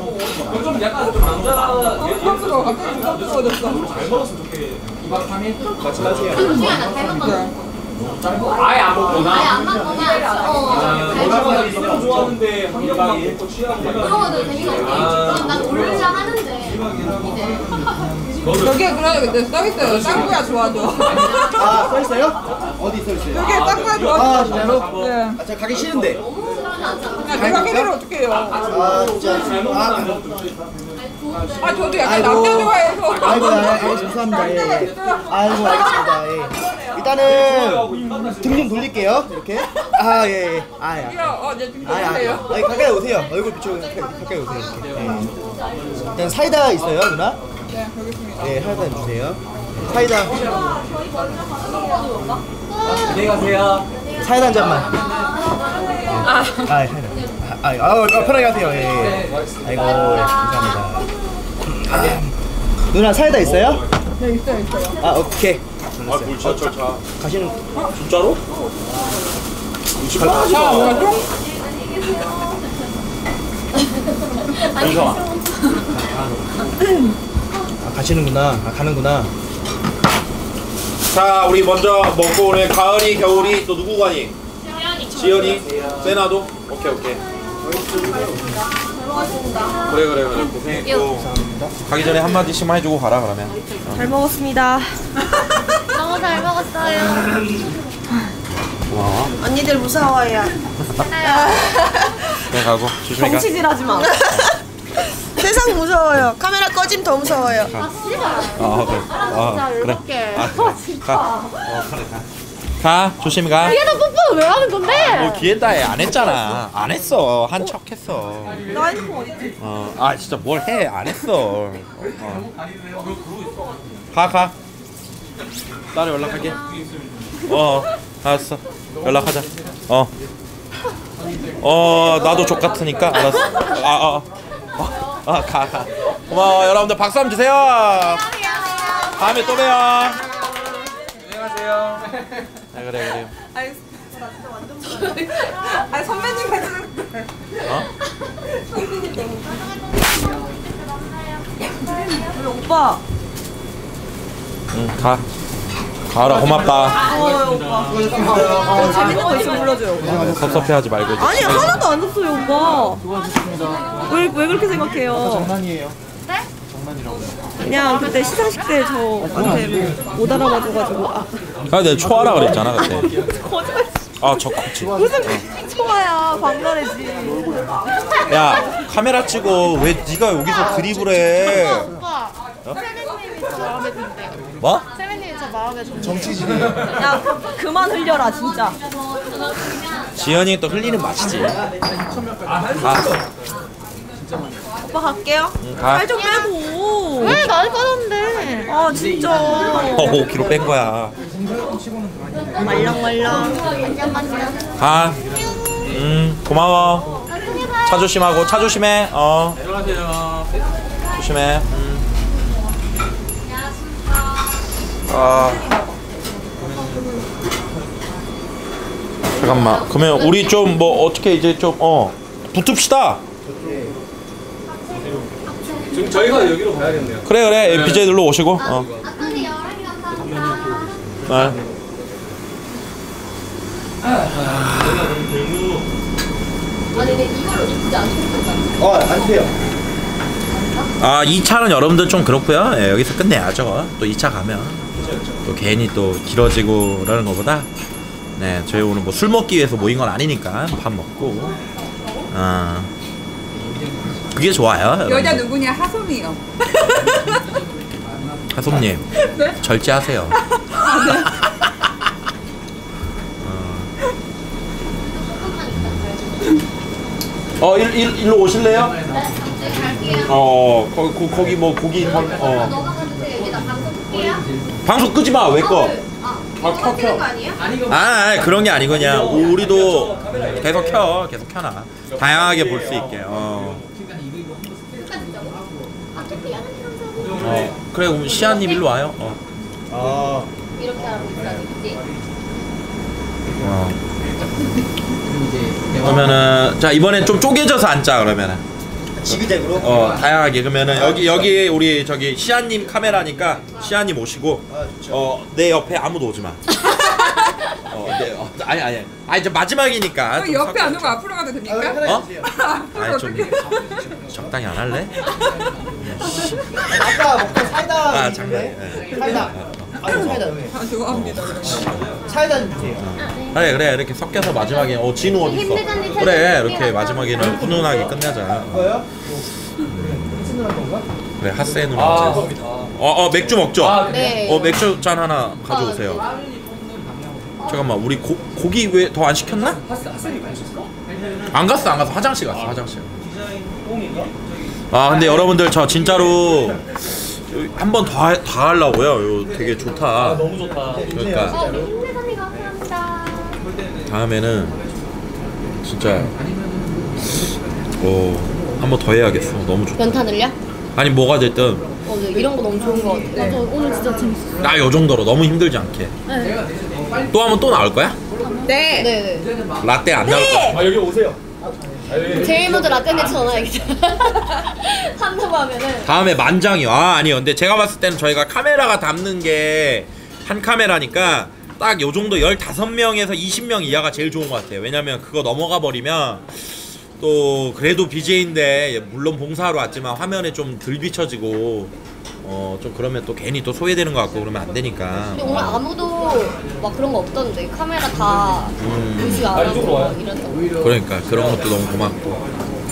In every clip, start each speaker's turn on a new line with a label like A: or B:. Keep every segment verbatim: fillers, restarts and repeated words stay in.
A: 좀 약간 좀 남자.
B: 부담스러워. 갑자기 부담스러워졌어.
A: 잘 먹었으면 좋게. 이박 삼 일 같이 마세요.
C: 아예 안 먹거나.
D: 아예 안 먹거나. 어.
A: 내가 이거 좋아하는데 한 병만 먹고 취하고.
D: 그런 것도 재미가 없지. 난 올리려 하는데 이제.
B: 저기에 그래 근데 써있어요. 짱구야 좋아져.
E: 아, 써있어요? 어디 써있어요?
B: 저기에 짱구야
E: 아,
B: 좋아져.
E: 진짜로?
B: 네.
E: 아, 제가 가기 싫은데.
B: 야, 내가 캐리를 어떻게 해요?
E: 아, 진짜. 아,
B: 아 저도 약간
E: 아이고.
B: 남자 좋아해서.
E: 아이고, 아, 예, 죄송합니다. 예, 예. 아이고, 알겠습니다. 예. 일단은 등 좀 돌릴게요. 이렇게. 아, 예, 예. 아, 예.
B: 어, 네, 지금
E: 아, 아,
B: 보세요.
E: 아, 가까이 오세요. 얼굴 비추고 가까이 오세요. 이렇게. 예. 일단 사이다 있어요, 누나?
B: 네, 여기 있습니다.
E: 네, 사이다 좀 주세요. 사이다.
A: 안녕히 가세요.
E: 사이다 한 잔만. 아, 사이다. 아, 아, 아, 아, 편하게 하세요. 예, 예. 아이고, 예, 감사합니다. 아, 누나 사이다 있어요?
B: 네, 있어요, 있어요.
E: 아, 오케이.
A: 아, 물차, 철차.
E: 가시는.
A: 진짜로?
B: 아, 뭐야, 좀?
A: 윤성아.
E: 아, 가시는구나. 아, 가는구나.
F: 자, 우리 먼저 먹고 오늘 가을이 겨울이 또 누구 가니? 지연이, 세나도? 오케이 오케이. 그래 그래 그래 고생했고. 가기 전에 한 마디씩만 해주고 가라 그러면.
G: 잘 먹었습니다.
D: 너무 잘 먹었어요.
F: 고마워.
G: 언니들 무서워요.
F: 그래 가고 조심히 가.
G: 정치질하지 마. 세상 무서워요. 카메라 꺼짐 더 무서워요.
F: 아 그래. 아 그래. 아 그래. 가. 어 그래 가. 가 조심히 가.
D: 얘도 뽀뽀 왜 하는 건데?
F: 뭐 기회다 해. 안 했잖아. 안 했어. 한 척 했어.
G: 나 핸드폰 어딨지?
F: 어. 아 진짜 뭘 해. 안 했어. 어. 가 가. 따로 연락할게. 어. 알았어. 연락하자. 어. 어 나도 족 같으니까 알았어. 아 어. 어. 아 가 가. 고마워. 여러분들 박수 한번 주세요. 다음에 또 봬요.
A: 안녕하세요.
F: 아 그래 그래.
B: 아니, 나 진짜 완전 무서워. 아니, 선배님 같은.
F: 어?
G: 오빠.
F: 응 가. 가라 고맙다.
G: 어, 오빠. 어, 재밌는 거 있으면 불러줘요.
F: 섭섭해하지 말고. 이제.
G: 아니 하나도 안 줬어요 오빠. 왜, 왜 그렇게 생각해요?
E: 장난이에요.
D: 네?
E: 장난이라고.
G: 그냥 그때 시상식 때 저한테 못 알아봐줘가지고 아,
F: 아 내가 초하라 그랬잖아 그때.
G: 거짓말.
F: 아 적코치.
G: 무슨 초아야 광란해지.
F: 야 카메라 찍어. 왜 네가 여기서 드립을 해?
D: 오빠. 세빈님이 저 마음에 든대요.
F: 뭐?
D: 세빈님이 저 마음에 든대요.
E: 정치질이에요.
G: 야 그만 흘려라 진짜.
F: 지연이 또 흘리는 맛이지. 가.
G: 오빠 갈게요.
F: 응, 가.
G: 살 좀 빼고.
D: 왜 많이 빠졌는데?
G: 아 진짜.
F: 어, 오 킬로 뺀 거야.
G: 말랑말랑.
F: 가. 음 고마워. 차 조심하고 차 조심해. 어
A: 안녕하세요.
F: 조심해. 음. 아 잠깐만. 그러면 우리 좀 뭐 어떻게 이제 좀 어 붙읍시다.
A: 지금 저희가 여기로 가야겠네요.
F: 그래 그래 비제이들로 오시고. 어.
D: 아까는 열하기 감사합니다.
F: 네.
D: 아니 근데 이걸로 진짜 안 좋겠다.
E: 어, 안 돼요.
F: 아 이 차는 여러분들 좀 그렇고요. 예, 여기서 끝내야죠. 또 이 차 가면 또 괜히 또 길어지고 그러는 것보다 네 저희 오늘 뭐 술 먹기 위해서 모인 건 아니니까 밥 먹고 어 그게 좋아요.
B: 여자
F: 여러분들.
B: 누구냐? 하솜이요.
F: 하솜님
B: 네?
F: 절제하세요. 어, 일, 일, 일로 오실래요? 어, 거, 거, 거기 뭐 고기 한, 어.
D: 너가 가주세요. 여기다 방송 끌게요.
F: 방송 끄지 마. 왜 꺼?
D: 아, 켜 켜. 거 아니에요?
F: 아, 아, 그런 게 아니고 그냥 우리도 계속 켜. 계속 켜놔. 다양하게 볼 수 있게. 어.
D: 아, 토끼 하는
F: 어. 그래, 그럼 시아님 일로 와요. 어.
E: 아,
D: 이렇게 하고 있어야지.
F: 어. 그러면은 자 이번엔 좀 쪼개져서 앉자 그러면은.
E: 지그재그로?
F: 어 다양하게 그러면은 여기 여기 우리 저기 시아님 카메라니까 시아님 오시고
E: 아, 좋죠.
F: 어 내 옆에 아무도 오지 마. 어, 네, 어 아니 아니 아니 저 마지막이니까. 좀
B: 옆에
F: 섞여-
B: 안 오고 앞으로 가도 됩니까?
E: 아, 편하게
F: 어?
E: 주세요.
F: 아니 좀 적당히 안 할래?
E: 아까 먹던 사이다.
F: 아 장난이야. 예.
E: 사이다. 아, 사이다.
B: 아, 좋아합니다.
E: 사이다 좀 주세요.
F: 그래 그래 이렇게 섞여서 마지막에 어 진우 어디 있어? 그래 이렇게 마지막에는 훈훈하게 끝내자.
E: 뭐요? 친근한 건가?
F: 그래 핫세 누나.
A: 아,
F: 어어 맥주 먹죠?
A: 아,
D: 네.
F: 어 맥주 잔 하나 가져오세요. 잠깐만 우리 고, 고기 왜 더 안 시켰나? 안 갔어 안 갔어 화장실 갔어 화장실. 아 근데 여러분들 저 진짜로 한 번 더 더 하려고요. 이거 되게 좋다.
A: 너무 좋다.
F: 그러니까
D: 어, 우리 힘내산이 감사합니다.
F: 다음에는 진짜 어한 번 더 해야겠어. 너무 좋다.
D: 연탄을요?
F: 아니 뭐가 됐든
D: 어, 네, 이런 거 너무 좋은 거 같아요. 저 오늘 진짜 재밌었어요.
F: 나 요 정도로 너무 힘들지 않게. 또 하면 또 나올 거야?
B: 네.
D: 네, 네.
F: 라떼 안 나올 거야?
A: 아 여기 오세요.
D: 제일 먼저 라떼한테 전화해야겠다. 한번 하면은.
F: 다음에 만장이요. 아 아니요. 근데 제가 봤을 때는 저희가 카메라가 담는 게 한 카메라니까 딱 요 정도 열다섯 명에서 이십 명 이하가 제일 좋은 것 같아요. 왜냐면 그거 넘어가 버리면 또 그래도 비제이인데 물론 봉사하러 왔지만 화면에 좀 덜 비춰지고 어 좀 그러면 또 괜히 또 소외되는 것 같고 그러면 안 되니까.
D: 근데 오늘 아무도 막 그런 거 없던데 카메라 다
F: 음.
D: 의식 안 하고 막 이랬던.
F: 그러니까 그런 것도 너무 고맙고.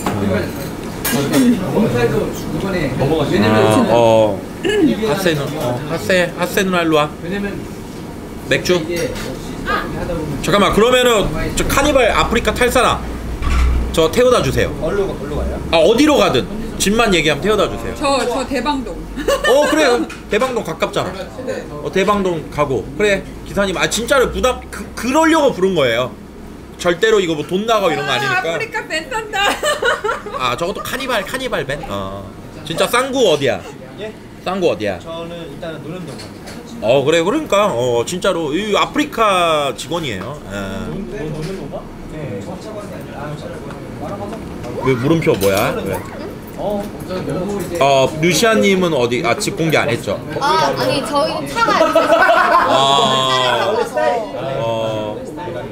F: 아, 어, 핫세는 어, 핫세 핫세 누나 일로 와. 맥주. 잠깐만 그러면은 저 카니발 아프리카 탈사나 저 태워다 주세요.
E: 어디로, 어디로 가요?
F: 아 어디로 가든 집만 얘기하면 태워다 주세요.
B: 저, 저 대방동.
F: 어 그래요. 대방동 가깝잖아. 어 대방동 가고 그래 기사님 아 진짜로 부담 그 그러려고 부른 거예요. 절대로 이거 뭐 돈 나가고 이런 거 아니니까.
B: 아프리카 밴 탄다.
F: 아 저것도 카니발 카니발 밴. 어 진짜 쌍구 어디야?
E: 예?
F: 쌍구 어디야?
E: 저는 일단은 노련동 갑니다.
F: 어 그래 그러니까 어 진짜로 이 아프리카 직원이에요. 예.
E: 노련동가? 네.
F: 왜 물음표 뭐야? 왜? 어 루시아님은 어디 아 집 공개 안 했죠?
D: 아 아니 저희 차가 있어서 차를
F: 아
D: 타고 와서.
F: 어.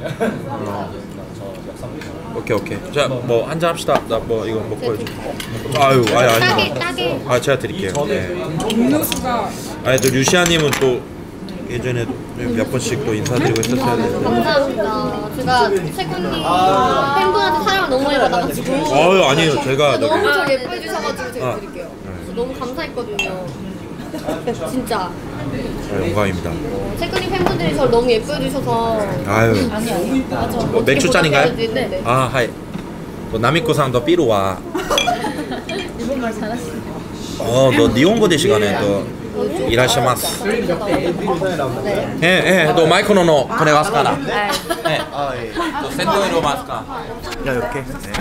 F: 오케이 오케이. 자 뭐 한잔 합시다. 나 뭐 이거 먹고 해줘. 아유 아유 아니.
D: 따게 따게.
F: 아 제가 드릴게요. 네.
B: 음료수가
F: 아니 또 루시아님은 또 예전에 몇 번씩 또 인사드리고 했었어야 되는데.
D: 감사합니다. 제가 세훈님 팬분한테 사랑을 너무 많이 받아가지고.
F: 아유 아니에요 제가 저기.
D: 너무 저 예뻐해 주셔가지고 제가
F: 아.
D: 드릴게요. 너무 감사했거든요. 진짜.
F: 아, 영광입니다.
D: 세훈님 팬분들이 저를 너무 예뻐해 주셔서.
F: 아유.
D: 맞아.
F: 뭐 맥주 잔인가요?
D: 네네.
F: 아 하이. 또 나미코상 더 삐로 와.
D: 일본말 잘하시네.
F: 어너 니혼고 대 시간에 또 이라시마스.
D: 네.
F: 예, 예, 또 마이크로노 보내왔을까나.
D: 네.
F: 예.
E: 아, 예.
F: 또 센터이로 마스카.
E: 야, 이렇게.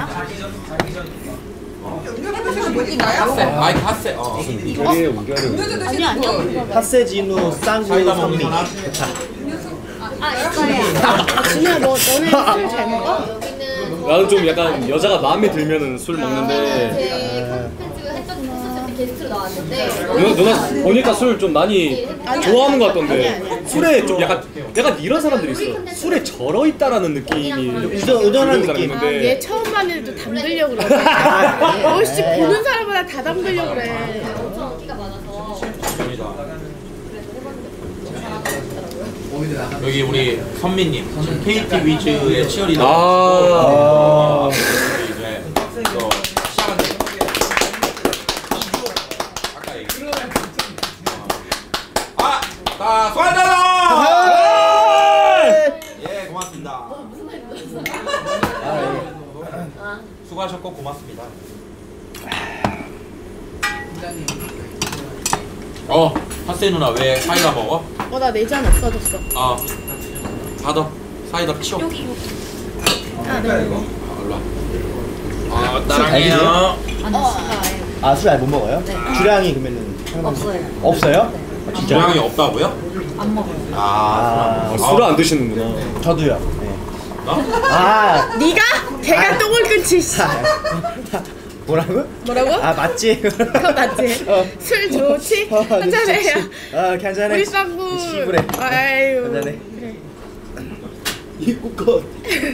F: 마이크 하세. 어.
B: 아니 아니요.
E: 핫세진우 쌍구
F: 사이다
E: 선미.
F: 먹는
D: 아 여자야. 아, 준우야 너 너네 술 잘 먹어? 여기는.
A: 나는 좀 약간 여자가 마음에 들면은 술
D: 저는
A: 먹는데
D: 제 컨텐츠 했던 했었을 때 게스트로 나왔는데.
A: 누나, 누나 보니까 술 좀 많이 좋아하는 것 같던데 술에 좀 약간 약간 이런 사람들이 있어. 술에 절어 있다라는 느낌이
E: 의존- 의존하는
A: 드는
E: 느낌.
A: 사람인데
C: 얘 처음 봤는데 또 담그려고 그러네. 어씨 보는 사람마다 다 담그려고 그래.
D: 엄청 인기가 많아서.
F: 여기 우리 선미님 지금 케이티 위즈의 치어리더.
A: 아.
F: 이제 또 시작한대. 아까 얘기. 아, 나 소환자다. 예, 고맙습니다. 수고하셨고 고맙습니다. 어, 핫세 누나 왜 사이다 먹어?
C: 어 나 내 잔 없어졌어.
F: 아, 받아. 사이다 치워.
C: 여기 여기. 아 네.
F: 아, 일로 와. 아, 따랑해요.
E: 아, 술 잘 못 먹어요? 주량이 그러면은 없어요. 없어요? 아, 진짜요?
F: 주량이 없다고요?
D: 안 먹어요.
F: 아,
E: 아,
A: 술을 안 드시는구나.
E: 저도요. 네.
F: 어?
E: 아,
C: 네가 걔가 똥을 끊지. 씨.
E: 뭐라고?
C: 뭐라고?
E: 아 맞지?
C: 그건 맞지?
E: 어.
C: 술 좋지?
E: 어,
C: 한잔해요.
E: 아 괜찮아.
C: 우리 쌍구.
E: 시부래.
C: 아유.
E: 한잔해.
C: 그래.
E: 이꽃.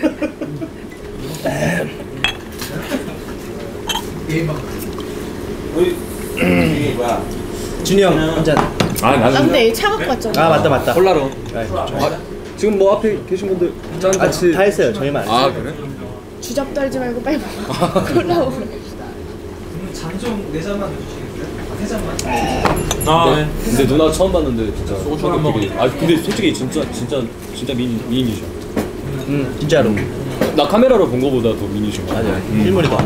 E: 준이 형 한잔.
A: 아
C: 아
A: 나는
C: 근데 얘 차 갖고 왔잖아.
E: 아 맞다 맞다.
A: 콜라로.
E: 네.
A: 아, 지금 뭐 앞에 계신 분들 짠
E: 아,
A: 같이.
E: 다 했어요. 저희만.
A: 아 그래?
C: 주접 떨지 말고 빨리 먹어. 콜라 먹어.
F: 아,
A: 네. 근데 누나 처음 봤는데 진짜 소주 한 먹이. 아 근데 솔직히 진짜 진짜 진짜 미인 미인이셔.
E: 음 진짜로.
A: 나 카메라로 본 거보다 더 미인이셔.
E: 맞아요. 실물이 더.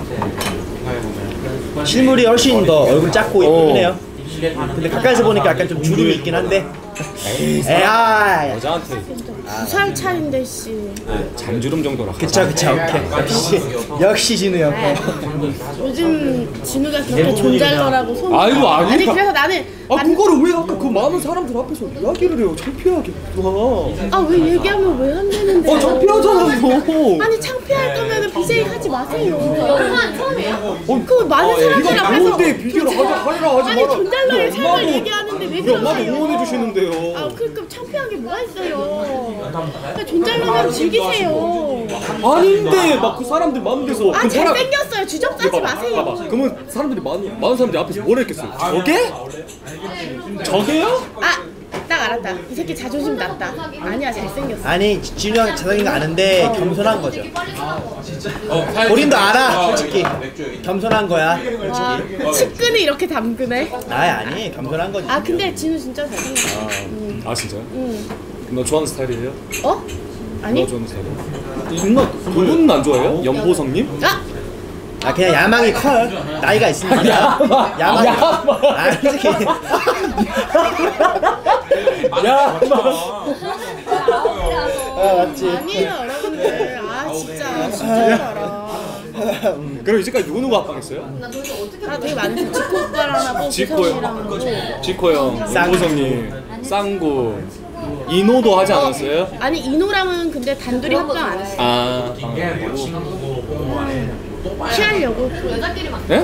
E: 실물이 훨씬 더 얼굴 작고 이쁘긴 해요. 근데 가까이서 보니까 약간 좀 주름이 있긴 한데. 에아.
A: 여자한테
C: 두 살 차인데 씨.
A: 잠주름 정도라.
E: 그쵸 그쵸 오케이. 역시 역시 진우 형.
C: 요즘 진우가 그렇게 존잘러라고 소문.
A: 아이고, 아니,
C: 아니
A: 그-
C: 그래서 나는
A: 아 그거를 왜 아까 그 많은 사람들 앞에서 이야기를 해요? 창피하게. 와.
C: 아왜 얘기하면 왜 안 되는데?
A: 어 창피하잖아요.
C: 아니 창피할 거면은 비제이 하지 마세요.
D: 영화 처음이에요?
C: 그 많은 사람들
A: 네가
C: 앞에서
A: 누군데 비교를 하자 하라 하지
C: 아니
A: 마라.
C: 존잘러의
A: 우리
C: 삶을
A: 엄마도-
C: 얘기하는데 왜
A: 우리 엄마도
C: 그러세요?
A: 응원해 주시는데요.
C: 아 그러니까 창피한 게 뭐가 있어요? 그러니까 존잘러면 즐기세요.
A: 아닌데 막 그 사람들 많은 데서
C: 아
A: 그 사람-
C: 잘생겼어요. 주접 싸지
A: 봐봐,
C: 마세요.
A: 봐봐. 그러면 사람들이 많은 많은 사람들이 앞에서 뭘 했겠어요? 저게? 저게요?
C: 아 딱 알았다. 이 새끼 자존심 낮다. 아니야 잘생겼어.
E: 아니 진우 형 자성인 거 아는데 겸손한 거죠. 본인도 알아 솔직히. 겸손한 거야 솔직히.
C: 와 측근이 이렇게 담그네.
E: 아 아니 겸손한 거지.
C: 아 근데 진우 진짜 잘생겼어. 응.
A: 아 진짜요?
C: 응.
A: 너 좋아하는 스타일이에요?
C: 어? 아니?
A: 너 좋아하는 스타일이에요? 누나 그분은 안 좋아해요? 연보성님?
C: 아!
E: 아 그냥 야망이 커요. 나이가 있으니까.
A: 야망.
E: 야망이.
A: 야망.
E: 아 솔직히.
A: 야,
E: 아 맞지.
C: 아니에요 여러분들. 아 진짜 진짜 알아.
A: 그럼 이제까지 누구 누구 합방했어요?
C: 아 되게 많았어. 지코 오빠랑 하고
A: 지코
C: 구성이랑 하고.
A: 지코 형,
E: 쌍구.
A: 연보성님, 쌍구, 이노도 하지 않았어요?
C: 아니 이노랑은 근데 단둘이 합방 안 했어.
A: 아,
C: 피하려고.
A: 예?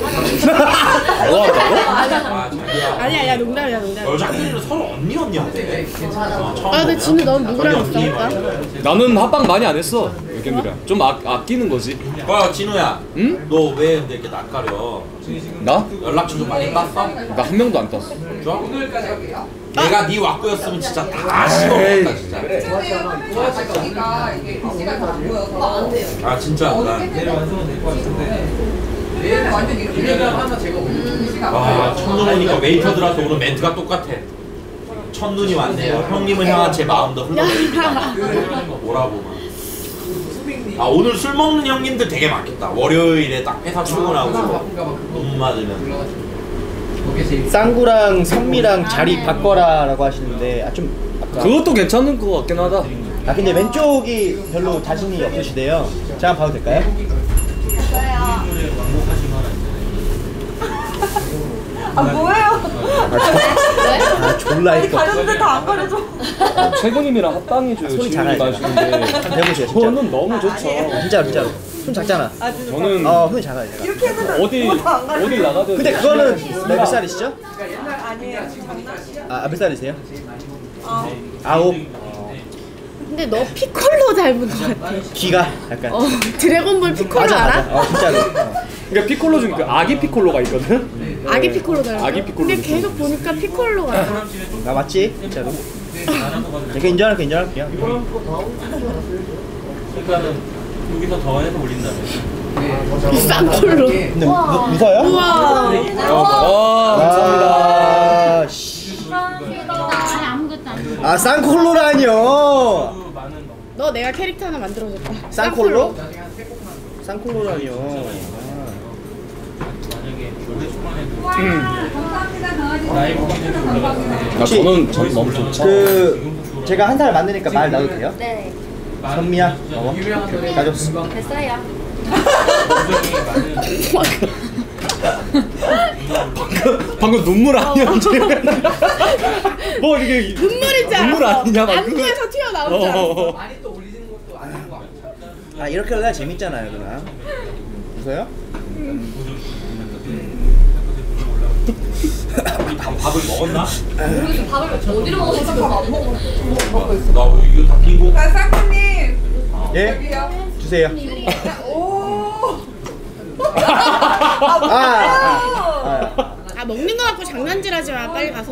A: 뭐 한다고?
C: 아니야 아니야 농담이야 농담.
F: 여자끼리는 서로 언니 언니한테.
C: 아 근데 진우 넌 누구랑 있어 오빠?
A: 나는 합방 많이 안 했어. 의견들이랑 좀 아, 아끼는 거지.
F: 와 진우야.
A: 응?
F: 너 왜 근데 이렇게 낯가려?
A: 나?
F: 연락처 좀 많이 땄어?
A: 나 한 명도 안 땄어.
F: 좋아? 내가 네 왁구였으면 진짜 다 씹어먹었다 진짜. 아 진짜 나. 와 첫눈 오니까 웨이터들한테 오는 멘트가 똑같아. 첫눈이 왔네요. 형님을 향한 제 마음도 흘러내립니다. 뭐라고 막. 아 오늘 술 먹는 형님들 되게 많겠다. 월요일에 딱 회사 출근하고 돈 맞으면.
E: 쌍구랑 선미랑 자리 바꿔라라고 하시는데 아 좀 아까
A: 그것도 괜찮은 것 같긴 하다.
E: 아 근데 왼쪽이 별로 자신이 없으시대요. 제가 한번 봐도 될까요?
B: 아 뭐예요?
E: 아 졸라
B: 아니
E: 예뻐.
B: 가렸는데 다 안 가려져.
A: 최군님이랑 합방해줘요.
E: 손이
A: 지훈이
E: 작아요,
A: 마시는데
E: 해보세요 진짜.
A: 저는 너무 좋죠.
E: 진짜로 진짜로. 손 작잖아.
B: 아 진짜.
A: 저는
E: 어 손이 작아요 제가.
B: 이렇게 했는데
A: 어디
B: 뭐다안 가려져.
A: 어디 나가도
E: 근데 그거는 네, 몇 살이시죠?
B: 옛날 아니에요. 장난이야.
E: 아 몇 살이세요?
B: 어.
E: 아홉.
C: 근데 너 피콜로 닮은 것 같아.
E: 귀가 약간.
C: 어 드래곤볼 피콜로
E: 맞아
C: 알아?
E: 맞아. 어 진짜로. 어.
A: 그러니까 피콜로 중에 그 아기 피콜로가 있거든.
C: 아기 피콜로 닮은.
A: 아기 피콜로
C: 근데
A: 느낌.
C: 계속 보니까 피콜로 같아.
E: 나 맞지? 진짜로. 제가 인정할게 인정할게요.
F: 그러니까는 여기서 더 해서 올린다며.
C: 쌍콜로.
E: 근데 무, 웃어요?
C: 우와.
A: 와 감사합니다.
E: 아, 씨. 아 쌍콜로라뇨.
C: 너 내가 캐릭터 하나 만들어줬다.
E: 쌍콜로? 쌍콜로라뇨.
A: 아 저는 저는 너무 좋죠.
E: 그 제가 한 살 많으니까 말 나도 돼요?
D: 네.
E: 선미야 먹어. 가졌어.
D: 됐어요.
A: 방금 눈물 아니었지? 뭐 이게
C: 눈물인 줄 알았어.
A: 눈물 아니냐 막
C: 안구에서 튀어나온 줄 알았어.
A: 어.
E: 아 이렇게 하다 재밌잖아요 누나. 웃어요?
F: 밥을 먹었나?
D: 모르겠어. 밥을 어디로 먹었는지 안 먹어.
F: 나 이거 다 빈고.
B: 자, 쌍구님.
E: 예?
B: 여기요.
E: 주세요.
B: 오.
E: 아, 아, 아.
C: 아 먹는 거 갖고 장난질하지 마. 빨리 가서.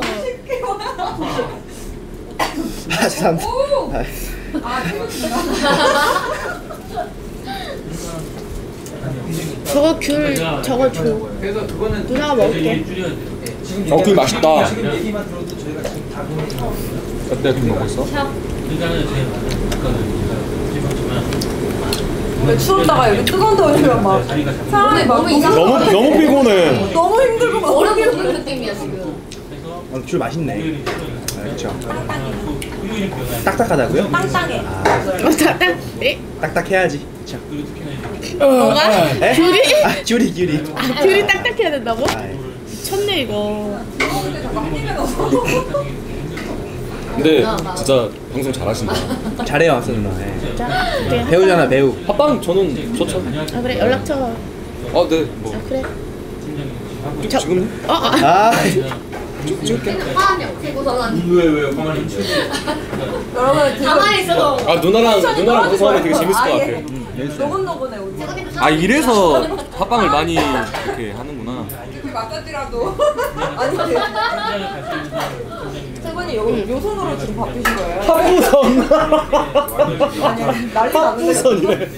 E: 아, 죄송합니다. 아,
C: 저거 귤 저거 줘. 누나가 먹을게.
A: 어, 그 맛있다. 어때? 그 먹었어?
B: 왜 추웠다가 여기 뜨거운 데 오시면 막 사람이 막
D: 몸이 이상해.
A: 너무 너무 피곤해.
B: 너무 힘들고 막
D: 얼어 죽는 느낌이야 지금.
E: 어, 줄 맛있네. 그렇죠. 딱딱하다고요?
B: 땅땅해.
C: 어, 자, 딱, 네?
E: 딱딱해야지. 자.
C: 뭐가?
E: 에?
C: 귤이?
E: 아, 귤이 귤이.
C: 아, 귤이 딱딱해야 된다고?
E: 아, 예.
C: 미쳤네 이거.
A: 근데 진짜 방송 잘하신다.
E: 잘해요, 왔어 누나. 예.
C: 자, 그래.
E: 배우잖아, 배우.
A: 합방 저는 좋죠.
C: 아 그래 연락처.
A: 어, 네. 뭐
C: 아 그래. 저,
A: 지금
C: 어, 아.
E: 아,
D: 화환이 없고 저는
F: 왜왜 가만히 있지?
B: 여러분 지금
D: 가만히 있어도.
A: 아 누나랑 누나랑 방송하면 되게 재밌을 것
B: 아,
A: 같아.
B: 예. 노곤노곤해 오늘.
A: 아 이래서 합방을 많이 이렇게 하는구나.
B: 그 맞았지라도 아니 세분이 요, 요 손으로 지금 바쁘신 거예요?
A: 합부선.
B: 아니 아니 난리 났는데
A: 합부선이래.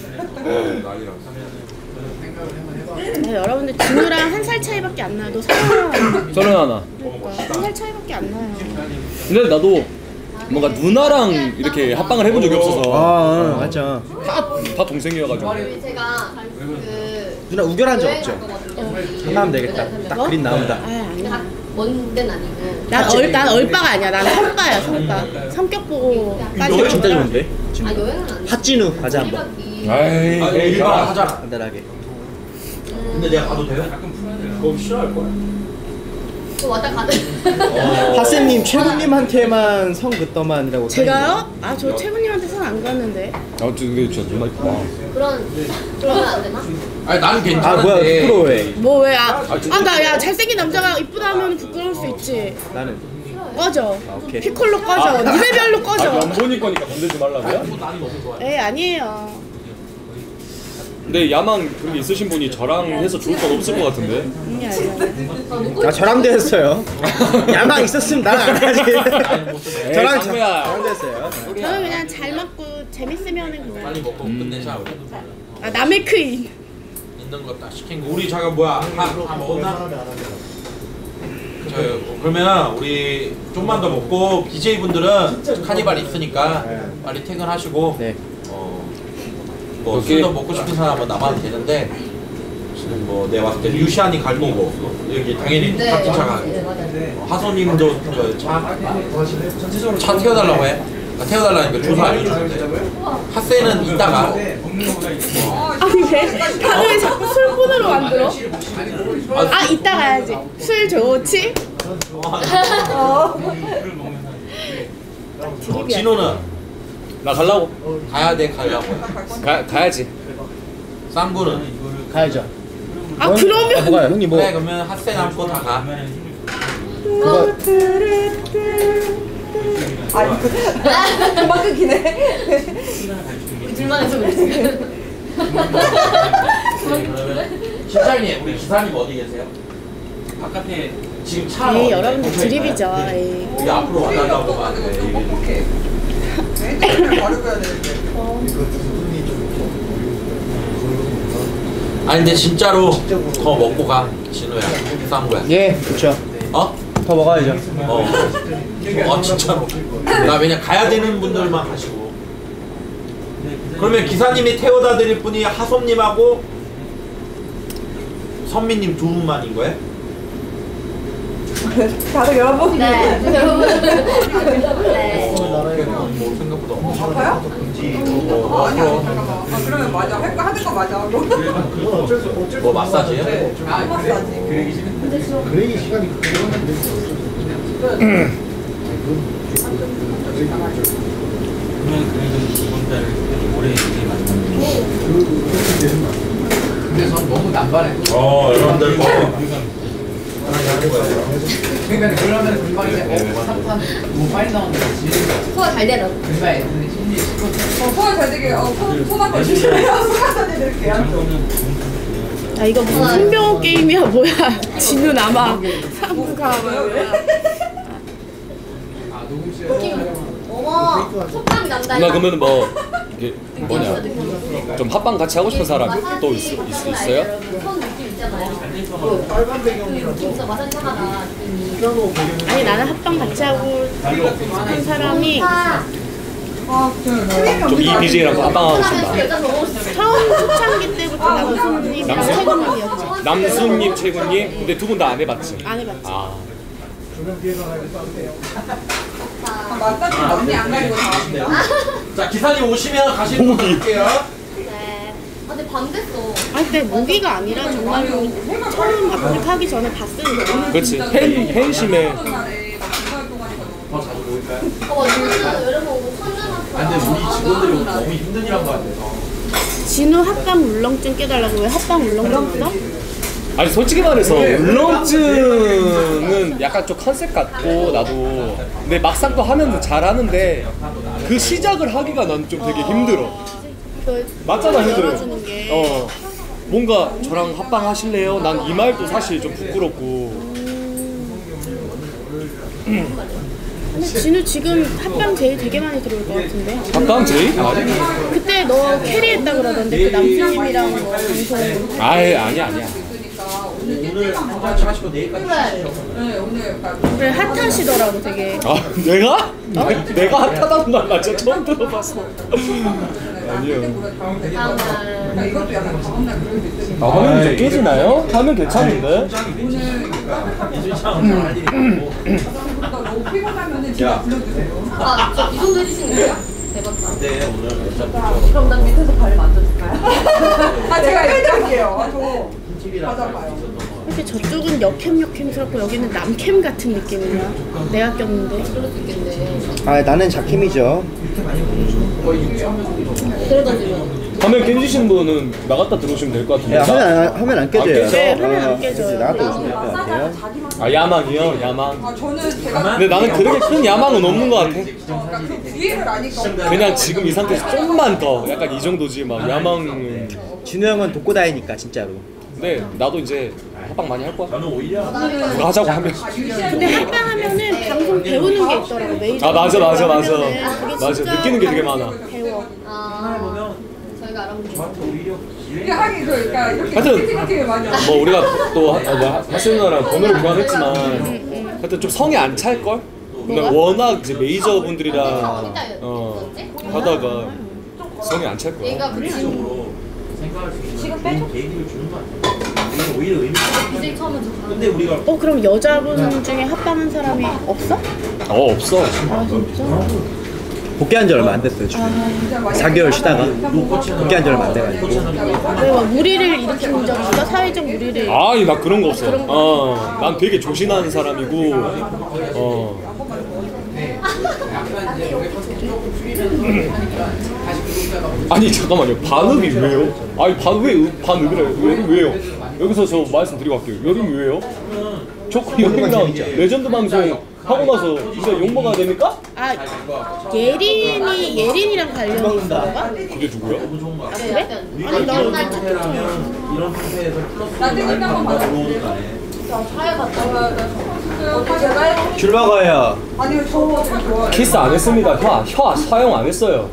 C: 네, 여러분들 진우랑 한 살 차이밖에 안 나요. 너 서른.
A: 서른 하나.
C: 그러니까 한 살 차이밖에 안 나요.
A: 근데 나도 뭔가 누나랑 이렇게 합방을 해본 적이 없어서
E: 아, 어, 맞죠.
A: 다, 다 동생이어가지고.
D: 제가 그
E: 누나 우결한 적 없죠? 하나면 되겠다. 딱 그림 나온다.
C: 아 아니야.
D: 먼 데는 아니고.
C: 난 얼, 난 얼빠가 아니야. 난 성빠야 성빠. 성격 보고
E: 너
C: 빠지는.
E: 진짜 좋은데?
D: 아 여행은 안 돼.
E: 핫진우 가자 한번.
A: 아이,
F: 아, 일반 하잖아.
E: 간단하게.
F: 근데 내가 가도 돼요? 그거 싫어할 거야.
D: 또 왔다 가는.
E: 하쌤님 최군님한테만 성 긋더만이라고.
C: 제가요? 아 저 최군님한테 손 안 갔는데.
A: 아 근데 진짜 누나 이쁘다.
D: 그런 그러면 안 되나?
F: 아니 나는
E: 아
F: 괜찮은데.
E: 뭐야 부끄러워해.
C: 뭐 왜? 아, 아 나 야 잘생긴 남자가 이쁘다 하면 부끄러울 수 있지.
E: 나는.
C: 꺼져.
E: 오케이.
C: 피콜로 꺼져. 니네 별로
A: 아
C: 꺼져.
A: 연본이 거니까 건들지 말라고요?
C: 에이 아니에요.
A: 근데 야망 그런 게 있으신 분이 저랑 해서 좋을 건 없을 것 같은데.
C: 아니 아니야.
E: 아 저랑 됐어요. 야망 있었으면 나랑 안 하지. 저랑 저-
A: 장구야.
E: 저랑 됐어요.
C: 저는 그냥 잘 맞고 재밌으면은 그냥.
F: 빨리 먹고 끝내자 우리.
C: 아 남의 크인.
F: 있는 거 딱 시킨 거. 우리 잠깐 뭐야? 다, 다 먹었나? 저 그러면 우리 좀만 더 먹고 비제이 분들은 카니발 있으니까 빨리 퇴근하시고.
E: 네.
F: 뭐
A: 오케이.
F: 술도 먹고 싶은 사람은 남아도 되는데 지금 뭐 내가 봤을 때 류시안이 갈 거고 여기 당연히
D: 네,
F: 탑진 차가
D: 맞아요. 네, 맞아요.
F: 하소님도 그 차, 차 태워달라고 해. 아, 태워달라니까 주소 알려주는데 핫세는 이따가
C: 아니 왜? 다들 왜 자꾸 술 폰으로 만들어? 아 이따 가야지. 술 좋지?
F: 어, 진호는
A: 나 갈라고.
F: 가야 돼 가려고.
A: 가 가야지.
F: 쌍구는
E: 가야죠.
C: 아
E: 아
C: 그러면
E: 뭐가요 형님 뭐?
F: 그래 그러면 핫세 남고 다 가.
E: 그거
B: 아니 그- 그만 끊기네.
D: 우리 둘만 해서 그렇지.
F: 실장님 우리 기사님 어디 계세요? 바깥에 지금 차.
C: 에이 여러분들 드립이죠. 에이.
F: 여기 앞으로 와달라고 하는데 이게
B: 뻑뻑해. 멘트를 바르고 해야 되는데.
F: 아니 근데 진짜로 더 먹고 가 진호야 쌍구야.
E: 예 좋죠.
F: 어?
E: 더 먹어야죠.
F: 어. 어 진짜로. 나 왜냐 가야 되는 분들만 가시고. 그러면 기사님이 태워다 드릴 분이 하솜님하고 선미님 두 분만인 거예요?
B: 다들 여러분.
D: 네. 여러분. 네.
F: 뭐 생각보다.
B: 아파요?
F: 어,
B: 아니 아니 잠깐만. 아 그러면 맞아. 할 거 하는 거 맞아.
F: 뭐 마사지요?
B: 마사지.
F: 어 여러분들 뭐
D: 소화 잘 되라고.
B: 어, 소화 잘 되게, 어, 소- 소화 대주실래요? 소화 잘 드릴게요.
C: 아 이거 무슨 신병호 게임이야 뭐야? 진우 남아 삼가
D: 어머, 속담이 난다.
A: 누나 그러면 뭐 이게 뭐냐 좀 합방 같이 하고 싶은 사람 또 있, 있, 있어요?
D: 그런 느낌 있잖아요. 빨간 배경이랑 진짜 마사지 하나.
C: 아니 나는 합방 같이 하고 싶은 사람이
A: 좀 이 비제이랑 합방하고 싶다.
C: 처음 초창기 때부터 남순님이랑
A: 남순?
C: 최근님이었죠.
A: 남순님, 최군님. 근데 두 분 다 안 해봤지?
C: 안 해봤지.
A: 아.
B: 아, 마사지 언니 안 가리고 다 왔네요.
F: 자 기사님 오시면 가시는 거 볼게요.
D: 네. 아, 근데 밤 됐어.
C: 아니 근데 모기가 아니라 정말로 처음 압축하기 전에 봤으니까.
A: 그렇지. 팬, 팬심에.
F: 더 자주 보일까요?
D: 어, 요즘 여러분 오고 천년학교.
F: 근데 우리 직원들이 너무 힘든 일한 거 같아서.
C: 진우 합방 울렁증 깨달라고. 왜 합방 울렁증 있어?
A: 아니 솔직히 말해서 울렁증은 약간 좀 컨셉 같고 나도 근데 막상 또 하면 잘하는데 그 시작을 하기가 난 좀 되게 힘들어.
C: 그
A: 맞잖아 힘들어.
C: 열어주는 게.
A: 어 뭔가 저랑 합방 하실래요? 난 이 말도 사실 좀 부끄럽고.
C: 근데 진우 지금 합방 제일 되게 많이 들어올 것 같은데.
A: 합방 제이? 아니.
C: 그때 너 캐리했다 그러던데 그 남순님이랑 뭐 방송.
A: 아예 아니야 아니야.
F: 오늘 한가지 하시고 내일까지 쉬시죠.
B: 네, 오늘 약간.
C: 그래 핫하시더라고 되게.
A: 아 내가? 내, 내가 핫하다는 말 맞아? 처음 들어봤어. 아니요.
B: 그러니까 이것도 약간 다음날 그럴 수 있으니까.
A: 아 화면 이제 깨지나요? 화면 괜찮은데?
B: 그러니까 너무 피곤하면은 진짜 불러주세요.
D: 아, 저 이 정도 해주시는 거예요? 대박이다.
F: 네 오늘
D: 그럼 난 밑에서 발 만져줄까요?
B: 아, 제가 해드릴게요. 저 받아봐요.
C: 이렇게 저쪽은 역캠 역캠스럽고 여기는 남캠 같은 느낌이야. 내가 꼈는데.
D: 그럴 수 있겠네.
E: 아 나는 자킴이죠.
D: 그러다 지금.
A: 화면 깨지신 분은 나갔다 들어오시면 될 것 같은데.
E: 야, 화면 안, 화면 안 깨져요.
A: 깨져?
C: 네, 화면 안
E: 어,
C: 깨져요.
E: 그래서 나갔다 오시면 될 것 같아요.
A: 아 야망이요? 야망.
B: 아, 저는 제가
A: 근데 나는 그렇게 큰 야망은 없는 것 같아.
B: 그러니까 그 부위를 아니까.
A: 그냥 지금 이 상태에서 좀만 더 약간 이 정도지 막 야망은.
E: 진우 형은 독고다이니까 진짜로.
A: 근데 나도 이제 합방 많이 할 거야.
F: 저는 오히려
A: 그거 하자고 하면.
C: 근데 합방하면은 방송 배우는 게 있더라고 매일.
A: 아 맞아 맞아 맞아.
C: 하면은 그게
A: 맞아
C: 진짜
A: 느끼는 게 되게 많아.
C: 배워.
D: 아, 저희가 알아보죠.
B: 이게 하긴 그, 그러니까 이렇게
A: 하여튼
B: 생각해 많이.
A: 뭐 우리가 또 하- 어, 뭐 하슬 누나랑 번호를 교환했지만 하여튼 좀 성에 안 찰 걸? 근데 워낙 이제 메이저 분들이랑 어 하다가 성에 안 찰 거야.
D: 얘가 그 지금
F: 생각할 수 있는 지금 빼줘? 계기를 주는 거 같아요. 이게 오히려 의미가
D: 비제이 처음은 좀
F: 근데 우리가
C: 어 그럼 여자분 중에 합방한 사람이 없어?
A: 어 없어.
C: 아 진짜?
E: 복귀한 지 얼마 안 됐어요 지금. 사 개월 쉬다가 복귀한 지 얼마 안 돼가지고.
C: 왜 막 무리를 일으킨 적 있어? 사회적 무리를.
A: 아니 나 그런 거 없어. 어, 난 되게 조신한 사람이고. 어. 아니 잠깐만요. 반읍이 왜요? 아니 반왜 반읍이래? 왜 왜요? 여기서 저 말씀드리고 갈게요. 여름이 왜요? 저 여름이랑 레전드 방송 하고 나서 이제 욕 먹어야 됩니까?
C: 아 예린이 예린이랑 관련이 있는 건가?
A: 그게 누구야?
C: 아 그래? 아니 나
F: 이런 상태에서 플러스
B: 나중에 한번 받아.
F: 들어오는 거 아니에요?
D: 사회 갔다가
B: 제가
E: 줄 먹어요.
B: 아니요 저 되게 좋아해요.
A: 키스 안 했습니다. 혀, 혀 사용 안 했어요.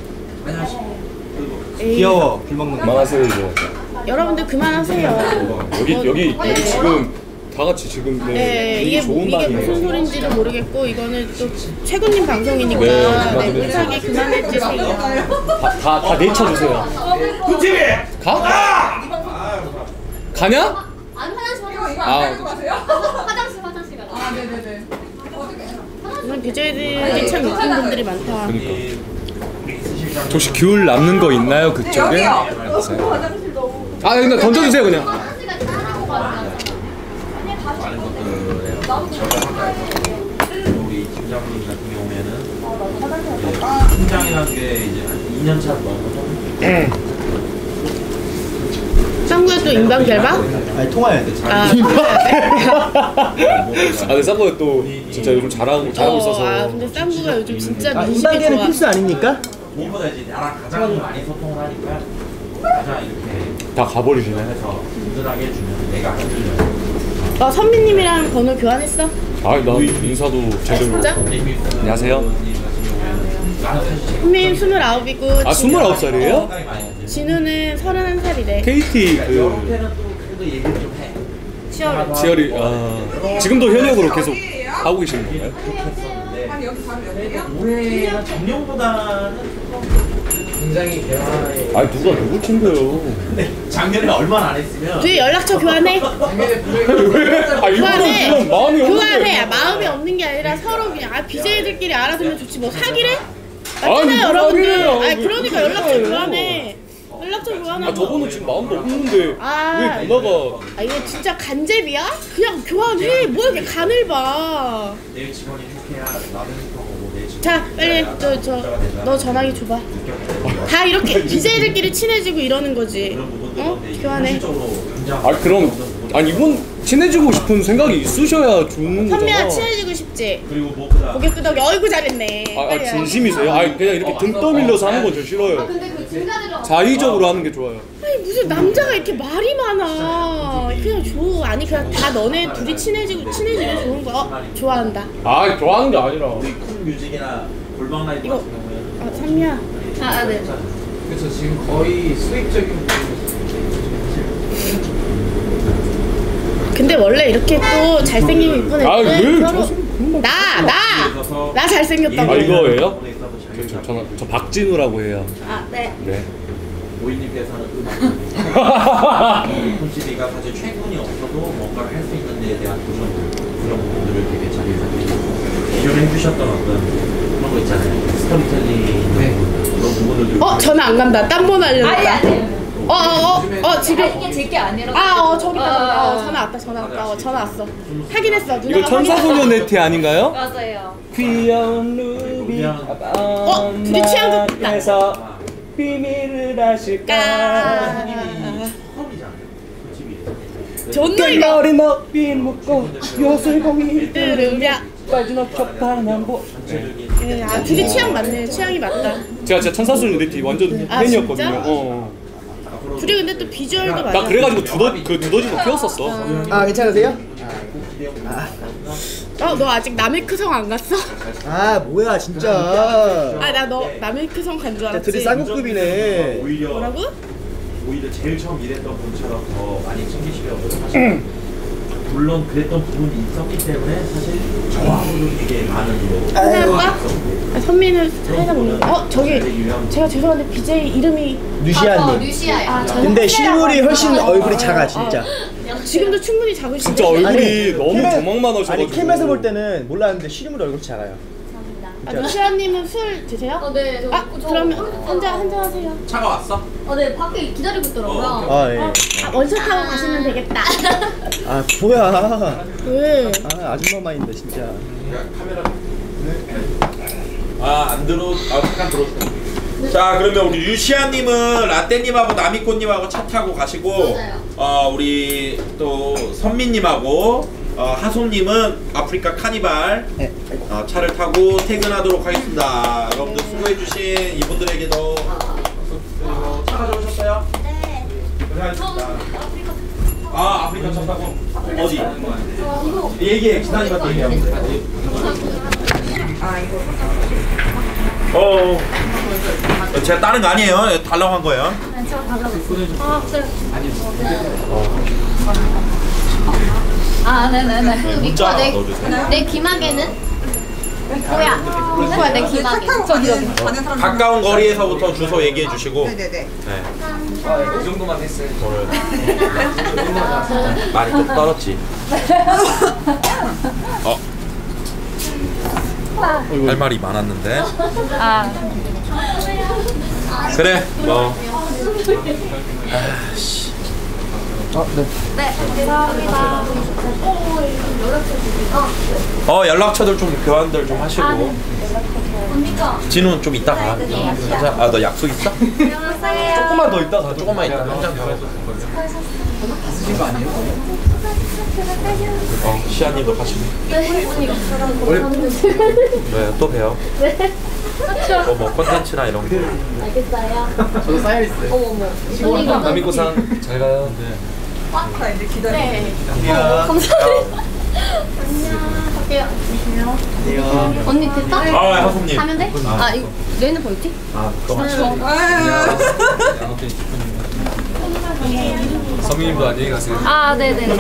C: 에이,
E: 귀여워. 줄 먹는 거.
A: 그만하세요 이제.
C: 여러분들 그만하세요.
A: 여기 여기 여기 지금 다 같이 지금 네,
C: 네,
A: 분위기
C: 이게,
A: 좋은
C: 이게 무슨
A: 방이에요.
C: 소린지를 모르겠고 이거는 또 최군님 방송이니까
A: 네,
C: 네,
A: 그만드리겠습니다.
C: 못하게 그만해주세요.
A: 다다 다 내쳐주세요.
F: 군팀이
A: 가? 가냐?
D: 안 화장실
B: 이거 이거
D: 화장실.
A: 아.
B: 안 가지고 가세요?
D: 화장실 화장실 가라.
B: 아 네네네.
C: 오늘 비저애들이 참 예쁜 분들이 많다.
A: 그러니까. 혹시 귤 남는 거 있나요 그쪽에?
B: 여기요.
D: 화장실 너무.
A: 아 근데 던져주세요 그냥.
D: 화장실가 짜라고 가잖아.
F: 많은 것들을 우리 팀장님 같은 경우에는 이제 팀장이라는 게 이제 한 이 년 차 넘어서
C: 쌍구야 또 인방 결방?
E: 아니 통화해야 돼.
C: 아,
A: 아 근데 쌍구가 또 진짜 요즘 잘하고 잘하고
C: 어,
A: 있어서.
C: 아 근데 쌍구가 요즘 진짜
E: 아,
C: 민식이
E: 인방계는
C: 좋아.
E: 필수 아닙니까?
F: 무엇보다 이제 나랑 가장 많이 소통을 하니까 가장 이렇게
A: 다 가버리시네.
F: 해서 든든하게 해주면 내가 안 해주면
C: 어 선미님이랑 번호 교환했어?
A: 아나 인사도 제대로.
C: 진짜?
A: 안녕하세요.
C: 선미님 스물아홉이고
A: 아 스물아홉 살이에요?
C: 진우는 서른한 살이래.
A: 케이티 그
F: 그래도 얘기를 좀 해.
C: 치열해.
A: 지열이 아 지금도 현역으로 계속 하고 계시는 건가요?
B: 아니 여기 바로 옆이에요?
F: 올해는 작년보다는 굉장히 대화에
A: 아니 누가 누굴 챙겨요?
F: 근데 작년에 얼마 안 했으면
C: 뒤에 연락처 교환해.
A: 왜? 아 이거는
C: 교환해.
A: 그냥 마음이
C: 교환해.
A: 없는데.
C: 아, 마음이 없는 게 아니라 서로 그냥 아 비제이들끼리 알아두면 좋지 뭐 사기래?
A: 아니,
C: 맞잖아요
A: 무슨
C: 여러분들.
A: 사기래요.
C: 아 그러니까
A: 왜
C: 연락처
A: 그래요?
C: 교환해. 연락처 교환하고.
A: 아 저거는 지금 마음도 없는데
C: 아.
A: 왜 누나가
C: 아 이게 진짜 간제비야? 그냥 교환해. 뭐 이렇게 간을 봐.
F: 내 직원이 행복해야 나도 행복하고 내 직원이
C: 자 빨리 저 저 너 전화기 줘봐. 다 이렇게 비제이들끼리 친해지고 이러는 거지. 어? 교환해.
F: 실적으로 굉장히
A: 아 그럼 아니 이분 친해지고 싶은 생각이 있으셔야 좋은
C: 선미야
A: 거잖아.
C: 친해지고 싶지?
F: 그리고 무엇보다
C: 고개 끄덕이 어이구 잘했네.
A: 아, 아
C: 빨리 와.
A: 진심이세요? 아니 그냥 이렇게 등 떠밀려서 하는 건 저 싫어요. 자의적으로 하는 게 좋아요.
C: 아니 무슨 남자가 이렇게 말이 많아. 그냥 줘. 아니 그냥 다 너네 둘이 친해지고 친해지면 좋은 거야. 어? 좋아한다.
A: 아 좋아하는 게 아니라.
F: 큰 뮤직이나 골방 라이브
C: 이거-
F: 같은 경우에는
C: 아 선미야. 아, 아 네.
H: 그래서 지금 거의 수익적인
C: 근데 원래 이렇게 또 잘생기고 이쁜
A: 아, 왜
C: 애들은 서로
A: 저-
C: 나! 나! 나 잘생겼다고.
A: 아 이거예요? 저, 저, 저 박진우라고 해요.
C: 아, 네.
A: 네.
F: 오인님께서는 음악 콘시비가 사실 최근이 없어도 뭔가를 할 수 있는 데에 대한 도전 그런 부분들을 되게 잘 기존에 해주셨던 어떤 그런 거 있잖아요 스토리텔링
H: 네.
F: 그런 부분들도
C: 어, 전화 안 간다. 딴 번호 알려줬다.
B: 아니 아니.
C: 어, 어, 어, 어, 지금.
B: 이게 제게 아니라.
C: 아, 어, 저기 있다, 저기. 어, 전화 왔다, 전화 왔다. 어, 전화 왔어. 확인했어. 누나가
A: 이거 천사소녀 네티 아닌가요?
B: 맞아요.
A: 귀여운 루비
C: 어, 둘이 취향 좋다.
A: 그래서 비밀을 하실까?
C: 까.
F: 처음이잖아요
C: 존나 이거.
A: 머리 높이 묶고 요술공이
C: 뚜루야.
A: 빠진 옷 파남보.
C: 예, 아, 둘이 취향 맞네. 취향이 맞다.
A: 제가 진짜 천사소녀 네티 완전
C: 아,
A: 팬이었거든요.
C: 진짜?
A: 어.
C: 둘이 근데 또 비주얼도 맞아.
A: 나 그래가지고 두더 그 두더지도 키웠었어.
E: 아 괜찮으세요?
C: 어, 너 아직 남해크성 안 갔어?
E: 아 뭐야 진짜.
C: 아, 나 너 남해크성 간 줄 알았지.
E: 둘이 쌍꺼급이네.
F: 오히려
C: 뭐라고?
F: 오히려 제일 처음 일했던 분처럼 더 많이 챙기시려고 사실 물론 그랬던 부분이 있었기 때문에 사실 저하고도 되게 많은 뭐
C: 하나가? 아, 선미는 사이다 먹는 거. 어, 저기 제가 죄송한데 비제이 이름이
E: 루시안님.
B: 류시아야.
C: 아, 저는
E: 근데 실물이 훨씬 얼굴이 작아 진짜.
C: 지금도 충분히 작으신데.
A: 진짜 얼굴이
E: 아니,
A: 너무
E: 캠에-
A: 조망 많으셔가지고.
E: 아니 캠에서 볼 때는 몰랐는데 실물 얼굴이 작아요.
C: 아, 루시아님은 술 드세요?
B: 어, 네. 저,
C: 아,
B: 저,
C: 그러면 한잔 한잔 하세요.
F: 차가 왔어?
B: 어, 네. 밖에 기다리고 있더라고요.
E: 아 예.
C: 아, 원샷 하고 가시면 되겠다.
E: 아 뭐야.
C: 왜?
E: 아 아줌마 마인드 진짜.
F: 아 안 들어 아 잠깐 들어줘. 자 그러면 우리 유시아님은 라떼님하고 나미꼬님하고 차 타고 가시고
B: 맞아요.
F: 어 우리 또 선미님하고 어, 하솜님은 아프리카 카니발
E: 네.
F: 어, 차를 타고 퇴근하도록 하겠습니다. 여러분들 수고해주신 이분들에게도 그리고 차 가져오셨어요?
B: 네.
F: 고생하셨습니다. 아 아프리카 차 타고 어디? 얘기해 기사님한테 얘기하면 돼. 어 제가 다른 거 아니에요. 달라고 한 거예요.
B: 아, 네네네.
F: 문자
B: 내,
F: 넣어주세요.
B: 내 귀마개는? 뭐야? 뭐야, 내 귀마개. 저기, 저기.
G: 가는 사람.
F: 가까운 거리에서부터 주소 얘기해 주시고
G: 네네네.
F: 네.
H: 이 정도만 했어요.
F: 오늘 많이 좀 떨었지. 어. 할 말이 많았는데.
B: 아.
F: 그래. 뭐.
B: 네, 감사합니다.
F: 어 연락처들 좀 교환들 좀 하시고. 진우는 좀 이따 가. 아, 너 약속 있어?
A: 조금만 더 있다 가.
F: 조금만 있다. 한잔 더. 어, 시아님도 가시네. 네, 또 봬요.
D: 네.
F: 뭐, 뭐 컨텐츠나 이런 거.
D: 알겠어요.
A: 저도 쌓여있어요.
D: 어머머.
A: 남이고상 잘 가요.
B: 나 이제 기다려.
D: 네. 어, 감사합니다. 안녕. 갈게요.
E: 안녕.
D: 언니 됐다?
F: 아, 하솜님.
D: 가면 돼? 아, 이거 내 핸드폰 있지?
F: 아, 또 같이.
A: 성민님도 안녕히 가세요.
D: 아, 네네.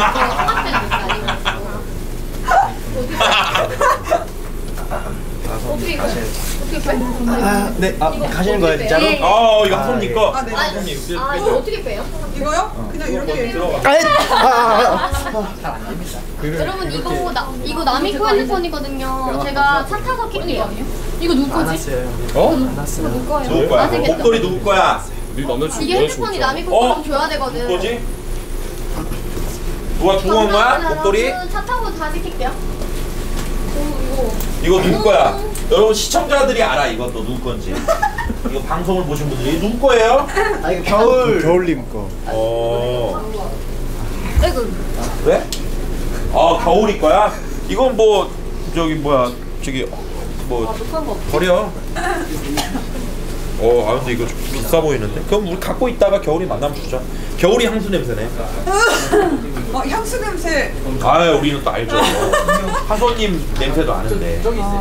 D: 어떻게 어떻게 빼?
E: 아, 네. 아, 가시는 거예요, 진짜로?
D: 예.
F: 아, 이거 하솜님 거.
B: 아, 네.
F: 하솜님.
D: 아, 이거 어떻게 빼요?
B: 이거요? 그냥 이렇게.
E: 아, 아, 아,
D: 여러분 이거 나 이거 남이코 핸드폰이거든요. 제가 차 타서 킬게요. 이거 누구 거지?
A: 어?
D: 이거 누구 거예요?
F: 누구 거야?
D: 아시겠죠?
F: 목도리 누구 거야?
A: 네 남자친구.
D: 이게 핸드폰이 남이코
F: 어?
D: 거좀 줘야 되거든.
F: 누구지? 누가 주고 온 거야? 목도리?
D: 여러분, 차 타고 다시 킬게요. 오,
F: 이거 누구 거야? 여러분 시청자들이 알아 이것도 누구 건지. 이거 방송을 보신 분들이 누구 거예요?
E: 아, 이거 겨울. 겨울님 거.
F: 어.
D: 이거. 아이고.
F: 왜? 아 겨울이 거야? 이건 뭐 저기 뭐야 저기 뭐 버려. 어, 아 근데 이거 좀 비싸 보이는데? 그럼 우리 갖고 있다가 겨울이 만나면 주자. 겨울이 향수 냄새네.
B: 어, 향수 냄새.
F: 아, 우리는 또 알죠. 하소님 냄새도 아는데.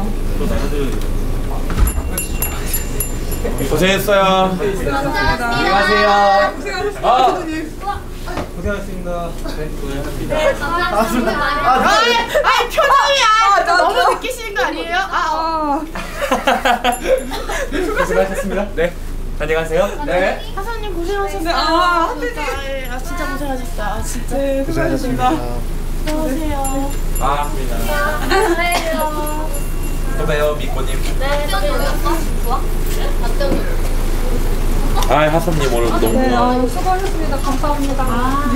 F: 고생했어요.
B: 감사합니다.
E: 안녕하세요.
B: 고생하셨습니다.
A: 아.
B: 대표님.
E: 고생하셨습니다.
D: 네, 감사합니다.
E: 아,
C: 아 표정이야.
B: 아, 나
C: 너무
B: 나-
C: 느끼시는 거 아니에요? 아,
B: 아.
A: 고생하셨습니다. 네. 안녕하세요. 네.
C: 하사님 고생하셨어요.
B: 네, 아,
C: 진짜, 아, 진짜 고생하셨다. 아, 진짜.
B: 네, 고생하셨습니다.
C: 안녕하세요.
F: 반갑습니다.
D: 안녕하세요.
F: 또 봬요, 미코님.
D: 네, 또 여기였어? 좋아? 맞죠?
F: 아, 하솜님 오늘 너무
B: 네,
F: 고마워.
B: 아, 수고하셨습니다. 감사합니다.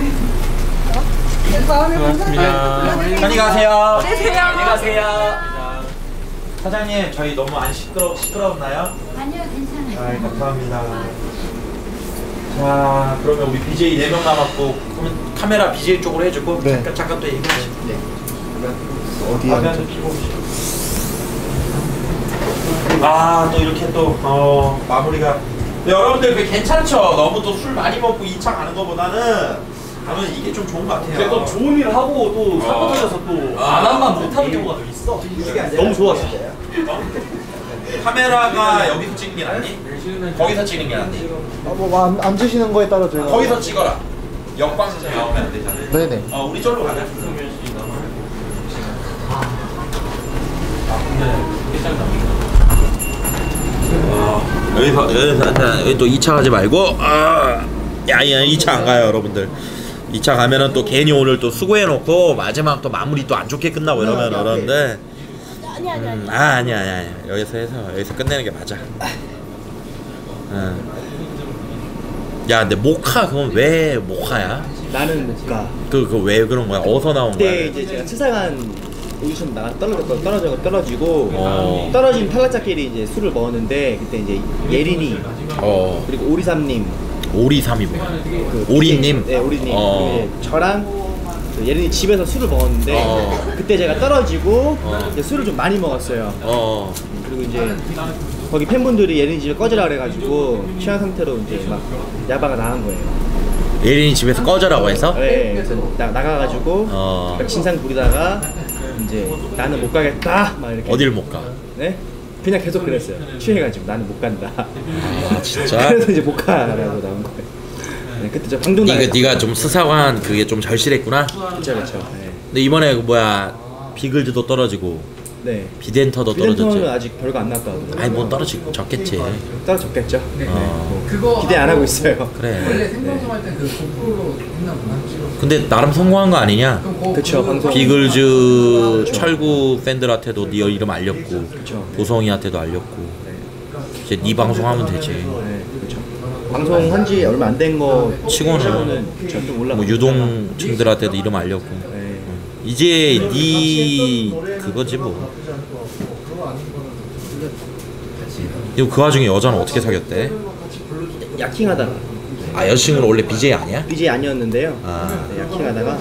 B: 네, 다음에
F: 고맙습니다. 안녕히 가세요.
B: 계세요.
F: 안녕히 가세요. 사장님, 저희 너무 안 시끄러 시끄럽나요?
D: 아니요, 괜찮아요.
F: 아, 감사합니다. 자, 그러면 우리 비제이 네 명 남았고, 그러면 카메라 비제이 쪽으로 해주고
E: 네.
F: 잠깐 잠깐 또 얘기하시. 네.
E: 어디 앉아?
F: 아, 또 이렇게 또 어, 마무리가. 네, 여러분들 그 괜찮죠? 너무 또 술 많이 먹고 이 차 가는 거보다는 저는 이게 좀 좋은 것 같아요.
A: 근데 또 좋은 일 하고 또 사고 터져서 또 안 한만 못하는 경우가 좀 있어. 너무 좋아 진짜.
F: 카메라가 여기서 찍는 게 낫니? 거기서 찍는 게 낫니?
E: 어, 뭐 안, 앉으시는 거에 따라 저희가.
F: 거기서 찍어라. 역광선 나오면 안 되잖아.
E: 네네.
F: 어, 우리 절로 가자. 어, 여기서 여기서 여기 또 이 차 가지 말고 아, 야야 이 차 안 가요 여러분들. 이 차 가면은 또 괜히 오늘 또 수고해놓고 마지막 또 마무리 또 안 좋게 끝나고 이러면 어려운데.
C: 아니 아니 아니.
F: 음, 아 아니야 아니야 아니야. 여기서 해서 여기서 끝내는 게 맞아. 응. 야 근데 모카 그건 왜 모카야?
E: 나는 못 가.
F: 그 그 왜 그런 거야? 어디서 나온 거야?
E: 그때 이제 제가 치사관 오디션 나가 떨어졌고 떨어지고 떨어지고
F: 어.
E: 떨어진 탈락자끼리 이제 술을 먹었는데 그때 이제 예린이
F: 어
E: 그리고 오리삼님
F: 오리삼이 뭐야?
E: 그
F: 오리님?
E: 네 오리님
F: 어.
E: 그리고 이제 저랑 그 예린이 집에서 술을 먹었는데
F: 어.
E: 그때 제가 떨어지고
F: 어.
E: 이제 술을 좀 많이 먹었어요.
F: 어
E: 그리고 이제 거기 팬분들이 예린이 집에 꺼지라 그래가지고 취한 상태로 이제 막 야바가 나간 거예요.
F: 예린이 집에서 꺼져라고 해서?
E: 네, 그래서 나, 나가가지고
F: 어.
E: 막 진상 부리다가 이제 나는 못 가겠다 막 이렇게.
F: 어딜 못 가?
E: 네? 그냥 계속 그랬어요. 취해가지고 나는 못 간다.
F: 아 진짜?
E: 그래서 이제 못 가라고 나온 거예요. 네, 그때 저 방송
F: 네가 네가 좀 스사관 그게 좀 절실했구나.
E: 그쵸 그쵸. 네.
F: 근데 이번에 그 뭐야 비글즈도 떨어지고
E: 네.
F: 비덴터도
E: 비덴터는
F: 떨어졌지.
E: 아직 별거 안 나왔다 하더라고요.
F: 아니 뭐 떨어졌겠지.
E: 떨어졌겠죠. 네.
F: 어.
H: 그거
E: 기대 안 하고 있어요.
F: 그래.
H: 원래 생방송할 때 그 고프로로 했나 보나?
F: 근데 나름 성공한 거 아니냐?
H: 그럼 그거
E: 그쵸 방송.
F: 비글즈 철구 팬들한테도 네 이름 알렸고
E: 그쵸.
F: 보성이한테도 알렸고 이제 네 방송하면 되지.
E: 네, 그렇죠. 방송 한지 얼마 안 된 거
F: 치고는
E: 그쵸, 좀 올라.
F: 뭐 유동층들한테도 이름 알렸고
E: 네.
F: 이제 네 그거지 뭐. 이거 그 와중에 여자는 어떻게 사귀었대?
E: 야킹하다가
F: 아 여자친구는 원래 비제이 아니야?
E: 비제이 아니었는데요.
F: 아.
E: 네, 야킹하다가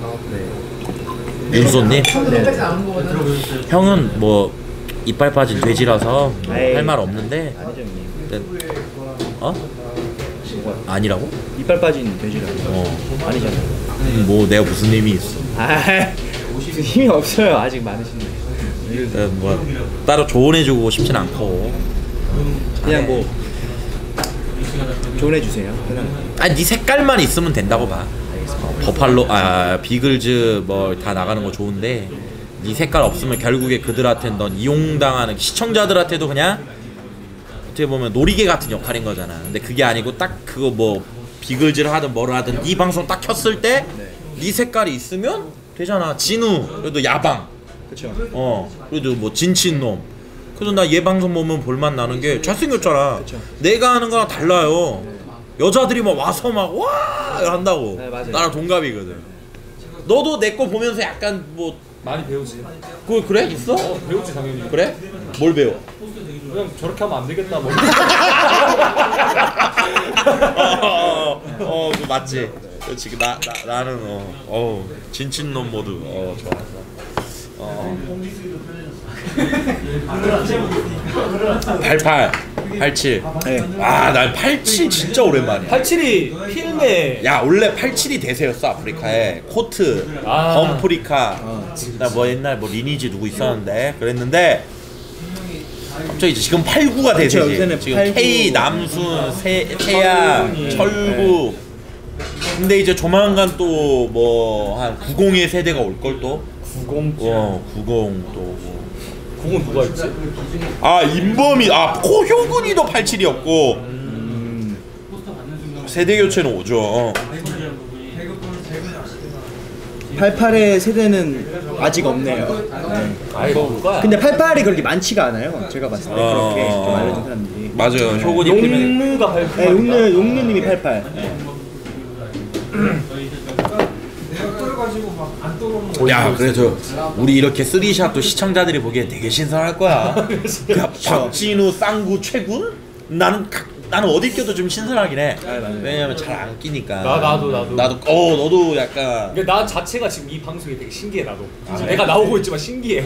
E: 네.
F: 윤소님?
E: 네.
F: 형은 뭐 이빨 빠진 돼지라서
E: 에이.
F: 할 말 없는데
E: 아니죠 형님.
F: 근데, 어? 아니라고?
E: 이빨 빠진 돼지라고.
F: 어.
E: 아니잖아요.
F: 음, 뭐 내가 무슨 힘이 있어?
E: 아 무슨 힘이 없어요. 아직 많으신데.
F: 네, 뭐 따로 조언해주고 싶진 않고
E: 그냥 뭐 조언해주세요.
F: 아니 네 색깔만 있으면 된다고 봐. 어, 버팔로 아 비글즈 뭐 다 나가는 거 좋은데 네 색깔 없으면 결국에 그들한테 넌 이용당하는 시청자들한테도 그냥 어떻게 보면 놀이개 같은 역할인 거잖아. 근데 그게 아니고 딱 그거 뭐 비글즈를 하든 뭐를 하든 네 방송 딱 켰을 때 네 색깔이 있으면 되잖아. 진우 그래도 야방
E: 그렇죠.
F: 어 그래도 뭐 진친놈 그래서 나 얘 방송 보면 볼맛 나는 게 잘생겼잖아.
E: 그쵸.
F: 내가 하는 거랑 달라요. 여자들이 막 와서 막 와 한다고.
E: 네, 맞아요.
F: 나랑 동갑이거든. 너도 내 거 보면서 약간 뭐
A: 많이 배우지.
F: 그거 그래 있어?
A: 어, 배우지 당연히.
F: 그래? 뭘 배워?
A: 그냥 저렇게 하면 안 되겠다 뭐.
F: 어, 어, 그 맞지. 그렇지. 나, 나 나는 어, 어 진친놈 모드. 어 좋아. 어. 팔팔, 팔칠.
E: 네.
F: 아, 난 팔칠 진짜 오랜만이야.
A: 팔칠이 필메.
F: 야, 원래 팔칠이 대세였어 아프리카에. 코트,
A: 아.
F: 범프리카. 나 뭐 옛날 뭐 리니지 누구 있었는데 그랬는데. 갑자기 이제 지금 팔구가 대세지.
E: 그쵸, 요새는
F: 지금
E: 팔구.
F: K, 남순, 세, 세야,
A: 철구.
F: 철구. 근데 이제 조만간 또 뭐 한 구십의 세대가 올 걸 또.
A: 구공.
F: 어, 구십 또 뭐.
A: 구공 누가 있지?
F: 아, 임범이 아, 코효근이도 팔칠이었고. 음. 세대 교체는 오죠.
E: 팔십팔의 세대는 아직 없네요. 네.
A: 아이고 누가?
E: 근데 팔십팔이 그렇게 많지가 않아요. 제가 봤을 때 그렇게
F: 어.
E: 좀 알려준 사람들이.
F: 맞아요. 효근이 때문에.
A: 용무가 팔.
E: 네, 용루 용루님이 팔십팔. 네.
F: 야, 그래서 우리 이렇게 쓰리샷도 시청자들이 보기에 되게 신선할 거야. 그 박진우, 쌍구, 최군? 나는 각, 나는 어디 껴도 좀 신선하긴 해. 왜냐면 잘 안 끼니까.
A: 나 나도 나도.
F: 나도 어 너도 약간.
A: 근데 나 자체가 지금 이 방송이 되게 신기해 나도. 내가 나오고 있지만 신기해.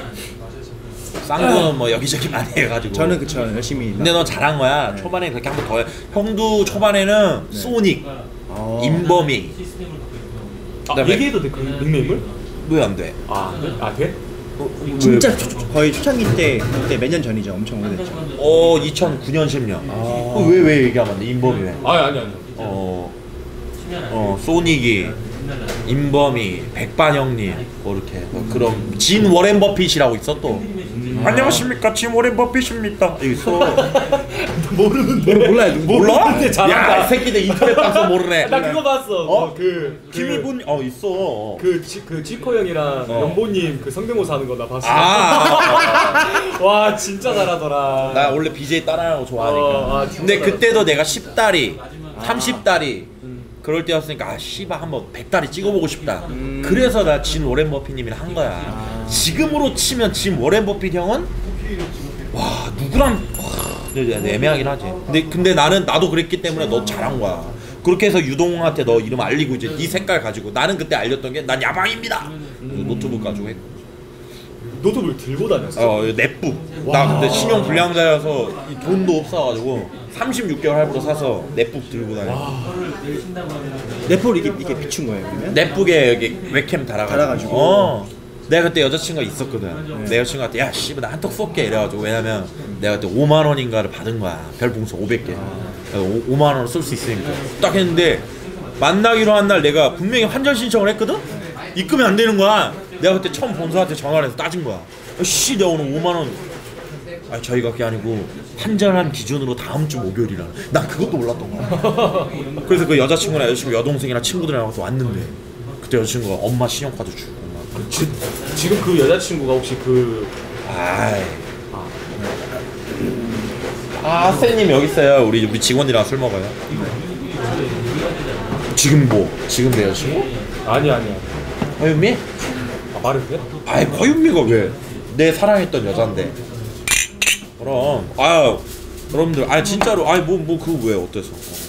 F: 쌍구는 뭐 여기저기 많이 해가지고.
E: 저는 그쵸 열심히.
F: 근데 너 잘한 거야. 초반에 그렇게 한 번 더 해. 형도 초반에는 소닉,
E: 어.
F: 임범이.
A: 아,
F: 그다음에-
A: 얘기해도 돼 그 닉네임을?
F: 왜 안 돼?
A: 아, 아 돼?
E: 진짜 초, 초, 거의 초창기 때 그때 몇 년 전이죠. 엄청 오래됐죠.
F: 어 이천구 년 십 년. 왜 왜 얘기하면 안 돼? 임범이 왜?
A: 아니 아니 아니.
F: 어, 어 소닉이, 임범이, 백반형님 뭐 이렇게 뭐 그런 진 워렌 버핏이라고 있어 또. 음. 안녕하십니까 진 워렌 버핏입니다. 여기 있어.
A: 모르는데.
E: 몰라요.
F: 몰라?
A: 모르는데 잘한다.
F: 야, 이 새끼들 인터넷 방송 모르네.
A: 나 그거 봤어.
F: 어?
A: 그
F: 김희분 어 있어.
A: 그, 지, 그 지코 형이랑
F: 어.
A: 연보님 그 성대모사 하는 거 나 봤어.
F: 아,
A: 와 진짜 잘하더라.
F: 나 원래 비제이 따라하는 거 좋아하니까.
A: 어, 아, 진짜
F: 근데
A: 잘해.
F: 그때도 내가 십 다리, 삼십 다리 그럴 때였으니까 아 씨발 한번 백 다리 찍어보고 싶다. 그래서 나 진 워렌 버핏님이랑 한 거야. 지금으로 치면 진 워렌 버핏 형은 와 누구랑 와, 애매하긴 하지. 근데 근데 나는 나도 그랬기 때문에 너 잘한 거야. 그렇게 해서 유동한테 너 이름 알리고 이제 네 색깔 가지고 나는 그때 알렸던 게 난 야방입니다. 그래서 노트북 가지고 했고.
A: 노트북을 들고 다녔어.
F: 어 넷북. 나 그때 신용 불량자여서 이 돈도 없어가지고 삼십육 개월 할부로 사서 넷북 들고 다녔어.
E: 넷플 이게 이게 비춘 거예요, 그러면?
F: 넷북에 여기 웹캠 달아가지고.
E: 달아가지고.
F: 어. 내가 그때 여자친구가 있었거든. 내 여자친구한테 야 씨발 나 한턱 쏠게 이래가지고 왜냐면 내가 그때 오만 원인가를 받은 거야. 별풍선 오백 개. 오, 오만 원을 쏠 수 있으니까. 딱 했는데 만나기로 한 날 내가 분명히 환전 신청을 했거든. 입금이 안 되는 거야. 내가 그때 처음 본사한테 전화를 해서 따진 거야. 씨 내가 오늘 오만 원. 아 저희가 그게 아니고 환전한 기준으로 다음 주 목요일이라. 난 그것도 몰랐던 거야. 그래서 그 여자친구나 여자친구 여동생이나 친구들이랑 와서 왔는데 그때 여자친구가 엄마 신용카드 주고 막.
A: 지, 지금 그 여자친구가 혹시 그
F: 아이. 아 쌤님 여기 있어요. 우리 우리 직원들이랑 술 먹어요. 지금 뭐? 지금 내 여자친구?
A: 아니 아니야.
F: 허윤미?
A: 아 말을 돼?
F: 아이 허윤미가 왜? 내 사랑했던 여잔데. 그럼 아 여러분들 아 진짜로 아니 뭐 뭐 그거 왜 어때서?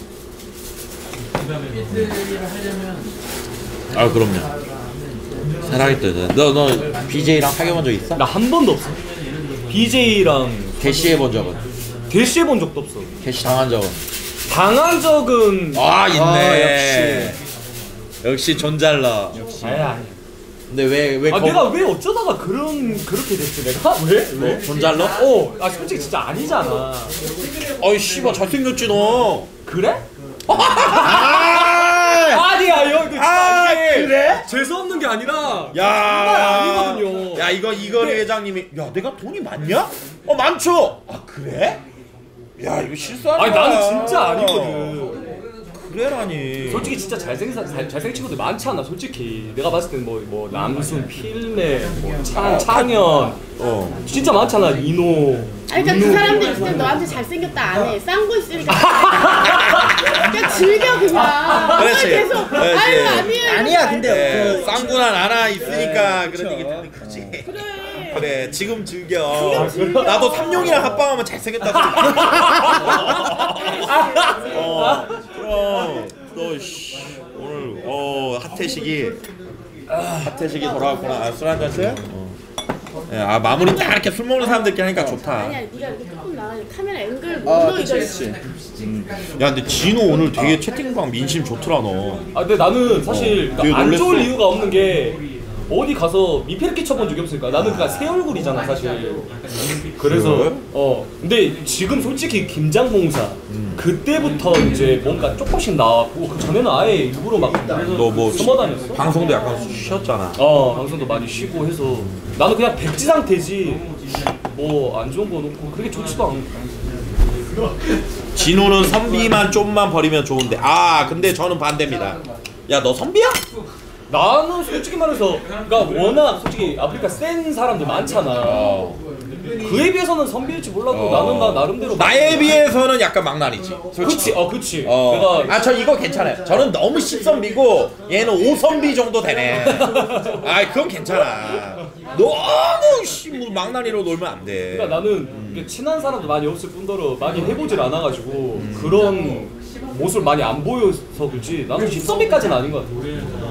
F: 아 그럼요. 사랑했다. 너너 비제이랑 사귀어본 적 있어?
A: 나 한 번도 없어. 비제이랑
F: 개시해본 적은?
A: 대시해본 적도 없어.
F: 개시 당한 적은?
A: 당한 적은
F: 아 있네.
A: 아, 역시
F: 역시 존잘라.
A: 역시. 아야.
F: 근데 왜 왜?
A: 아
F: 거...
A: 내가 왜 어쩌다가 그런 그렇게 됐지 내가? 왜? 왜?
F: 존잘라?
A: 어. 아 솔직히 진짜 아니잖아.
F: 아이 씨발 잘생겼지 너.
A: 그래?
F: 아!
A: 아니야 형 이거
F: 아,
A: 이게
F: 그래?
A: 재수 없는 게 아니라
F: 야,
A: 정말 아니거든요.
F: 야 이거 이거 회장님이 야 내가 돈이 많냐? 어 많죠. 아 그래? 야 이거 실수하는
A: 아니
F: 거야.
A: 나는 진짜 아니거든.
F: 그래라니.
A: 솔직히 진짜 잘생긴 사- 잘, 잘생긴 친구들 많잖아. 솔직히 내가 봤을 때는 뭐 뭐 남순, 필매, 뭐창 창현,
F: 어.
A: 진짜 많잖아. 이노.
C: 아니 그러니까 그 사람들이 있을 때 너한테 잘생겼다 안 해. 싼 거 있으니까 그냥 즐겨 그냥.
F: 그렇지.
C: 계속
F: 그렇지.
C: 아유 아니에요.
E: 아니야 근데
F: 네,
E: 그
F: 쌍구나 나나 있으니까
E: 네,
F: 그런 얘기
E: 그쵸.
F: 듣는 거지.
C: 그래.
F: 그래 지금 즐겨. 나도 삼룡이랑 합방하면 잘생겼다 소리. 어 그럼 너 씨, 오늘 어 하태식이 하태식이 돌아왔구나. 아, 술 한잔 해? 어. 예, 아 마무리 딱 이렇게 술 먹는 사람들끼리 하니까 좋다.
C: 아니야 네가 이렇게 조금 나가 카메라 앵글
E: 아
C: 모노
E: 그치
C: 이거
E: 그치.
F: 야 근데 진호 오늘 되게 채팅방 민심 좋더라 너.
A: 아 근데 나는 사실
F: 어, 되게
A: 안
F: 놀랬어.
A: 좋을 이유가 없는 게 어디 가서 미피를 끼쳐본 적이 없으니까. 나는 그냥 새 얼굴이잖아 사실. 그래서
F: 그래?
A: 어 근데 지금 솔직히 김장봉사
F: 음.
A: 그때부터 이제 뭔가 조금씩 나왔고 그 전에는 아예 일부러 막
F: 너 뭐
A: 숨어 다녔어?
F: 방송도 약간 쉬었잖아.
A: 어 방송도 많이 쉬고 해서 나는 그냥 백지 상태지 뭐 안 좋은 거 놓고 그렇게 좋지도 않고.
F: 진호는 선비만 좀만 버리면 좋은데 아 근데 저는 반대입니다. 야 너 선비야?
A: 나는 솔직히 말해서 그러니까 워낙 솔직히 아프리카 센 사람들 많잖아. 그에 비해서는 선비일지 몰라도 나는 나 나름대로
F: 나에 비해서는 약간 망나니지.
A: 그치 어 그치
F: 어.
A: 내가
F: 아 저 이거 괜찮아요. 저는 너무 십선비고 얘는 오선비 정도 되네. 아 그건 괜찮아. 너무 씨 뭐 망나니로 놀면 안 돼.
A: 그러니까 나는 이게 친한 사람도 많이 없을 뿐더러 많이 해보질 않아가지고 그런 모습을 많이 안 보여서 그렇지 나는 십선비까지는 아닌 것 같아.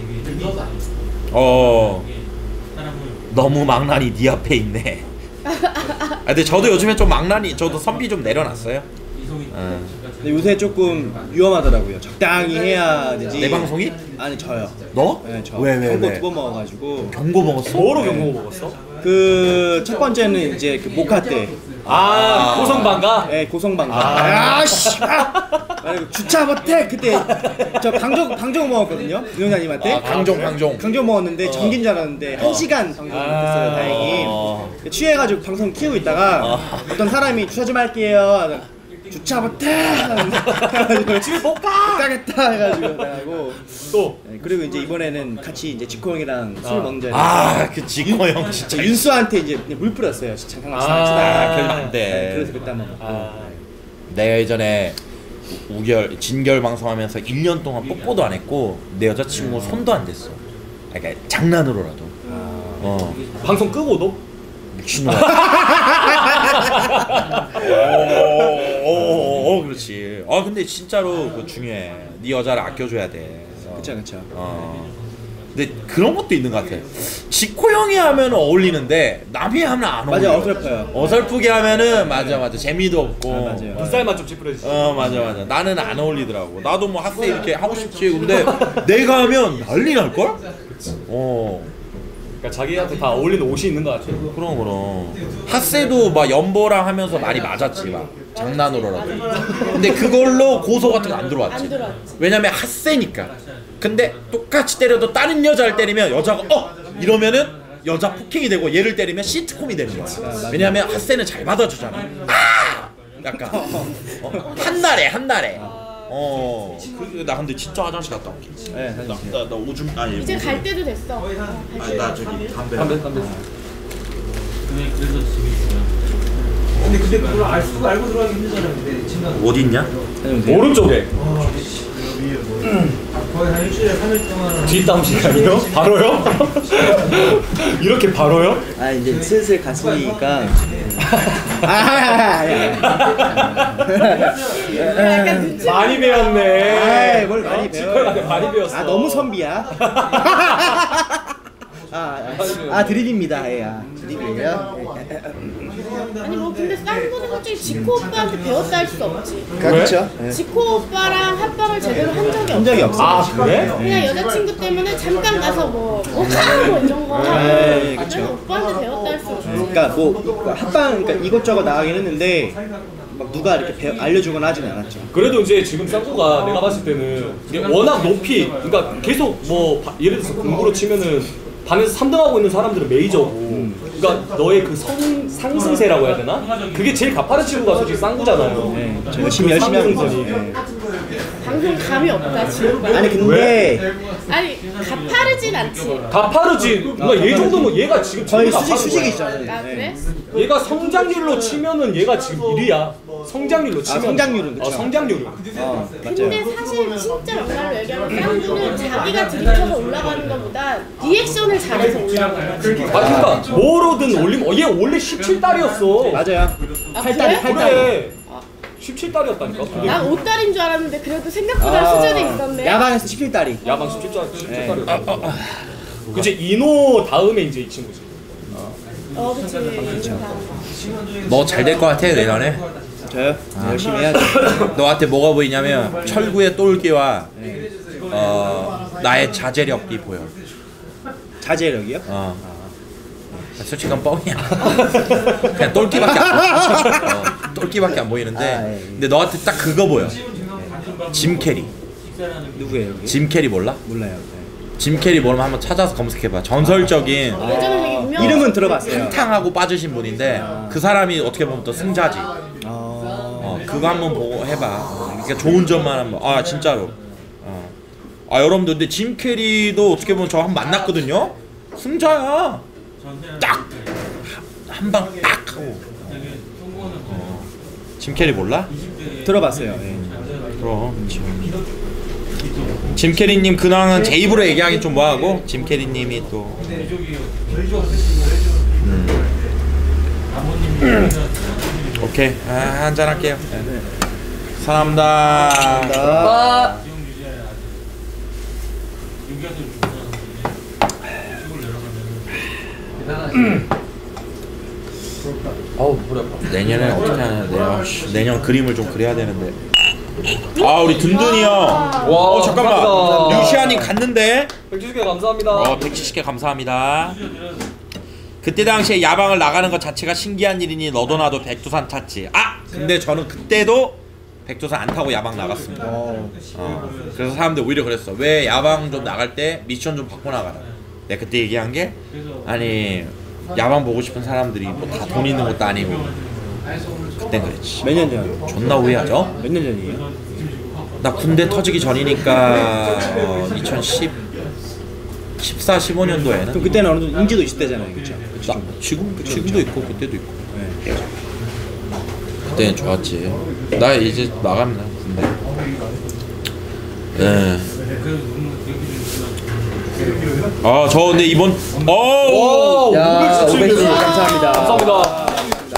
F: 어 너무 망나니 네 앞에 있네. 아 근데 저도 요즘에 좀 망나니 저도 선비 좀 내려놨어요. 어.
E: 근데 요새 조금 위험하더라고요. 적당히 해야 되지.
F: 내 방송이?
E: 아니 저요.
F: 너?
E: 네, 저.
F: 왜, 왜,
E: 경고
F: 왜?
E: 두 번 먹어가지고.
F: 경고 먹었어?
A: 뭐로 경고 먹었어?
E: 그 첫 번째는 이제 그 모카 때.
A: 아, 고성방가?
E: 네 고성방가.
A: 아.
E: 아 씨. 주차 못해 그때 저 강정 강정 먹었거든요. 윤영자님한테.
F: 아, 강정 강정.
E: 강정 먹었는데 전기인 줄 알았는데 한 시간 방송 했어요. 다행히. 취해가지고 방송 키우고 있다가 어떤 사람이 주차 좀 할게요. 주차 못해. 집에 못 가. 못 가겠다 해가지고 나가고
A: 또
E: 네, 그리고 이제 이번에는 같이 이제 지코 형이랑 술 먹는 자리에
F: 아그 지코 형 진짜
E: 윤수한테 이제 물 뿌렸어요. 잠깐 같이
A: 아,
E: 나가시다.
F: 그러면 안 돼.
E: 네, 그래서 그때 한번 먹고.
A: 아,
F: 내가 예전에 우결 진결 방송하면서 일 년 동안 뽀뽀도 안 했고 내 여자친구 손도 안 댔어. 그러니까 장난으로라도. 어
A: 방송 끄고도?
F: 미친놈아. 오, 그렇지. 아 근데 진짜로 그거 중요해. 네 여자를 아껴줘야 돼. 어.
E: 그쵸 그쵸.
F: 어. 근데 그런 것도 있는 것 같아. 지코 형이 하면 어울리는데 남이 하면 안 어울려.
E: 맞아 어설퍼요.
F: 어설프게 하면은 맞아 맞아 재미도 없고.
E: 아, 맞아요.
A: 뱃살만 좀 찌푸려지지.
F: 어 맞아 맞아. 나는 안 어울리더라고. 나도 뭐 학생 이렇게 하고 싶지. 근데 내가 하면 난리 날 걸? 어.
A: 그러니까 자기한테 다 어울리는 옷이 있는 것 같아.
F: 그럼 그럼. 핫세도 막 연보랑 하면서 많이 맞았지 막 장난으로라도. 근데 그걸로 고소 같은 거 안 들어왔지.
C: 안 들어왔지.
F: 왜냐면 핫세니까. 근데 똑같이 때려도 다른 여자를 때리면 여자가 어 이러면은 여자 폭행이 되고 얘를 때리면 시트콤이 되는 거야. 왜냐면 핫세는 잘 받아주잖아. 아! 약간 어? 한 달에 한 달에. 어. 그, 나 근데 진짜 화장실 갔다 올게.
E: 네, 사실.
F: 나 나 오줌 아니.
C: 이제 갈 때도 됐어. 어, 갈
F: 아니
C: 때도.
F: 나 저기 담배.
A: 담배 담배.
H: 근데 근데 그걸 알 수가 알고 들어가기 힘들잖아요. 근데 친구.
F: 어디 있냐?
A: 오른쪽에.
H: 거의 한 일주일에 삼 일 동안
A: 뒷담 시간이요? 바로요? 이렇게 바로요?
E: 아 이제 슬슬 갔으니까. 아,
C: 약간 눈치.
A: 많이 배웠네.
E: 아이, 뭘 많이 배워.
A: 많이 배웠어.
E: 아 너무 선비야. 아, 아, 아 드립입니다. 예, 아, 드립이에요.
C: 아니 뭐 근데 쌍둥이는 솔직히 지코 오빠한테 배웠다 할 수 없지.
E: 그렇죠. 예.
C: 지코 오빠랑 합방을 제대로 한 적이 없어.
E: 한 적이 없어.
A: 아 그래?
C: 그냥 여자친구 때문에 잠깐 가서 뭐 오빠 뭐 이런 거 하고.
E: 에이,
C: 아,
E: 그쵸.
C: 나는 오빠한테 배웠다 할 수 없어.
E: 그러니까 뭐 합방 그러니까 이것저것 나가긴 했는데 막 누가 이렇게 배, 알려주거나 하진 않았죠.
A: 그래도 이제 지금 쌍구가 내가 봤을 때는 이게 워낙 높이 그러니까 계속 뭐 바- 예를 들어서 공부로 치면은 반에서 삼 등 하고 있는 사람들은 메이저고 그러니까 너의 그 성, 상승세라고 해야 되나? 그게 제일 가파른 친구가 솔직히 쌍구잖아요.
E: 네, 저 열심히 열심히 하고 있어요.
A: 상승선이.
E: 네.
C: 방송 감이 없다 지금.
E: 아니 근데
C: 아니 가파르진 않지.
A: 가파르지. 그러니까 얘 정도면 얘가 지금 제일
E: 거의 수직
A: 가파른 거야.
E: 수직이잖아요.
C: 아 그래?
A: 얘가 성장률로 치면은 얘가 지금 일 위야. 성장률로 치면.
E: 성장률은 그쵸.
A: 어, 성장률은.
E: 어,
C: 근데
E: 맞아요.
C: 사실 진짜 막말로 얘기하면 쌍둥이는 자기가 들이켜서 올라가는 것보다 리액션을 잘해서 올라가는 거지.
A: 아 그러니까 뭐로든 올리면 어, 얘 원래 십칠 달이었어.
E: 맞아요.
C: 아,
E: 팔다리
C: 그래?
E: 팔다리.
A: 그래. 십칠 달이었다니까. 근데
C: 난 오 달인 줄 알았는데 그래도 생각보다 수준이 있었네.
E: 야방에서 십칠 달이.
A: 야방 십칠 달 십칠
E: 네.
A: 달이었다. 그치 이노 다음에 이제 이 친구지.
C: 어 그치.
F: 너 잘 될 것 같아 내년에.
E: 저요? 열심히 해야죠.
F: 너한테 뭐가 보이냐면 철구의 똘끼와 어, 나의 자제력이 보여.
E: 자제력이요?
F: 어. 솔직히 그건 뻥이야. 그냥 똘끼밖에 안 보여. 어, 똘끼밖에 안 보이는데
E: 아, 예, 예.
F: 근데 너한테 딱 그거 보여. 짐 캐리.
E: 누구예요? 여기?
F: 짐 캐리 몰라?
E: 몰라요.
F: 짐 캐리 모르면 한번 찾아서 검색해봐. 전설적인
C: 예전에 되게
E: 네.
C: 유명한.
E: 이름은 들어봤어요.
F: 한탕하고 빠지신 분인데 그 사람이 어떻게 보면 또 승자지.
E: 어...
F: 어, 그거 한번 보고 해봐. 그러니까 좋은 점만 한번. 아 진짜로. 어. 아 여러분들 근데 짐 캐리도 어떻게 보면 저 한 번 만났거든요. 승자야. 딱 한 방 딱 하고. 어. 짐 캐리 몰라?
E: 들어봤어요. 예.
F: 그럼. 짐 캐리님 근황은 제 입으로 얘기하기 좀 뭐하고 짐 캐리님이 또. 음. 오케이 아, 한잔 할게요. 네. 사랑합니다.
E: 아,
A: 아우 머리 아파.
F: 내년에 어떻게 하냐 내가 씨, 내년 그림을 좀 그려야 되는데. 아 우리 든든이 형.
A: 와
F: 어 잠깐만.
A: 감사합니다.
F: 류시안이 갔는데.
A: 백지수 개 감사합니다.
F: 어 백칠십 개 감사합니다. 그때 당시에 야방을 나가는 것 자체가 신기한 일이니 너도 나도 백두산 탔지. 아 근데 저는 그때도 백두산 안 타고 야방 나갔습니다. 어, 그래서 사람들 오히려 그랬어. 왜 야방 좀 나갈 때 미션 좀 바꿔 나가라. 내가 그때 얘기한 게 아니 야방 보고 싶은 사람들이 뭐 다 돈 있는 것도 아니고 그땐 그랬지.
E: 몇 년 전?
F: 존나 후회하죠?
E: 몇 년 전이에요?
F: 나 군대 터지기 전이니까 어, 이천십 십사, 십오 년도에는
E: 그럼 그때는 어느 정도 인지도 있을 때잖아요, 그렇죠?
F: 나 지금 지금도 있고 그때도 있고. 그때는 좋았지. 나 이제 나갑니다 군대. 네. 아저 근데 이번 어
E: 야, 오백칠 감사합니다.
A: 감사합니다.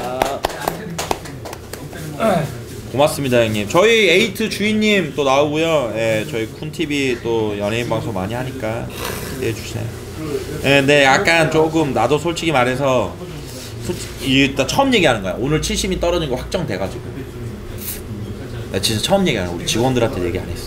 F: 고맙습니다 형님. 저희 에이트 주인님 또 나오고요. 예, 저희 쿤티비 또 연예인 방송 많이 하니까 기대해 주세요. 예, 근데 약간 조금 나도 솔직히 말해서 솔직히 일단 처음 얘기하는 거야. 오늘 칠십이 떨어진 거 확정돼가지고 나 진짜 처음 얘기하는 거야. 우리 직원들한테 얘기 안 했어.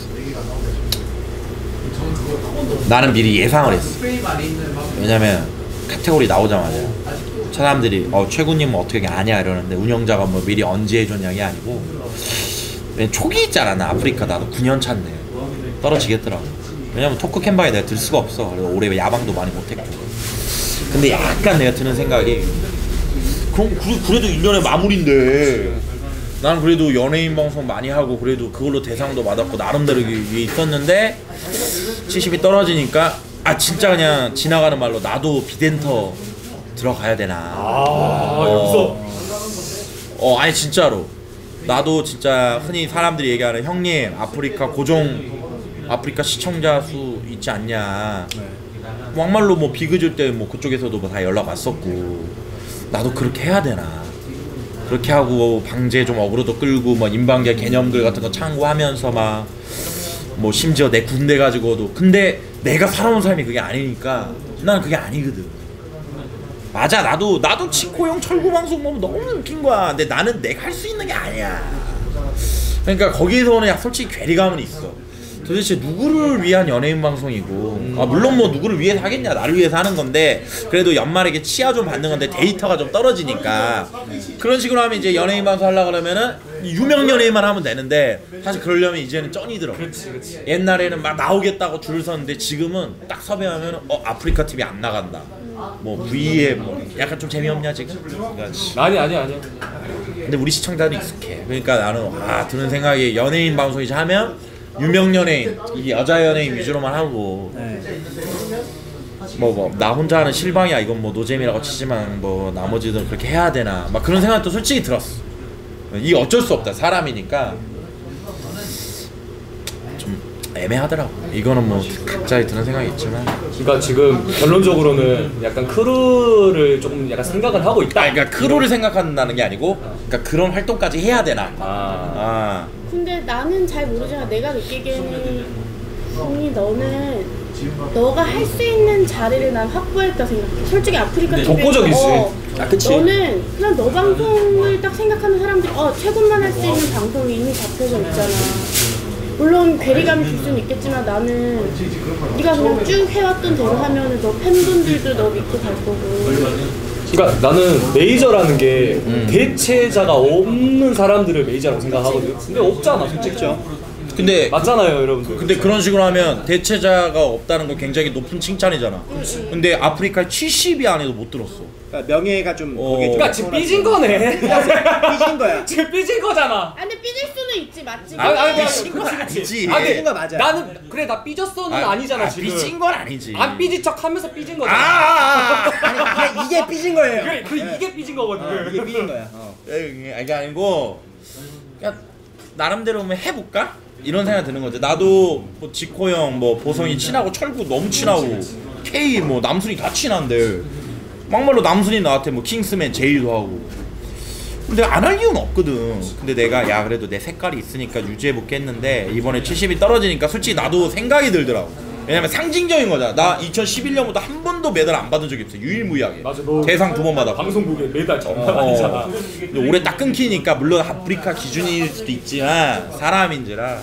F: 나는 미리 예상을 했어. 왜냐면 카테고리 나오자마자 사람들이 어 최군님은 어떻게 아냐 이러는데 운영자가 뭐 미리 언제 해줬냐 게 아니고 초기 있잖아. 나 아프리카 나도 구 년 차인데 떨어지겠더라고. 왜냐면 토크 캠바에 내가 들 수가 없어. 그래서 올해 야방도 많이 못했고. 근데 약간 내가 드는 생각이 그럼 그래도 일 년의 마무리인데 나는 그래도 연예인 방송 많이 하고 그래도 그걸로 대상도 받았고 나름대로 위에 있었는데 칠십이 떨어지니까 아 진짜 그냥 지나가는 말로 나도 비덴터 들어가야 되나.
A: 아
F: 어,
A: 여기서
F: 어 아니 진짜로 나도 진짜 흔히 사람들이 얘기하는 형님 아프리카 고정 아프리카 시청자 수 있지 않냐. 막말로 뭐 비그질 때 뭐 그쪽에서도 뭐 다 연락 왔었고 나도 그렇게 해야 되나. 그렇게 하고 방제 좀 어그로도 끌고 뭐 인방계 개념글 같은 거 참고하면서 막 뭐 심지어 내 군대 가지고도 근데 내가 살아온 삶이 그게 아니니까 난 그게 아니거든. 맞아 나도 나도 치코 형 철구 방송 보면 너무 웃긴 거야. 근데 나는 내가 할 수 있는 게 아니야. 그러니까 거기에서 오는 약 솔직히 괴리감은 있어. 도대체 누구를 위한 연예인 방송이고 아 물론 뭐 누구를 위해서 하겠냐 나를 위해서 하는 건데 그래도 연말에 이게 치아 좀 받는 건데 데이터가 좀 떨어지니까 그런 식으로 하면 이제 연예인 방송 하려고 그러면은 유명 연예인만 하면 되는데 사실 그러려면 이제는 쩐이더라고.
A: 그렇지, 그렇지.
F: 옛날에는 막 나오겠다고 줄 섰는데 지금은 딱 섭외하면 어 아프리카 티비 안 나간다. 뭐 브이에 뭐 약간 좀 재미없냐 지금? 그러니까
A: 아니 아니 아니.
F: 근데 우리 시청자는 익숙해. 그러니까 나는 아 드는 생각이 연예인 방송이지 하면 유명 연예인, 이 여자 연예인 위주로만 하고 뭐 뭐 나 혼자 하는 실방이야 이건 뭐 노잼이라고 치지만 뭐 나머지들은 그렇게 해야 되나 막 그런 생각도 솔직히 들었어. 이게 어쩔 수 없다 사람이니까 좀 애매하더라고. 이거는 뭐 각자의 드는 생각이 있지만
A: 그러니까 지금 결론적으로는 약간 크루를 조금 약간 생각을 하고 있다.
F: 아 그러니까 크루를 생각한다는 게 아니고 그러니까 그런 활동까지 해야 되나.
A: 아,
F: 아.
C: 근데 나는 잘 모르지만 내가 느끼기에는 형이 너는 너가 할 수 있는 자리를 난 확보했다 생각해. 솔직히 아프리카 티비에서
A: 독보적이지.
C: 어,
A: 아, 그치.
C: 너는 그냥 너 방송을 딱 생각하는 사람들이 어 최고만 할 수 있는 방송이 이미 잡혀져 있잖아. 물론 괴리감이 줄 수는 있겠지만 나는 네가 그냥 쭉 해왔던 대로 하면은 너 팬분들도 너 믿고 갈 거고.
A: 그러니까 나는 메이저라는 게 음. 대체자가 없는 사람들을 메이저라고 생각하거든. 근데 없잖아, 솔직히.
F: 근데
A: 맞잖아요, 여러분들.
F: 근데 그런 식으로 하면 대체자가 없다는 거 굉장히 높은 칭찬이잖아. 근데 아프리카 칠십이 안에도 못 들었어.
E: 그러니까 명예가 좀
F: 어.
E: 거기에 좀
A: 그러니까 지금 삐진 거네.
E: 삐진 거야.
A: 지금 삐진 거잖아.
C: 아 근데 삐질 수는 있지 맞지?
A: 아, 아니,
F: 삐진 건 아니지.
A: 아니,
E: 삐진 거 맞아.
A: 나는 그래 나 삐졌어는
F: 아,
A: 아니잖아
F: 아,
A: 지금.
F: 삐진 건 아니지.
A: 안 삐진 척하면서 삐진
F: 아,
A: 거잖아.
F: 아, 아,
E: 아니 이게, 이게 삐진 거예요.
A: 그래, 그 이게 삐진 거거든.
E: 어, 이게 삐진 거야. 어.
F: 아. 이게 아니고 그냥 나름대로 한번 해볼까? 이런 생각 드는 거지. 나도 뭐 지코 형, 뭐 보성이 친하고 철구 너무 친하고 K 뭐 남순이 다 친한데 막말로 남순이 나한테 뭐 킹스맨 제의도 하고. 근데 안 할 이유는 없거든. 근데 내가 야 그래도 내 색깔이 있으니까 유지해볼게 했는데 이번에 칠십이 떨어지니까 솔직히 나도 생각이 들더라고. 왜냐면 상징적인 거잖아. 나 이천십일 년부터 한 번도 메달 안 받은 적이 없어. 유일무이하게.
A: 맞아, 너
F: 대상 두 번 받아.
A: 방송국에 매달 장난 아니잖아.
F: 어. 근데 올해 딱 끊기니까 물론 아프리카 기준일 수도 있지만 사람인지라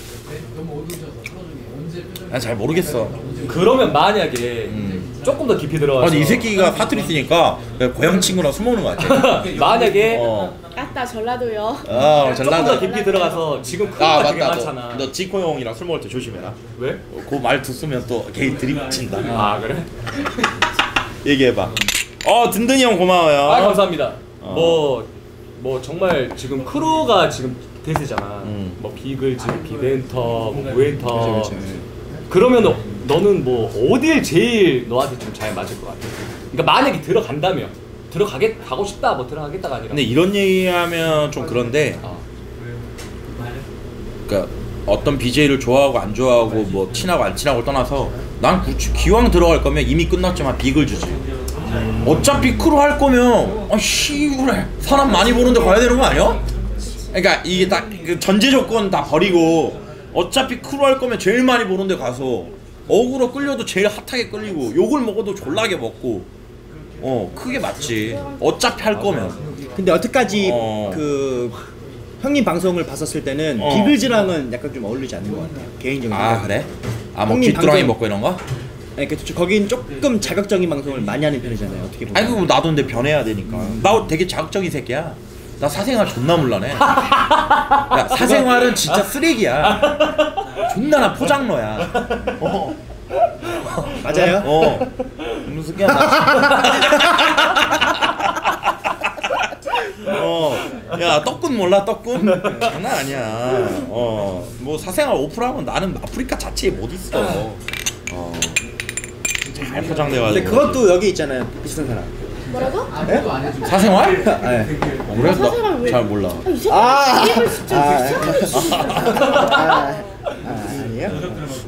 F: 난 잘 모르겠어.
A: 그러면 만약에
F: 음.
A: 조금 더 깊이 들어가서
F: 아니 이 새끼가 사투리 쓰니까 고향 친구랑 술 먹는 거 같아.
A: 만약에
F: 어.
C: 아따 전라도요.
F: 아
A: 조금 더
F: 전라도.
A: 깊이 들어가서 지금
F: 아
A: 크루가 되게
F: 맞다.
A: 많잖아.
F: 너, 너 지코 형이랑 술 먹을 때 조심해라.
A: 왜?
F: 그 말투 쓰면 또 게이 드립 친다.
A: 아 그래?
F: 얘기해봐. 어 든든이 형 고마워요.
A: 아 감사합니다.
F: 어.
A: 뭐, 뭐 정말 지금 크루가 지금 대세잖아.
F: 음.
A: 뭐 비글즈, 비벤터, 뭐 무엔터.
E: 그치, 그치.
A: 그러면 너는 뭐 어딜 제일 너한테 좀 잘 맞을 것 같아? 그러니까 만약에 들어간다면 들어가겠 가고 싶다 뭐 들어가겠다가 아니라.
F: 근데 이런 얘기하면 좀 그런데.
A: 어.
F: 그러니까 어떤 비제이를 좋아하고 안 좋아하고 뭐 친하고 안 친하고 떠나서 난 굳이 기왕 들어갈 거면 이미 끝났지만 비글즈지. 어차피 크루 할 거면 아 씨발 사람 많이 보는데 가야 되는 거 아니야? 그러니까 이게 딱 그 전제 조건 다 버리고 어차피 크루 할 거면 제일 많이 보는데 가서 어그로 끌려도 제일 핫하게 끌리고 욕을 먹어도 졸라게 먹고 어 그게 맞지. 어차피 할 거면.
E: 근데 여태까지
F: 어.
E: 그 형님 방송을 봤었을 때는
F: 어.
E: 비글즈랑은 약간 좀 어울리지 않는 것 같아요. 개인적인
F: 아
E: 생각.
F: 그래? 아 뭐
E: 형님
F: 귀뚜라미
E: 방송-
F: 먹고 이런 거?
E: 아니 그 거긴 조금 자극적인 방송을 많이 하는 편이잖아요. 어떻게 보면.
F: 아니 그거 나도 근데 변해야 되니까. 나 되게 자극적인 새끼야. 나 사생활 존나 물러내. 야 사생활은 진짜 쓰레기야. 존나 나 포장러야. 어.
E: 맞아요?
F: 어. 무슨 새끼야 나. 어. 야 떡군 몰라 떡군? 장난 아니야. 어. 뭐 사생활 오프라면 나는 아프리카 자체에 못 있어. 어. 잘 포장돼가지고.
E: 근데 그것도 여기 있잖아요. 비슷한 사람.
C: 뭐라고?
F: 사생활?
E: 네.
F: 어, 그래?
C: 사생활 왜?
F: 잘 몰라.
C: 아, 이 새끼
E: 아,
C: 이걸 진짜
E: 아,
C: 이상하게
E: 아, 아, 아, 아니에요?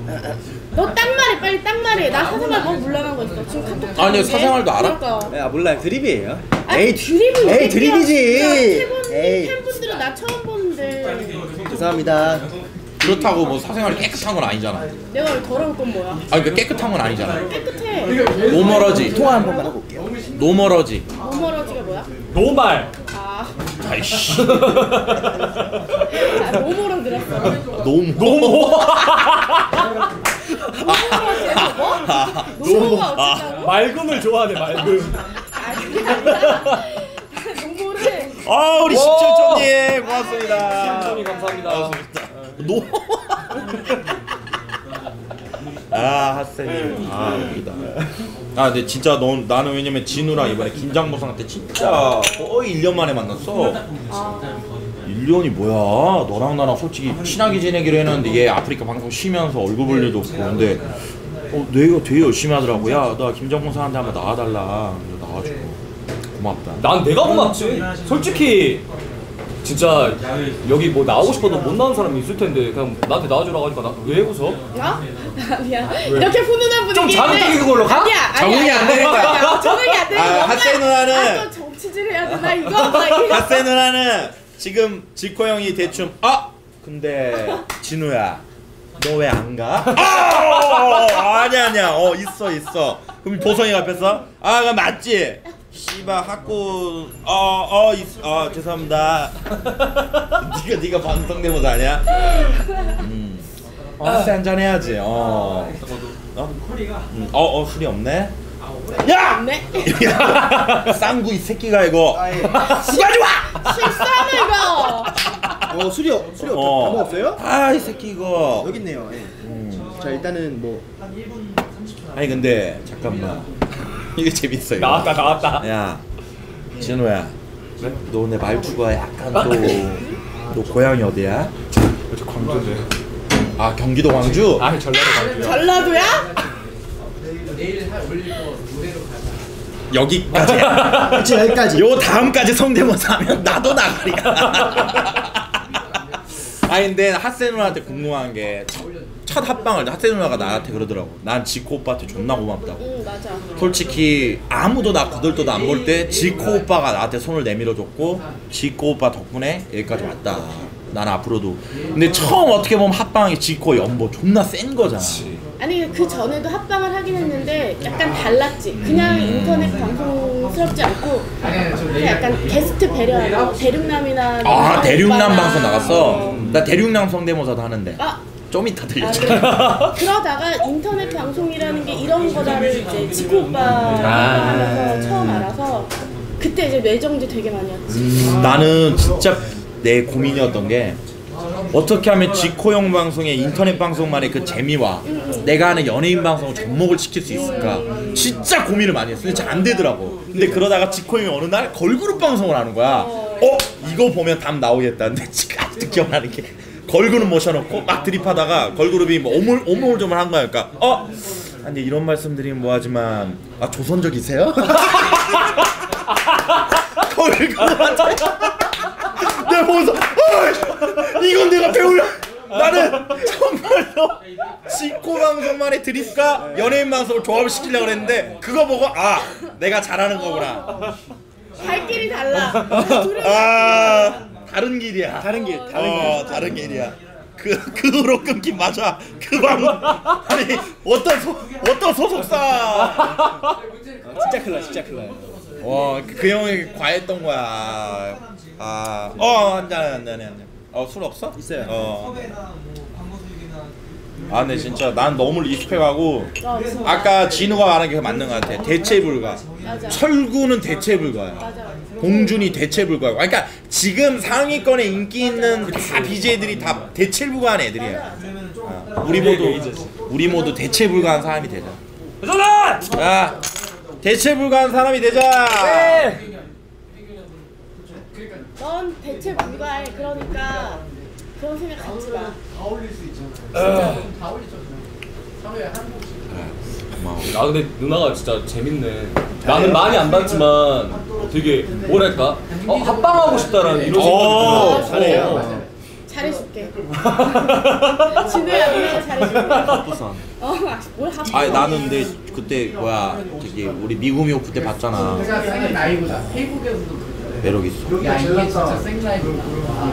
C: 너 딱 말해 빨리 딱 말해. 나 사생활 뭐 물러난 거 있어. 지금 카톡.
F: 아니요, 사생활도 알아?
C: 그러니까.
E: 야 몰라요 드립이에요.
C: 아니,
E: 에이
C: 드립이
E: 에이 드립이지.
C: 팬분,
E: 에이
C: 팬분들은 나 처음 보는데
E: 죄송합니다.
F: 그렇다고 뭐 사생활이 깨끗한 건 아니잖아.
C: 내가 왜 더러울 건 뭐야?
F: 아니 그러니까 깨끗한 건 아니잖아.
C: 깨끗해.
F: 노멀어지.
E: 통화 한 번만 하고 올게요.
F: 노멀어지.
C: 노멀어지가 뭐야?
A: 노말.
C: 아,
F: 아이씨.
C: 아 노멀어 들었어.
F: 노모.
A: 노모.
C: 노멀어지에서 뭐? 노모가 어쩌다고?
A: 맑음을 좋아하네 맑음.
C: 아 그게 아니라 노모를
F: 아 우리 십칠점님 고맙습니다.
A: 십칠점이 감사합니다.
F: 노. 아 핫쌤님. 아 웃기다. 아 근데 진짜 너 나는 왜냐면 진우랑 이번에 김장보상 때 진짜 거의 일 년 만에 만났어. 일 년이 뭐야? 너랑 나랑 솔직히 친하게 지내기로 했는데 얘 아프리카 방송 쉬면서 얼굴 볼 일도 없고 근데 어 내가 되게 열심히 하더라고. 야 나 김장보상한테 한번 나와달라. 그래서 나와주고 고맙다.
A: 난 내가 고맙지. 솔직히 진짜 여기 뭐 나오고 싶어도 못 나온 사람이 있을 텐데 그냥 나한테 나와주라고 하니까 나 왜 웃어?
C: 나? 아니야. 이렇게 훈훈한 분위기.
A: 좀 자극적인 걸로 가?
C: 아니야. 아니야.
F: 적응이 안 되는 거야.
C: 아니야, 적응이 안 되는
F: 아,
C: 거야.
F: 핫세 누나는
C: 아, 또 정치질 해야 되나 이거? 막 이거.
F: 핫세 누나는 지금 지코 형이 대충 아 근데 진우야 너 왜 안 가? 아 아니야 아니야 어 있어 있어 그럼 보성이 앞에서 아 그럼 맞지? 씨발 학고 어어 어 죄송합니다. 네가 네가 방송대모사 아니야? 음. 어, 핫세 한잔 해야지. 어. 어? 음, 어, 어 술이 없네. 야!
C: 네.
F: 야! 쌍구 이 새끼가 이거. 수가지 와!
C: 실수하네 이거.
E: 어 술이 없 술이 없
F: 어.
E: 다 먹었어요?
F: 아 이 새끼 이거.
E: 여기 있네요. 예.
F: 음.
E: 자 일단은 뭐
F: 아니 근데 잠깐만. 이게 재밌어 이거.
A: 나왔다 나왔다.
F: 야 진호야. 너 내 말투가 약간 또 너 고향이 어디야?
A: 저 광주인데.
F: 아 경기도 광주?
A: 아 전라도 광주.
C: 전라도야?
F: 여기까지.
E: 그치 여기까지.
F: 요 다음까지 성대모사 하면 나도 나가리야. 아니 근데 핫세 누나한테 궁금한 게 첫 합방을 핫세 누나가 나한테 그러더라고. 난 지코 오빠한테 존나 고맙다고.
C: 응 맞아.
F: 솔직히 아무도 나 거들떠도 안 볼 때 지코 오빠가 나한테 손을 내밀어줬고 지코 오빠 덕분에 여기까지 왔다. 난 앞으로도. 근데 처음 어떻게 보면 합방이 지코 연보 존나 센 거잖아.
C: 아니 그 전에도 합방을 하긴 했는데 약간 달랐지. 그냥 인터넷 방송스럽지 않고 그냥 약간 게스트 배려하고 대륙남이나
F: 아 대륙남
C: 오빠나
F: 방송 나갔어?
C: 어.
F: 나 대륙남 성대모사도 하는데
C: 아,
F: 좀 이따
C: 아
F: 들려줘.
C: 그래. 그러다가 인터넷 방송이라는 게 이런 거다를 이제 지코 오빠가 하면서 처음 알아서 그때 이제 뇌정지 되게 많이 했지.
F: 음, 나는 진짜 내 고민이었던 게 어떻게 하면 지코 형 방송의 인터넷 방송만의 그 재미와 내가 하는 연예인 방송을 접목을 시킬 수 있을까 진짜 고민을 많이 했어. 근데 잘 안 되더라고. 근데 그러다가 지코 형이 어느 날 걸그룹 방송을 하는 거야. 어? 이거 보면 답 나오겠다. 근데 지금 아직도 기억나는 게 걸그룹 모셔놓고 막 드립하다가 걸그룹이 뭐 오물 오물조물 한 거야. 그러니까 어? 근데 이런 말씀드리면 뭐하지만 아 조선족이세요? 걸그룹한테 내가 보면서 어이, 이건 내가 배우려. 나는 정말로 지코 방송만의 드립과 연예인 방송을 조합을 시키려고 했는데 그거 보고 아 내가 잘하는 거구나.
C: 갈 길이 달라. 둘이
F: 아 다른 길이야.
E: 다른 길 다른
F: 어
E: 길.
F: 다른 길이야. 그 그로 끊긴 맞아. 그 방송 아니 어떤 소 어떤 소속사.
E: 아, 진짜 큰일 나 진짜 큰일 나요.
F: 와그 그 형이 과했던 거야. 아어 한잔 한잔 한잔. 어 술 없어?
E: 있어요.
F: 어. 아 근데 진짜 난 너무 리스펙하고
C: 어, 진짜.
F: 아까 진우가 말한 게 맞는 것 같아. 대체불가.
C: 맞아.
F: 철구는 대체불가야.
C: 맞아.
F: 봉준이 대체불가고. 그러니까 지금 상위권에 인기 있는 다 비제이들이 다 대체불가한 애들이야. 어. 우리 모두 우리 모두 대체불가한 사람이 되자. 자, 대체불가한 사람이 되자.
C: 넌 대체 불가해. 그러니까 그런 생각 갖지 마.
A: 아 근데 누나가 진짜 재밌네. 나는 많이 안 봤지만 되게 뭐랄까 어 합방하고 싶다라는 이런 생각이
F: 어,
A: 들어.
E: 잘해요.
A: 어.
C: 잘해줄게. 진우야 누나가 잘해줄게.
F: 부산.
C: 어, 뭘 하고?
F: 아니 나는 근데 그때 뭐야 저기 우리 미구미호 그때 봤잖아. 매력 있어.
H: 야 이게 진짜 생라이브다.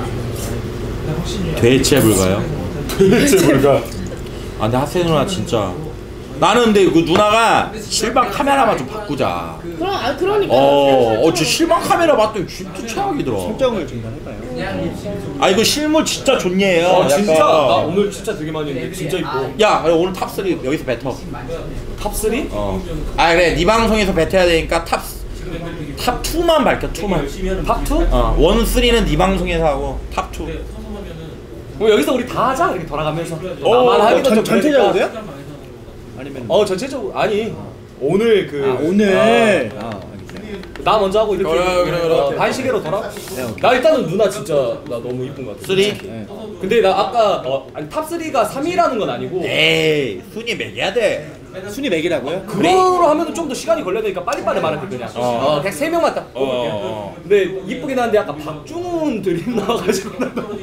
F: 대체 불가요?
A: 대체 불가.
F: 아 근데 하세 누나 진짜. 나는 근데 그 누나가 실방 카메라만 좀 바꾸자.
C: 그럼 아 그러니까.
F: 어, 어, 저 실방 카메라 봤더니 진짜 최악이더라.
E: 설정을 좀 해봐요.
F: 아 이거 실물 진짜 좋네요.
A: 아 진짜?
F: 약간.
A: 나 오늘 진짜 되게 많이 했는데 진짜 이뻐.
F: 야 오늘 탑 쓰리 여기서 뱉어.
A: 탑 쓰리?
F: 어. 아 그래 네 방송에서 뱉어야 되니까 탑 탑 투만 밝혀 투만.
A: 탑 투?
F: 어. 원, 쓰리는 네 방송에서 하고 탑 투.
A: 뭐 여기서 우리 다 하자 이렇게 돌아가면서.
E: 어,
A: 나만 하기도
E: 전,
A: 좀
E: 전체적으로요?
A: 그러니까.
E: 아니면
A: 어 전체적으로 아니 오늘 그
E: 아, 오늘 아,
A: 나 먼저 하고 이렇게
F: 그래, 그래, 그래.
A: 어, 반시계로 돌아. 나 일단은 누나 진짜 나 너무 이쁜 것 같아.
F: 쓰리?
E: 네.
A: 근데 나 아까 어, 아니 탑 쓰리가 삼 위라는 건 아니고
F: 에이 순위 매겨야 돼.
E: 순위 맥이라고요?
A: 그거로 하면은 좀 더 시간이 걸려야 되니까 빨리빨리 말할게 그냥.
F: 어.
A: 어, 그냥 세 명만 딱.
F: 어, 어.
A: 근데 이쁘긴 한데 아까 박중훈 드림 나와가지고 나 너무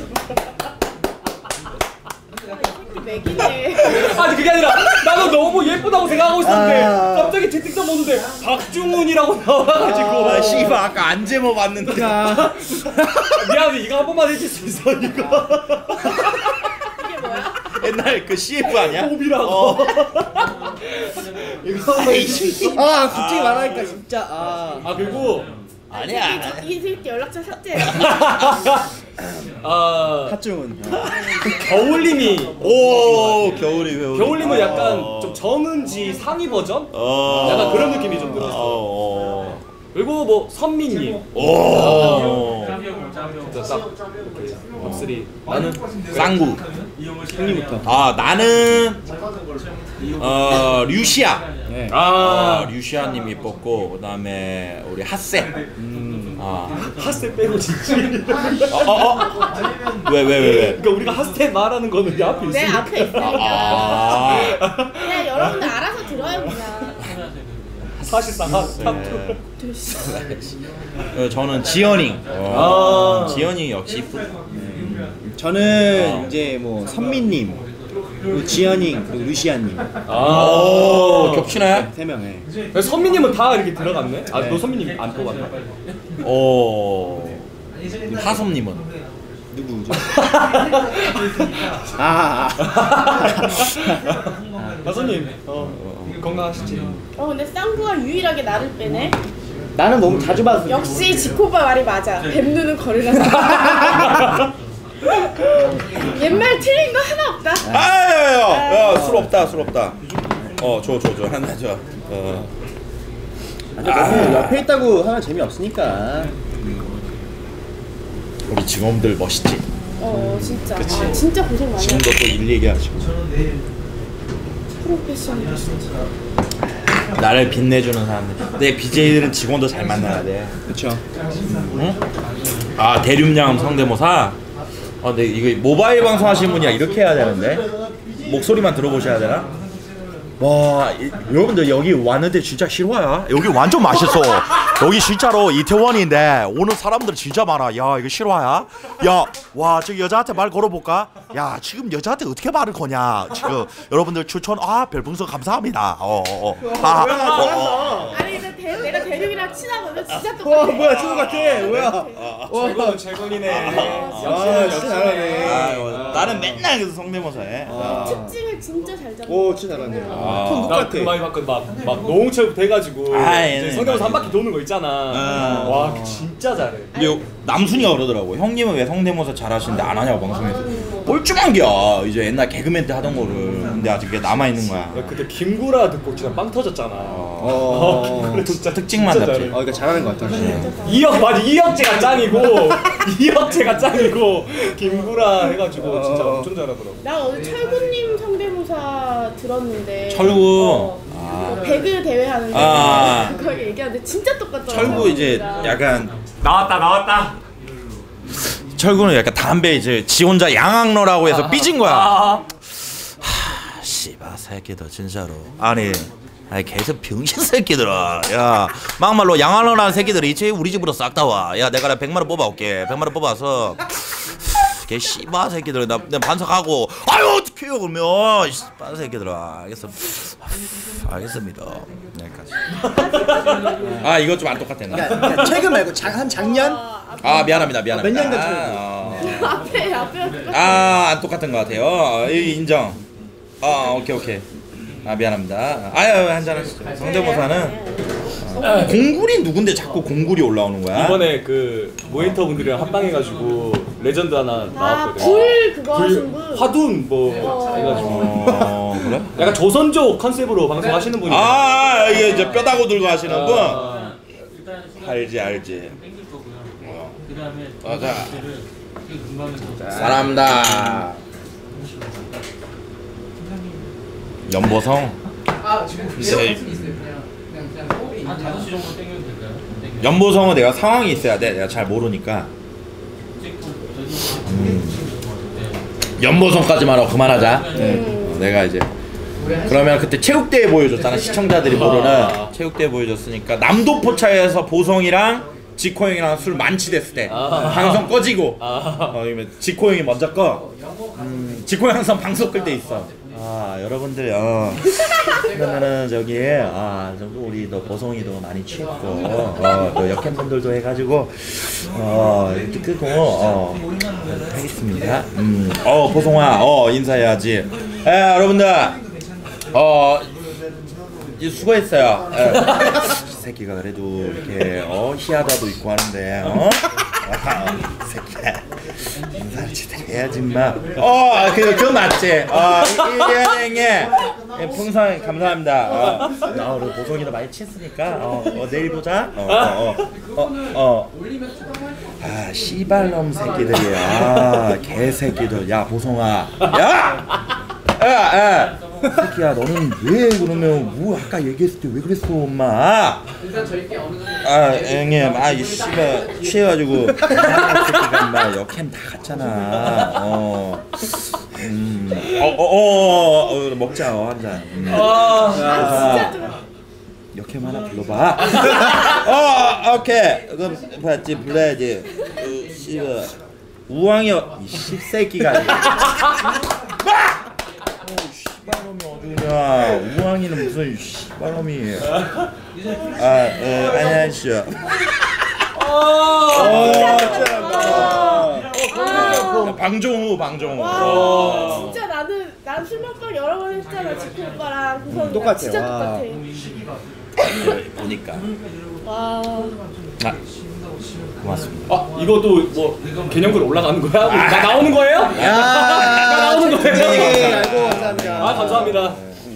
C: 맥이네.
A: 아니 그게 아니라 나도 너무 예쁘다고 생각하고 있었는데
E: 아.
A: 갑자기 채팅창 보는데 박중훈이라고 나와가지고
F: 아 씨발 아까 안 제모 봤는데.
A: 미안해 이거 한 번만 해줄 수 있어 이거
C: 이게 뭐야?
F: 옛날 그 씨에프 아니야?
A: 호비라고
F: 어.
A: 이거 한번 해줄 수 있어?
E: 아 갑자기 말하니까 진짜 아
A: 아 그리고
F: 아니야.
C: 이 새끼 연락처 삭제.
A: 아
E: 하중은
A: 겨울님이
F: 오 겨울이 왜?
A: 겨울님은 약간 좀 정은지 상위 버전?
F: 어.
A: 약간 그런 느낌이 좀 들었어.
F: 어.
A: 그리고 뭐 선민님
F: 오.
A: 진짜 딱 탑쓰리 나는
F: 쌍구.
E: 형님부터.
F: 아 나는 어 류시아.
E: 네.
A: 아
F: 어, 류시아님 이뻤고 그다음에 우리 핫세.
E: 음.
F: 아.
A: 핫스텝 빼고 진짜
F: 어, 어, 어? 왜, 왜, 왜, 왜?
A: 그러니까 우리가 핫스텝 말하는 거는 내 앞에
C: 내
A: 있으니까
C: 앞에 있으니까.
F: 아.
C: 그냥 여러분들 알아서 들어요 그냥.
A: 사실상 핫스텝
F: 네. 어, 저는 지연이.
A: 아.
F: 지연이 역시 이쁘다.
E: 저는 이제 뭐 선미님, 그리고 지연이, 그리고 루시아님
F: 오, 겹치네?
E: 세 명에.
A: 선민님은 다 이렇게 들어갔네? 아 너 선민님 안 뽑았나?
F: 오. 하솜님은?
E: 누구죠? 아, 아.
A: 가수님 어, 건강하시지?
C: 어 근데 쌍구가 유일하게 나를 빼네.
E: 나는 너무 자주 봐서.
C: 역시 지코바 말이 맞아. 뱀누는 거리가. 옛말 틀린 거 하나 없다.
F: 아야야야! 야, 술 없다, 술 없다. 어, 줘, 줘, 줘. 하나 줘. 어.
E: 아니, 너무 옆에 있다고 하면 재미없으니까.
F: 우리 직원들 멋있지?
C: 어 진짜. 아, 진짜 고생 많이
F: 지금도 또 일 얘기하시고.
C: 프로페셔널 진짜.
F: 나를 빛내주는 사람들. 내 비제이들은 직원도 잘 만나야 돼.
E: 그쵸.
F: 응? 아, 대륙양 성대모사? 아, 근데 이거 모바일 방송 하시는 분이야 이렇게 해야 되는데 목소리만 들어보셔야 되나? 와, 이, 여러분들 여기 왔는데 진짜 실화야. 여기 완전 맛있어. 여기 진짜로 이태원인데 오는 사람들 진짜 많아. 야, 이거 실화야? 야, 와, 저기 여자한테 말 걸어볼까? 야, 지금 여자한테 어떻게 말을 거냐? 지금 여러분들 추천 아 별풍선 감사합니다. 어, 어, 어. 아, 어, 어.
C: 아니 근데 대, 내가 대륙이랑 친하거든. 진짜 똑같아.
E: 와, 뭐야, 친구 같아. 뭐야.
A: 최고 최고이네.
E: 아, 진짜 잘하네.
F: 아, 어, 나는 맨날 그래서 성대모사 해.
E: 아.
C: 특징을 진짜 잘 잡아.
E: 오, 진짜 잘하네.
F: 아.
E: 톤
A: 나
E: 똑같아.
A: 그 많이 봤거든. 막막 노홍철부터 해가지고
F: 아,
A: 이제
F: 예,
A: 성대모사
F: 예.
A: 한 바퀴 도는 거 있잖아.
F: 아.
A: 와 진짜 잘해.
F: 근데 남순이가 그러더라고. 형님은 왜 성대모사 잘하시는데 안 하냐고 방송에서. 뻘쭘한겨. 이제 옛날 개그맨 때 하던 거를. 근데 아직 그게 남아 있는 거야.
A: 야, 그때 김구라 듣고 진짜 빵 터졌잖아.
E: 어.
A: 그래 진짜
F: 특징만
A: 진짜
F: 잡지.
A: 잘해.
E: 어, 그러니까 잘하는 것 같아.
A: 이혁 맞아 이혁재가 짱이고 이혁재가 짱이고 김구라 해가지고 진짜 엄청 잘하더라고.
C: 나 어제 철구님 성대모사 들었는데.
F: 철구.
C: 어,
F: 아.
C: 배그 대회 하는데
F: 아.
C: 그거 얘기하는데 진짜 똑같더라고.
F: 철구 이제 약간
A: 나왔다 나왔다.
F: 철구는 약간 담배 이제 지 혼자 양악러라고 해서 삐진 거야.
A: 아.
F: 하, 씨발 새끼들 진짜로. 아니. 아니 계속 병신 새끼들아. 야 막말로 양악러라는 새끼들이 이제 우리 집으로 싹 다 와. 야 내가 백만 원 뽑아올게. 백만 원 뽑아서 개 씨바 새끼들 나, 나 반성하고 아유 어떡해요 그러면 씨바 새끼들아 알겠어 알겠습니다 여기까지 아 이거 좀 안 똑같네
E: 그러니까, 그러니까 최근 말고 작, 한 작년?
F: 아 미안합니다 미안합니다
E: 몇 년간
F: 아,
C: 앞에 앞에
F: 아, 안 똑같은 것 같아요. 어, 이 인정. 아, 오케이 오케이. 아 미안합니다. 아유 한잔 하시죠. 성대모사는 어, 공굴이 누군데 자꾸 공굴이 올라오는 거야?
A: 이번에 그 모니터 분들이랑 합방해가지고 레전드 하나 나왔거든요.
C: 아불 그거
A: 불,
C: 하신 분.
A: 화둔 뭐 해가지고
F: 어, 그래?
A: 약간 조선족 컨셉으로 방송하시는 분이.
F: 아 이게 이제 뼈다고 들고 하시는 분.
A: 아,
F: 알지 알지.
H: 그다음에
F: 어, 자.
H: 금방에서
F: 사람다. 연보성. 네.
H: 한 다섯 시 정도 땡겨도 될까요? 땡겨.
F: 연보성은 내가 상황이 있어야 돼. 내가 잘 모르니까. 음. 연보성까지만 하고 그만하자. 네. 어, 내가 이제 그러면 그때 체육대회 보여줬잖아. 시청자들이 모르는 체육대회 보여줬으니까 남도포차에서 보성이랑 지코 형이랑 술 만취됐을 때
A: 아.
F: 방송 꺼지고
A: 아.
F: 어, 지코 형이 먼저 꺼. 음, 지코 형 항상 방송 끌 때 있어. 아 여러분들 어 그러면은 저기 아 정도 우리 또 보성이도 많이 취했고 어또 역행 분들도 해가지고 어 끄고 어 하겠습니다. 음어 보성아 어 인사해야지. 에 여러분들 어 수고했어요. 에, 이 새끼가 그래도 이렇게 어 희하다도 있고 하는데 어 아, 이 새끼야. 인사를 제대로 해야지 마. 어, 그, 그건 맞지. 어, 이래행에 풍선 감사합니다. 어, 나 오늘 보성이도 많이 취했으니까 어, 어 내일 보자. 어, 어, 어, 어, 어. 아, 씨발놈 새끼들이야. 아, 개새끼들. 야, 보성아. 야! 야, 야! 새끼야, 너는 왜 그러면 뭐 아까 얘기했을 때 왜 그랬어, 엄마? 아, 형님, 아, 이 씨발 취해가지고 아, 새끼가 인마 역캠 다 갔잖아. 어, 음, 어, 어, 어, 어, 어 먹자, 어, 한 잔. 음. 아, 역캠 하나 불러봐. 어, 오케이. 그럼 봤지, 불러야지. 그 씨발 우왕이 이 씹새끼가. 씨발놈이 어디냐? 우왕이는 무슨 씨발놈이? 아, 어, 안녕하시죠. 어, 방종우, 방종우.
C: 와 진짜 나는 난 술 먹방 여러 번 했잖아 지코 오빠랑 그 선
E: 똑같아,
C: 진짜
E: 와.
C: 똑같아.
F: 보니까.
C: 와.
F: 아, 고맙습니다.
A: 아 이것도 뭐 개념글 올라가는 거야? 뭐, 나 나오는 거예요?
E: 야,
A: 나 나오는 거예요?
E: 네, 알고 감사합니다.
A: 아 감사합니다.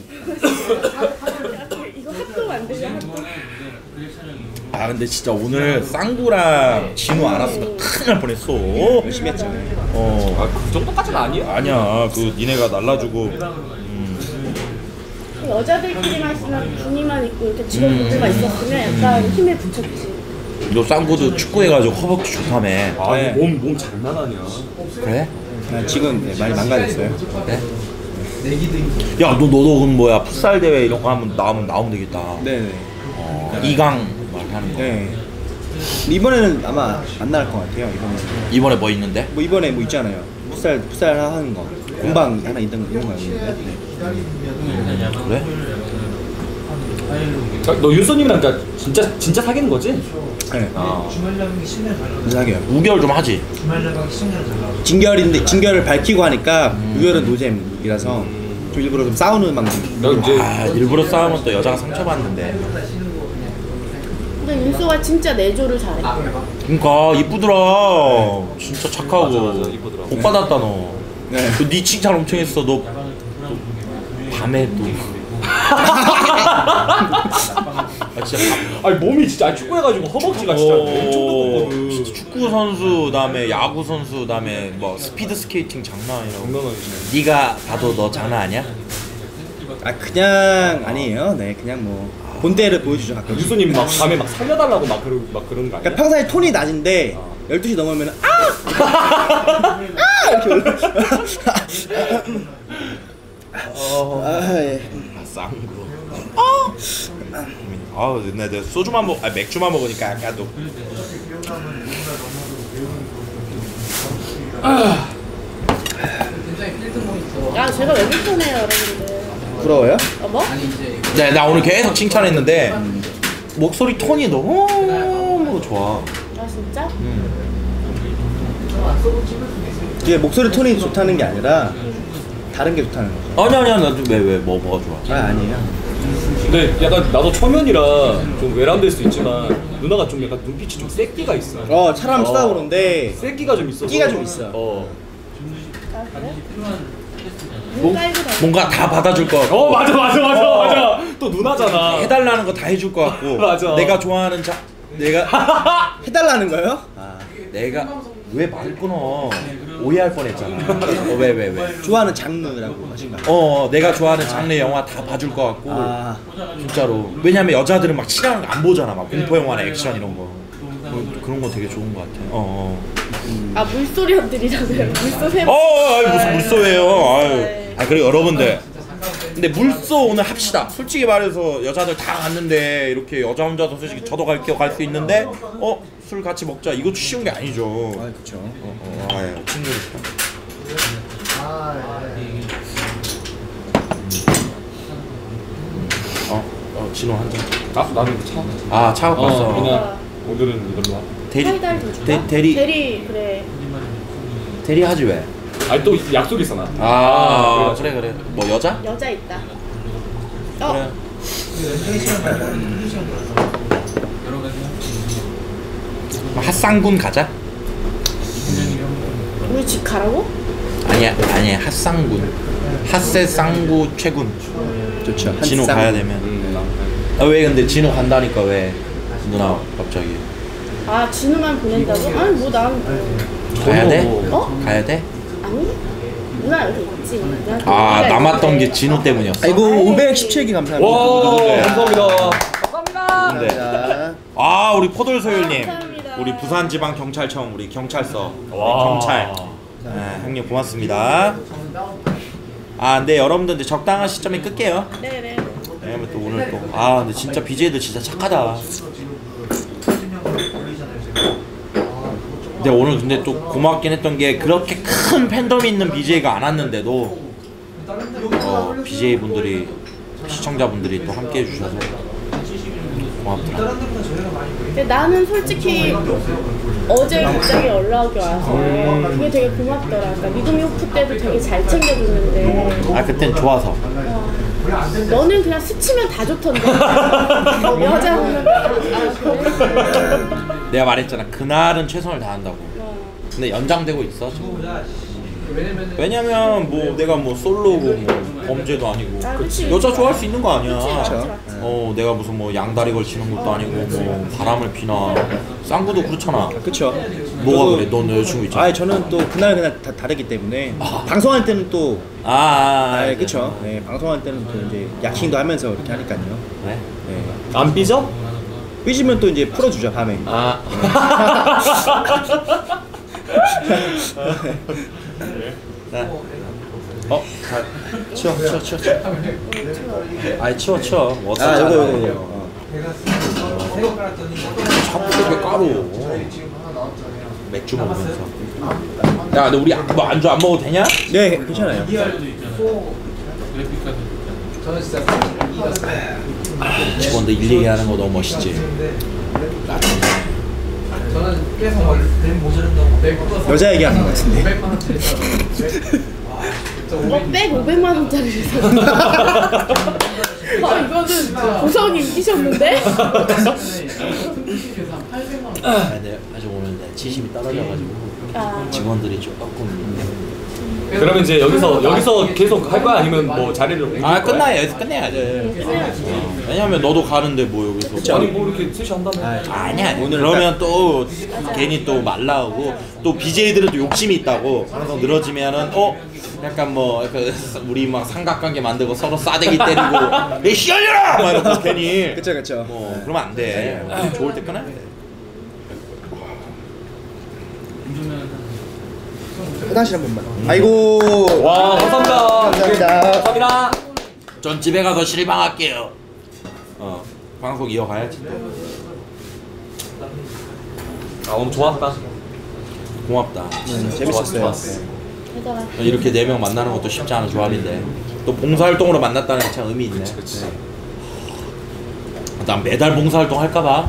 C: 이거 합동 안 되냐 합동?
F: 아 근데 진짜 오늘 쌍구랑 진우 안 왔으면 큰일 날 뻔했어.
E: 열심히 했죠.
F: 어,
A: 아 그 정도까지는 아니야.
F: 아니야. 그 니네가 날라주고.
C: 여자들끼리만 있으면 분위만 있고 이렇게 직원분들만 있었으면 약간 힘에 붙였지.
F: 너 쌍구도 축구해가지고 허벅지 좋다며.
A: 아
E: 네.
A: 몸 몸 장난 아니야.
F: 그래?
E: 난 지금 네, 많이 망가졌어요.
F: 그래? 야, 너 너도 그럼 뭐야 풋살 대회 이런 거 하면 나오면 나오면 되겠다.
E: 네네.
F: 어, 이강 막 하는 거.
E: 네. 이번에는 아마 안 나갈 것 같아요. 이번에.
F: 이번에 뭐 있는데?
E: 뭐 이번에 뭐 있잖아요. 풋살 풋살 하는 거. 공방 하나 있는 거 있는 거 있는데.
F: 그래?
A: 아, 너 윤서님이랑 그러니까 진짜 진짜 사귀는 거지?
E: 네.
A: 아.
E: 이상해요.
F: 우결 좀 하지.
E: 진결인데 진결을 밝히고 하니까 우결은 노잼이라서 좀 일부러 좀 싸우는 방송.
A: 너 이제
F: 아, 일부러 싸우면 또 여자가 상처받는데.
C: 근데 윤수가 진짜 내조를 잘해.
F: 그러니까 이쁘더라. 진짜 착하고.
A: 맞아, 맞아, 이쁘더라.
F: 복 받았다 너.
E: 네.
F: 그 네 칭찬 엄청 했어. 너 밤에 또. 아 진짜.
A: 아니 몸이 진짜 아니, 축구해가지고 허벅지가 진짜 엄청
F: 어,
A: 두껍거든.
F: 진짜 축구 선수 그다음에 야구 선수 그다음에 뭐 스피드 스케이팅 장난 아니라고.
A: 장난 아니지.
F: 네가 봐도 너 장난 아니야?
E: 아 그냥 아니에요. 네 그냥 뭐 본때를 보여주죠 가끔.
A: 윤서님 막 밤에 막 살려달라고 막 그런 막 그런 거 아니야?
E: 그러니까 평소에 톤이 낮은데 열두 시 넘으면 아! 아! 이렇게 올라.
F: 어.
E: 아, 예.
F: 쌍구. 어. 아, 나 내가 소주만 먹, 아 맥주만 먹으니까 아까도. 아,
C: 아 제가 왜 불편해요 여러분들.
E: 부러워요?
C: 어 뭐?
F: 네, 나 오늘 계속 칭찬했는데 목소리 톤이 너무 좋아.
C: 아 진짜?
E: 이게 목소리 톤이 좋다는 게 아니라 다른 게 좋다는 거죠.
F: 아니 아니야, 나왜왜뭐 뭐가 좋아?
E: 아 아니에요.
A: 근데 약간 나도 초면이라 좀 외람될 수 있지만 누나가 좀 약간 눈빛이 좀 새끼가 있어.
E: 어 사람
A: 어.
E: 쳐다보는데
A: 새끼가 좀 있어서.
E: 끼가 좀 있어.
A: 어.
C: 아 그래?
F: 뭐,
C: 눈 깔고 다녀.
F: 뭔가 다 받아줄 것 같고
A: 어 맞아 맞아 맞아 맞아. 또 누나잖아.
F: 해달라는 거 다 해줄 것 같고
A: 맞아.
F: 내가 좋아하는 자 내가
E: 해달라는 거요?
F: 아 내가 왜 말을 끊어? 오해할 뻔했잖아. 어, 왜 왜 왜?
E: 좋아하는 장르라고 하신가?
F: 어 내가 좋아하는 장르 영화 다 봐줄 것 같고
E: 아
F: 진짜로. 왜냐면 여자들은 막 치라는 거 안 보잖아. 막 공포 영화나 액션 이런 거. 뭐, 그런 거 되게 좋은 것 같아. 어.
C: 아 물소리들이라고요. 물소 세.
F: 어, 어 아이, 무슨 물소예요. 아유. 아 그리고 여러분들. 근데 물소 오늘 합시다. 솔직히 말해서 여자들 다 갔는데 이렇게 여자 혼자서 솔직히 저도 갈게요 갈 수 있는데 어 술 같이 먹자 이거 쉬운 게 아니죠.
E: 아 그쵸.
F: 어, 어, 아유 친구. 어, 어 진호 한 잔.
A: 아 나는 차.
F: 아 차가
A: 어,
F: 봤어.
A: 그냥 오늘은 이걸로.
F: 대리
C: 사이다를 더 줄까?
F: 대, 대리
C: 대리 그래.
F: 대리 하지 왜?
A: 아니 또 약속 있어 나.
F: 아 그래 그래. 뭐 여자?
C: 여자 있다. 어.
F: 그래. 핫상군 가자.
C: 우리 집 가라고?
F: 아니야 아니야 핫상군. 핫세 쌍구 최군.
E: 좋죠.
F: 진호
E: 한쌍.
F: 가야 되면. 아, 왜 근데 진호 간다니까 왜 누나 갑자기
C: 아 진우만 보낸다고? 아니 뭐난
F: 가야 돼?
C: 어?
F: 가야 돼?
C: 아니 누나 여기 있지. 누나한테
F: 아
C: 얘기가
F: 남았던
C: 있는데.
F: 게 진호 때문이었어.
E: 아이고 오백십칠 개 감사합니다.
A: 와 감사합니다.
F: 네.
E: 자,
F: 아 우리 포돌소율님,
C: 감사합니다.
F: 우리 부산지방경찰청 우리 경찰서
A: 와.
F: 경찰. 네, 형님 고맙습니다. 아 근데 여러분들 이제 적당한 시점에 끌게요.
C: 네네.
F: 왜냐면 또 오늘 또 아 근데 진짜 비제이들 진짜 착하다. 근데 오늘 근데 또 고맙긴 했던 게 그렇게 큰 팬덤이 있는 비제이가 안 왔는데도 어 비제이 분들이 시청자분들이 또 함께 해주셔서 고맙더라.
C: 근데 나는 솔직히 어제 갑자기 연락이 와서 그게 되게 고맙더라. 그러니까 미구미 호프 때도 되게 잘 챙겨줬는데
F: 아 그땐 좋아서.
C: 어, 너는 그냥 스치면 다 좋던데 여자 보면 아, 그래?
F: 내가 말했잖아 그날은 최선을 다한다고.
C: 어.
F: 근데 연장되고 있어 지금. 왜냐면 뭐 내가 뭐 솔로고 뭐 범죄도 아니고
C: 아, 그치.
F: 여자 좋아할 수 있는 거 아니야.
C: 그치, 맞지, 맞지.
F: 어 내가 무슨 뭐 양다리 걸치는 것도 아니고 뭐 바람을 피나 쌍구도 그렇잖아.
E: 그쵸.
F: 뭐가
E: 저도-
F: 그래? 넌 여자친구 있잖아.
E: 아 저는 또 그날 그날 다 다르기 때문에 방송할 때는 또
F: 아, 아,
E: 아,
F: 아
E: 그쵸. 네, 방송할 때는 또 이제 야킹도 하면서 이렇게 하니까요.
F: 그래?
E: 네.
A: 안 삐져?
E: 삐지면 또 이제 풀어주죠 밤에.
A: 아.
F: 자. 어? 자, 치워, 치워, 치워, 치워. 아이 치워, 치워. 뭐
E: 아
F: 어쩌지?
E: 요거 요거 요거. 어.
F: 자꾸 이렇게 까로. 맥주 먹으면서. 야, 근데 우리 뭐 안주 안 먹어도 되냐?
E: 네 괜찮아요.
F: 직원들 일 얘기하는 거 너무 멋있지. 나 진짜.
E: 여자 얘기하는 것 같은데.
C: 이거 백 오백만 원짜리를 샀어. 아 이거는 보석이 이기셨는데?
F: 아, 근데 아직 오늘 내 지심이 떨어져가지고
C: 아.
F: 직원들이 조금.
A: 그러면 이제 여기서 여기서 계속 할 거야 아니면 뭐 자리를 옮길
F: 아
A: 거야?
F: 끝나야 여기서 끝내야지. 어, 왜냐면 너도 가는데 뭐 여기서.
A: 아니 뭐 이렇게 셋이 한다며?
F: 아니야. 오늘 그러면 또 괜히 또 말라오고 또 비제이들은 또 욕심이 있다고. 방송 늘어지면은 어 약간 뭐 약간 우리 막 삼각관계 만들고 서로 싸대기 때리고 내 시열려라 막 이러고 괜히.
E: 그쵸 그쵸.
F: 뭐 그러면 안 돼. 우리 좋을 때 끊어야 돼.
E: 화장실 한 번만. 아이고.
A: 와 감사합니다.
E: 감사합니다.
A: 감사합니다.
F: 전 집에 가서 실망할게요. 어 방송 이어가야지.
A: 아 오늘 좋았다.
F: 고맙다.
E: 음, 재밌었어요.
A: 좋았어.
E: 네.
C: 해달라.
F: 이렇게 네 명 만나는 것도 쉽지 않은 조합인데 또 봉사활동으로 만났다는 게 참 의미 있네.
A: 그치.
F: 난 매달 봉사활동 할까봐.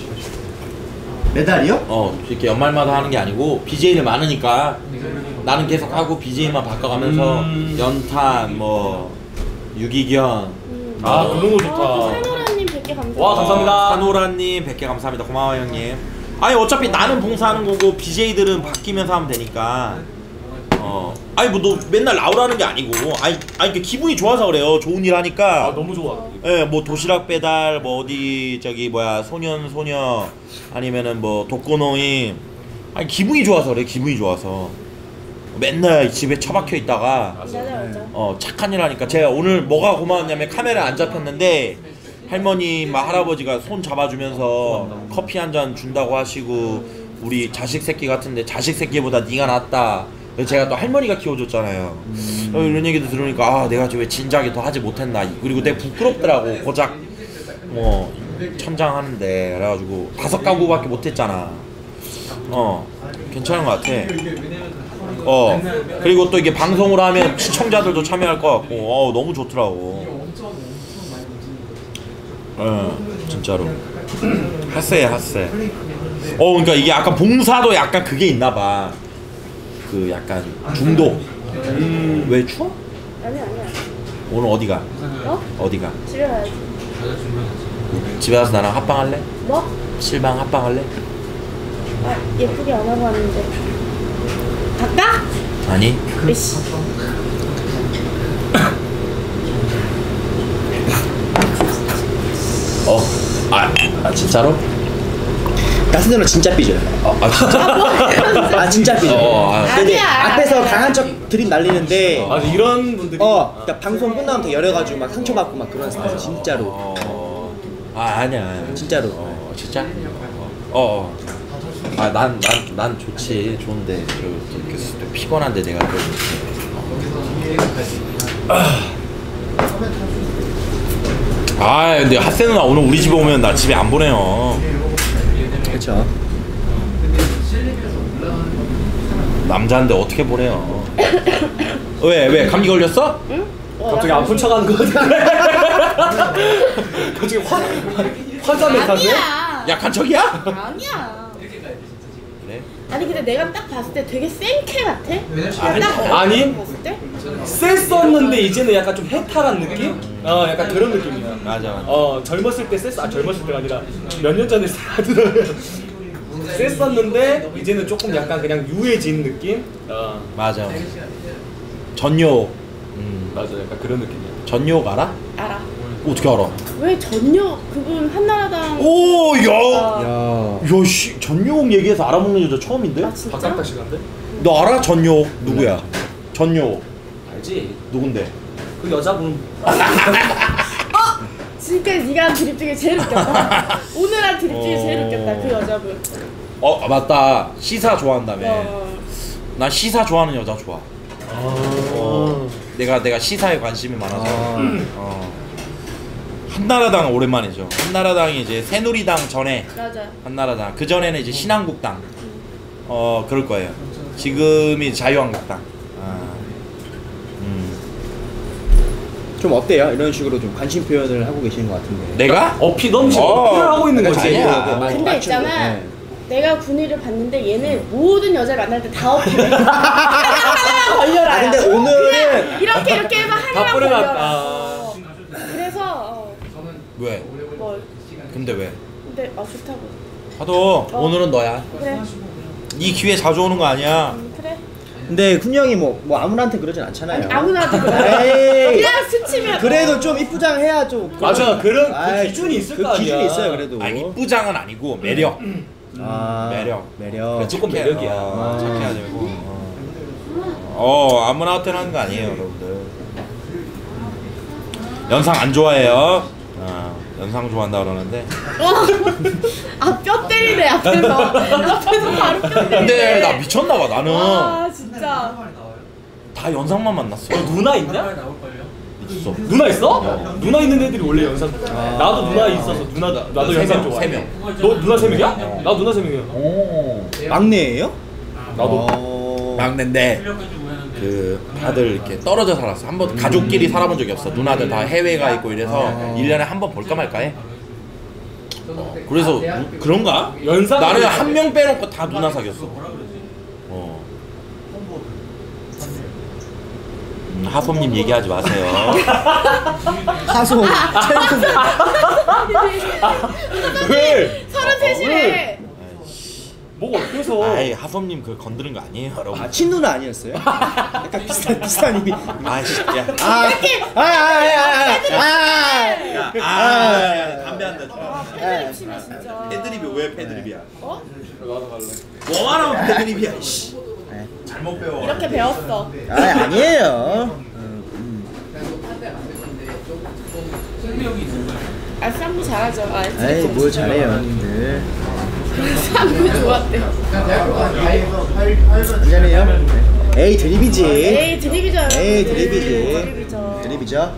E: 메달이요?
F: 어 이렇게 연말마다 하는 게 아니고 비제이를 많으니까 나는 계속 하고 비제이만 바꿔가면서
A: 음.
F: 연탄 뭐 유기견
A: 아 그런 거
C: 아, 그
A: 좋다.
C: 산호라님 백 개 감사합니다.
A: 와 감사합니다.
F: 산호라님 백 개 감사합니다. 고마워요 형님. 아니 어차피 나는 봉사하는 거고 비제이들은 바뀌면서 하면 되니까 어 아니 뭐 너 맨날 나오라는 게 아니고 아니 아니 그 기분이 좋아서 그래요. 좋은 일 하니까.
A: 아 너무 좋아.
F: 예, 뭐 도시락 배달, 뭐 어디 저기 뭐야 소년 소녀 아니면은 뭐 독거노인 아니 기분이 좋아서 그래. 기분이 좋아서 맨날 집에 처박혀 있다가
C: 맞아 맞아.
F: 어 착한 일 하니까 제가 오늘 뭐가 고마웠냐면 카메라 안 잡혔는데 할머니 막 할아버지가 손 잡아주면서 커피 한 잔 준다고 하시고 우리 자식 새끼 같은데 자식 새끼보다 네가 낫다. 제가 또 할머니가 키워줬잖아요. 음. 이런 얘기도 들으니까 아 내가 왜 진작에 더 하지 못했나. 그리고 되게 부끄럽더라고. 고작 뭐 천장하는데 그래가지고 다섯 가구밖에 못했잖아. 어 괜찮은 것 같아. 어 그리고 또 이게 방송으로 하면 시청자들도 참여할 것 같고 어 너무 좋더라고. 어 진짜로 핫세야 핫세. 어 그러니까 이게 약간 봉사도 약간 그게 있나봐. 그 약간 중독. 음, 왜 추워?
C: 아니 아니야.
F: 오늘 어디가?
C: 어?
F: 어디가?
C: 집에 가야지.
F: 집에 가서 나랑 합방할래?
C: 뭐?
F: 실방 합방할래?
C: 아 예쁘게 안 하고 왔는데. 갈까?
F: 아니.
C: 으이씨.
F: 어. 아, 아 진짜로?
E: 나스는 진짜 삐져요.
F: 아, 아 진짜?
E: 아 진짜 삐져.
F: 어, 아.
E: 근데
C: 아니야.
E: 앞에서 강한 척 드림 날리는데
A: 아 이런 분들이.
E: 어 그러니까 방송 끝나면 더 열어가지고 막 상처받고 막 그런 스타일 진짜로.
F: 어. 아 아니야.
E: 진짜로.
F: 어 진짜? 어. 어. 아 난 난 난 좋지. 좋은데 저 이렇게 또 피곤한데 내가 또. 아 근데 핫세 누나 오늘 우리 집에 오면 나 집에 안 보내요.
E: 그렇죠.
F: 남자인데 어떻게 보내요? 왜 왜 감기 걸렸어?
C: 응? 어,
A: 갑자기
C: 나
A: 아픈 척하는 거 같은데. 갑자기 화 화자 메타세?
C: 아니야.
F: 약한 척이야?
C: 아니야.
F: 그래?
C: 아니 근데 내가 딱 봤을 때 되게 센캐 같아.
A: 아니,
C: 딱
A: 아니.
C: 봤을 때?
A: 셌었는데 이제는 약간 좀 해탈한 느낌? 어 약간 그런 느낌이야.
F: 맞아 맞아.
A: 어 젊었을 때 셌어. 아 젊었을 때가 아니라 몇 년 전에 셌더라고요. 셌었는데 이제는 조금 약간 그냥 유해진 느낌? 어
F: 맞아. 전욕. 음
A: 맞아 약간 그런 느낌이야.
F: 전욕 알아?
C: 알아.
F: 어떻게 알아?
C: 왜 전혀 그분 한나라당.
F: 오, 야,
C: 어,
E: 야.
F: 야, 씨, 전욕 얘기해서 알아먹는 여자 처음인데?
C: 아 진짜?
A: 박상탁 씨간데?
F: 너 알아? 전욕 누구야? 전욕
A: 알지?
F: 누군데?
A: 그 여자분.
C: 지금까지 네가 한 드립 중에 제일 웃겼다. 오늘 한 드립 중에 제일 웃겼다. 그 여자분.
F: 어 맞다. 시사 좋아한다며.
C: 어.
F: 난 시사 좋아하는 여자 좋아.
A: 아.
F: 어, 내가 내가 시사에 관심이 많아서.
E: 아.
F: 어. 한나라당 오랜만이죠. 한나라당이 이제 새누리당 전에
C: 맞아.
F: 한나라당 그 전에는 이제 신한국당. 어 그럴 거예요. 지금이 자유한국당. 아. 음.
E: 좀 어때요? 이런 식으로 좀 관심 표현을 하고 계시는 것 같은데.
F: 내가?
A: 어필 너무 지금
F: 어.
A: 어필을 하고 있는 거지.
F: 아니야.
E: 그
C: 근데 있잖아.
E: 네.
C: 내가 군의를 봤는데 얘는 모든 여자를 만날 때 다 어필해. 하나만 걸려라.
E: 아 근데 오늘은
C: 이렇게 이렇게 해서 하나만
A: 뿌려놨다.
C: 걸려라. 어. 그래서 어,
F: 왜?
C: 뭐
F: 근데 왜?
C: 근데 아 좋다고.
F: 하도 오늘은 너야.
C: 그래.
F: 이 기회 자주 오는 거 아니야.
C: 음, 그래.
E: 근데 훈이 형이 뭐, 뭐 아무나한테 그러진 않잖아요.
C: 아니, 아무나한테 그래.
E: 에이.
C: 그냥 스치면.
E: 그래도 좀 이쁘장 해야 좀.
A: 맞아 그런 그
E: 아이,
A: 기준이 있을
E: 그
A: 거 아니야.
E: 기준이 있어요 그래도.
F: 아 이쁘장은 아니고 매력.
E: 아,
F: 매력.
E: 매력.
A: 조금
F: 착해.
A: 매력이야.
F: 어, 착해야 되고. 어. 어 아무나한테나 하는 거 아니에요 여러분들. 연상 안 좋아해요. 어, 연상 좋아한다 그러는데.
C: 아 뼈 때리네 앞에서. 앞에서 바로 뼈 때리네.
F: 근데 나 미쳤나봐 나는.
C: 아 진짜.
F: 다 연상만 만났어.
A: 너 누나 있냐?
F: 있어.
A: 누나 있어? 누나 있는 애들이 원래 연상. 나도 누나 있어서 누나 나도
F: 세
A: 연상
F: 명,
A: 좋아해.
F: 세 명.
A: 너 누나 세 명이야? 나 누나 세 명이야.
F: 오.
E: 막내예요?
A: 나도.
E: 어...
F: 막내인데 그 그 다들 이렇게 떨어져 살았어. 한 번 가족끼리 살아본 적이 없어. 누나들 다 해외 가 있고 이래서 일 년에 한 번 볼까 말까 해. 어, 그래서 우- 그런가?
A: 연상
F: 나는 한 명 빼놓고 다 누나 사귀었어. 어. 음, 하솜님 얘기하지 마세요.
E: 하소
A: 왜?
C: 서른셋이래.
A: 뭐가 어때서?
F: 아이 하솜님 그 건드는 거 아니에요, 여러분.
E: 아 친누나 아니었어요? 약간 비슷한 비슷한 이미
F: 아이씨, 야,
E: 아아아아아아
F: 아, 담배 한 대.
C: 패드립치네 진짜.
F: 패드립이 왜 패드립이야?
C: 어?
A: 나도 갈래.
F: 뭐가 나면 패드립이야, 씨. 잘못 배워.
C: 이렇게 배웠어.
E: 아 아니에요.
C: 아 쌍구 잘하죠. 아
E: 에이 뭘 잘해요 형님들.
C: 쌍구 좋았대.
E: 한잔해요. 에이 드립이지.
C: 에이 드립이죠.
E: 에이 드립이지.
C: 드립이죠.
E: 드립이죠.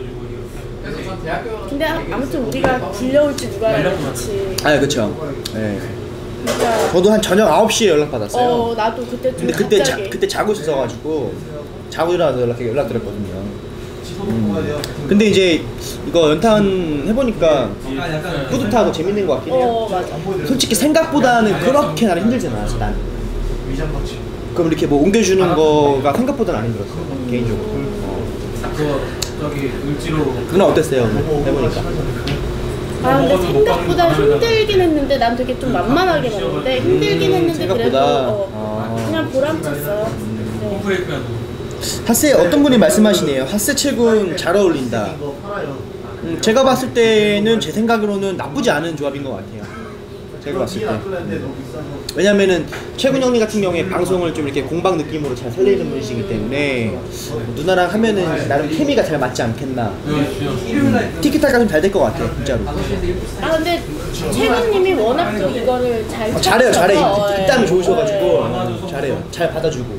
C: 근데 아무튼 우리가 불려올지 누가 알아. 그렇지.
E: 아 그쵸. 예.
C: 진짜.
E: 저도 한 저녁 아홉 시에 연락 받았어요.
C: 어 나도 그때 좀
E: 근데 그때 자,
C: 갑자기.
E: 그때 자고 있어가지고 자고 일어나서 연락 연락 드렸거든요. 음. 근데 이제 이거 연탄 해보니까 뿌듯하고 재밌는 것 같긴 해요.
C: 어 맞아.
E: 솔직히 생각보다는 그렇게 나는 힘들진 않았어 난. 그럼 이렇게 뭐 옮겨주는 거가 생각보다는 안 힘들었어 개인적으로. 어.
H: 저기 을지로
E: 누나 어땠어요 오늘 해보니까?
C: 아 근데 생각보다 힘들긴 했는데 난 되게 좀 만만하게 봤는데 힘들긴 했는데
E: 생각보다?
C: 그래도 어,
E: 아.
C: 그냥 보람찼어요. 네.
H: 브레이크라도
E: 핫세 어떤 분이 말씀하시네요. 핫세 채군 잘 어울린다. 음, 제가 봤을 때는 제 생각으로는 나쁘지 않은 조합인 것 같아요. 제가 봤을 때. 왜냐면은 최군 형님 같은 경우에 방송을 좀 이렇게 공방 느낌으로 잘 살리는 분이시기 때문에 누나랑 하면은 나름 케미가 잘 맞지 않겠나. 티키타카 좀 잘 될 것 같아요, 진짜로.
C: 아 근데 최근님이 워낙 또 이거를 잘
E: 어, 잘해요, 잘해.
C: 쳤어서,
E: 입- 입담이
C: 예.
E: 좋으셔가지고
C: 예.
E: 어, 잘해요. 잘 받아주고.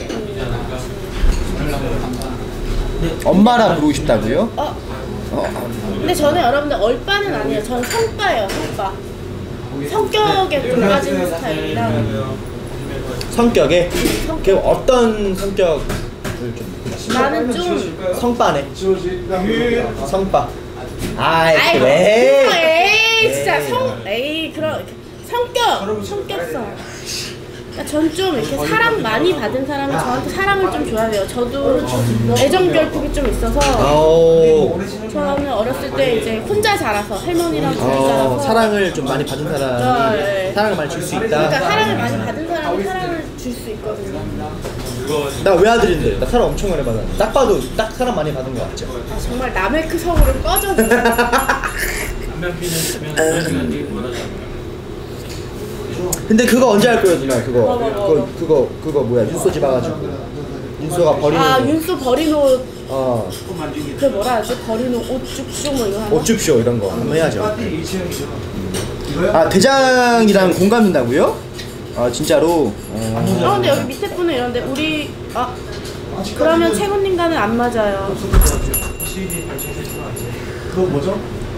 E: 엄마라 부르고 싶다고요?
C: 어
E: 어,
C: 근데 저는 여러분들 얼빠는 아니에요. 저는 성빠예요, 성빠. 성격에 좀 빠지는 스타일이라.
E: 성격에? 그 어떤 성격을 좀
C: 나는 좀
E: 성빠네. 성빠. 아이
C: 아이
E: 그래.
C: 에이 진짜
E: 에이.
C: 성 에이 그런 성격 성격성. 그러니까 전 좀 이렇게 사랑 많이 받은 사람은 저한테 사랑을 좀 줘야 돼요. 저도 애정 결핍이 좀 있어서
E: 어,
C: 저는 어렸을 때 이제 혼자 자라서 할머니랑 둘이
E: 어,
C: 자라서
E: 사랑을 좀 많이 받은
C: 어,
E: 사람이
C: 예.
E: 사랑을 많이 줄 수
C: 그러니까
E: 있다.
C: 사랑을 많이 받은 사람은 사랑을 줄 수 있거든요.
E: 나 외아들인데 나 사랑 엄청 많이 받았는데 딱 봐도 딱 사랑 많이 받은 거 같죠?
C: 아, 정말 남의 그 성우를 꺼져줘.
E: 근데 그거 언제 할 거예요 누나 그거
C: 뭐, 뭐, 뭐.
E: 그거 그거 그거 뭐야 윤소 집와가지고 윤소가 버리는
C: 아
E: 거.
C: 윤수 버린 옷,
E: 어
C: 그 뭐라 하지? 버린 옷 옷죽쇼 뭐 이거 하나?
E: 옷줍쇼 이런 거 한번 해야죠. 아 대장이랑 공감된다고요? 아 진짜로? 어.
C: 아 근데 여기 밑에 분은 이런데 우리 아 그러면 최군님과는 안 맞아요.
I: 그거 뭐죠?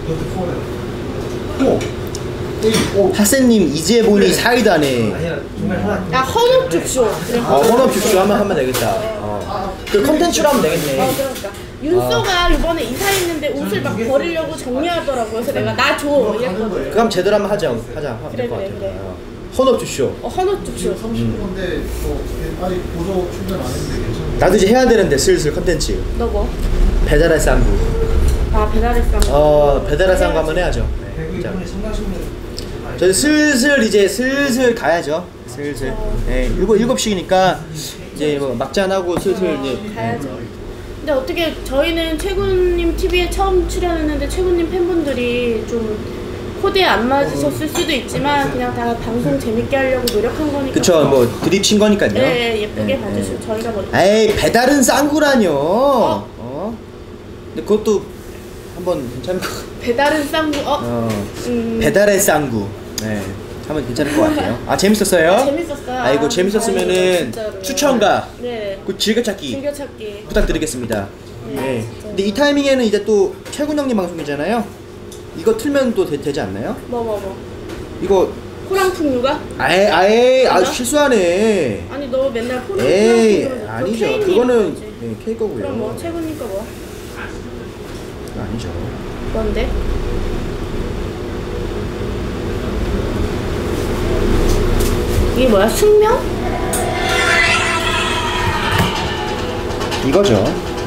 E: 하세님 이제 보니 사이다네.
C: 아 헌옷죽쇼. 그래,
E: 어 혼업줍쇼 하면 하면 되겠다. 어. 그 컨텐츠로 하면 되겠네.
C: 어, 그러니까 윤소가 이번에 이사했는데 옷을 막 버리려고 정리하더라고요. 그래서 내가 나 줘 이랬거든.
E: 그럼 제대로 한번 하자 하자
C: 그래,
E: 될것
C: 그래,
E: 같아요.
C: 그래.
E: 어. 혼업줍쇼.
C: 어 헌옷죽쇼.
I: 근데 뭐 아직 보조 충전 안 했는데 괜찮아요.
E: 나도 이제 해야 되는데 슬슬 컨텐츠.
C: 너 뭐?
E: 배달의 쌍구.
C: 아 배달했어.
E: 어 배달의 쌍구 한번 해야죠. 네, 진짜. 저희 슬슬 이제 슬슬 가야죠. 슬슬. 네, 일곱 일곱 시니까 이제 뭐 막잔하고 슬슬 이제.
C: 가야죠. 근데 어떻게 저희는 최군님 티비에 처음 출연했는데 최군님 팬분들이 좀 코드에 안 맞으셨을 수도 있지만 그냥 다 방송 재밌게 하려고 노력한 거니까.
E: 그쵸 뭐 드립 친 거니까요.
C: 네, 예쁘게
E: 네,
C: 봐주시고
E: 네.
C: 저희가 뭐.
E: 에이 배달은 쌍구라뇨.
C: 어?
E: 어? 근데 그것도 한번 괜찮을 것 같아요.
C: 배달은 쌍구. 어?
E: 어.
C: 음.
E: 배달의 쌍구. 네. 하면 괜찮을 것 같아요. 아 재밌었어요?
C: 재밌었어요.
E: 아이고
C: 아,
E: 재밌었으면은
C: 진짜로.
E: 추천과
C: 네.
E: 그 즐겨찾기
C: 즐겨찾기.
E: 부탁드리겠습니다.
C: 네,
E: 네.
C: 진짜.
E: 근데 이 타이밍에는 이제 또 최군 형님 방송이잖아요. 이거 틀면 또 되, 되지 않나요?
C: 뭐 뭐 뭐.
E: 이거
C: 호랑풍류가?
E: 아예 아예 아
C: 맞아?
E: 실수하네.
C: 아니 너 맨날 호랑
E: 에이
C: 호랑풍류로
E: 아니죠.
C: K님
E: 그거는
C: 거지.
E: 네, K 거고요.
C: 그럼 뭐 최군님 거 뭐야?
E: 아니죠.
C: 뭔데? 이게 뭐야? 숙명?
E: 이거죠.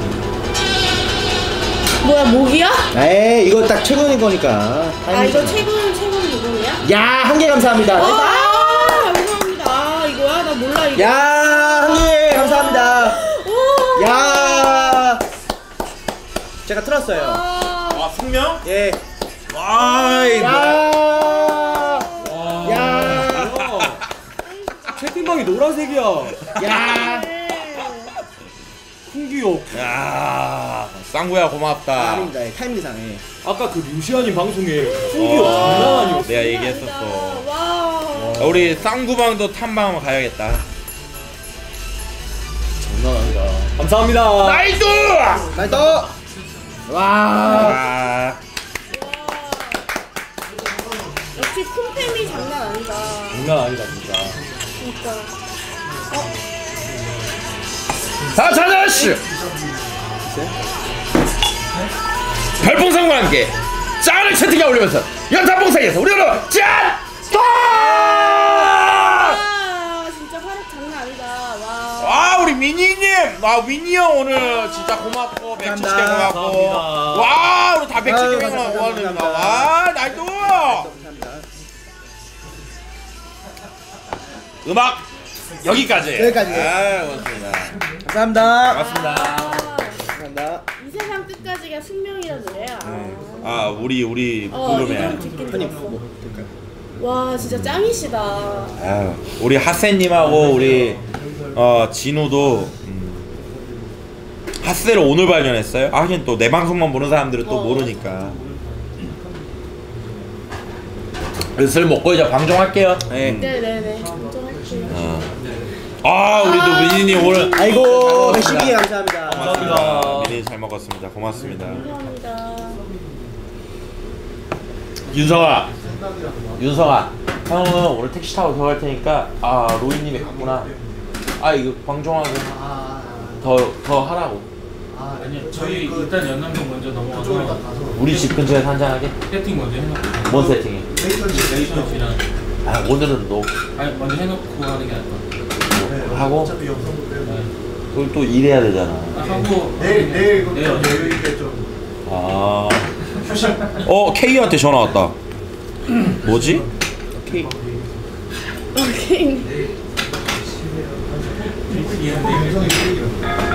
C: 뭐야 목이야?
E: 에이 이거 딱 최근인 거니까.
C: 아 이거 최군 최군 무공이야?
E: 야 한 개 감사합니다.
C: 아 감사합니다. 아 이거야? 나 몰라 이거.
E: 야 한 개 감사합니다.
C: 오.
E: 야 제가 틀었어요.
C: 아,
F: 아 숙명?
E: 예.
F: 와이.
E: 야. 야.
A: 채팅방이 노란색이야.
E: 야.
A: 풍기요.
F: 야 쌍구야 고맙다.
E: 아, 아닙니다. 예, 타이밍상. 예.
A: 아까 그 류시아님 방송에 풍기요 장난 아니었어.
F: 내가 얘기했었어.
C: 와.
F: 우리 쌍구방도 탐방 한번 가야겠다.
A: 장난 아니다. 감사합니다.
F: 나이스!
E: 나이스. 와.
F: 아,
C: 역시 쿵팸이 장난 아니다.
A: 장난 아니다 진짜.
C: 진짜.
F: 자, 자자씨! 별풍선과 함께 짠을 채팅에 올리면서 연탄봉 사이에서 우리 여러분 짠! 또!
C: 아 진짜 활약 장난 아니다. 와.
F: 와 우리 미니님! 와 미니 형 오늘 진짜 고맙고 백칠십 개 고맙고
A: 감사합니다.
F: 와 우리 다 백칠십 개
E: 아유,
F: 고맙고
E: 감사합니다.
F: 와 나이도!
E: 감사합니다.
F: 음악 여기까지!
E: 여기까지.
F: 아 고맙습니다.
E: 감사합니다.
F: 고맙습니다.
E: 감사합니다.
C: 이 세상 끝까지가 숙명이란 노래야. 아,
F: 아 우리 우리
C: 어,
F: 부르면
C: 이건 듣긴 들었어. 와, 진짜 짱이시다.
F: 아, 우리 하세님하고 우리 어 진우도 음, 하세를 오늘 발견했어요. 아, 하긴 또 내 방송만 보는 사람들은 또
C: 어.
F: 모르니까. 그래서 술 먹고 이제 방종할게요.
E: 네.
C: 네네네. 인정할게요.
F: 어. 아 우리도 미니님 오늘
E: 아이고 백십기 감사합니다.
F: 감사합니다. 미니 잘 먹었습니다. 고맙습니다.
C: 감사합니다.
F: 윤성아, 윤성아, 형은 오늘 택시 타고 들어갈 테니까 아 로이님이 갔구나. 아 이거 방종하고 더 더 하라고.
H: 아 아니요 저희 일단 연남동 먼저 넘어가서
F: 우리 집 근처에서 한잔 하게.
H: 세팅 먼저 해놓고
F: 뭔 세팅해?
H: 레이션이랑
F: 아 오늘은 너
H: 아니 먼저 해놓고 하는 게 나을 것 같아요.
F: 하고
I: 어차피 영상도 빼고.
F: 그걸 또 일해야 되잖아.
H: 하고
I: 내일 내일 그
H: 내일 어제
I: 여유 있게 좀.
F: 아. 어 K한테 전화 왔다. 뭐지?
C: 오케이.
I: 영상이 쓰이요.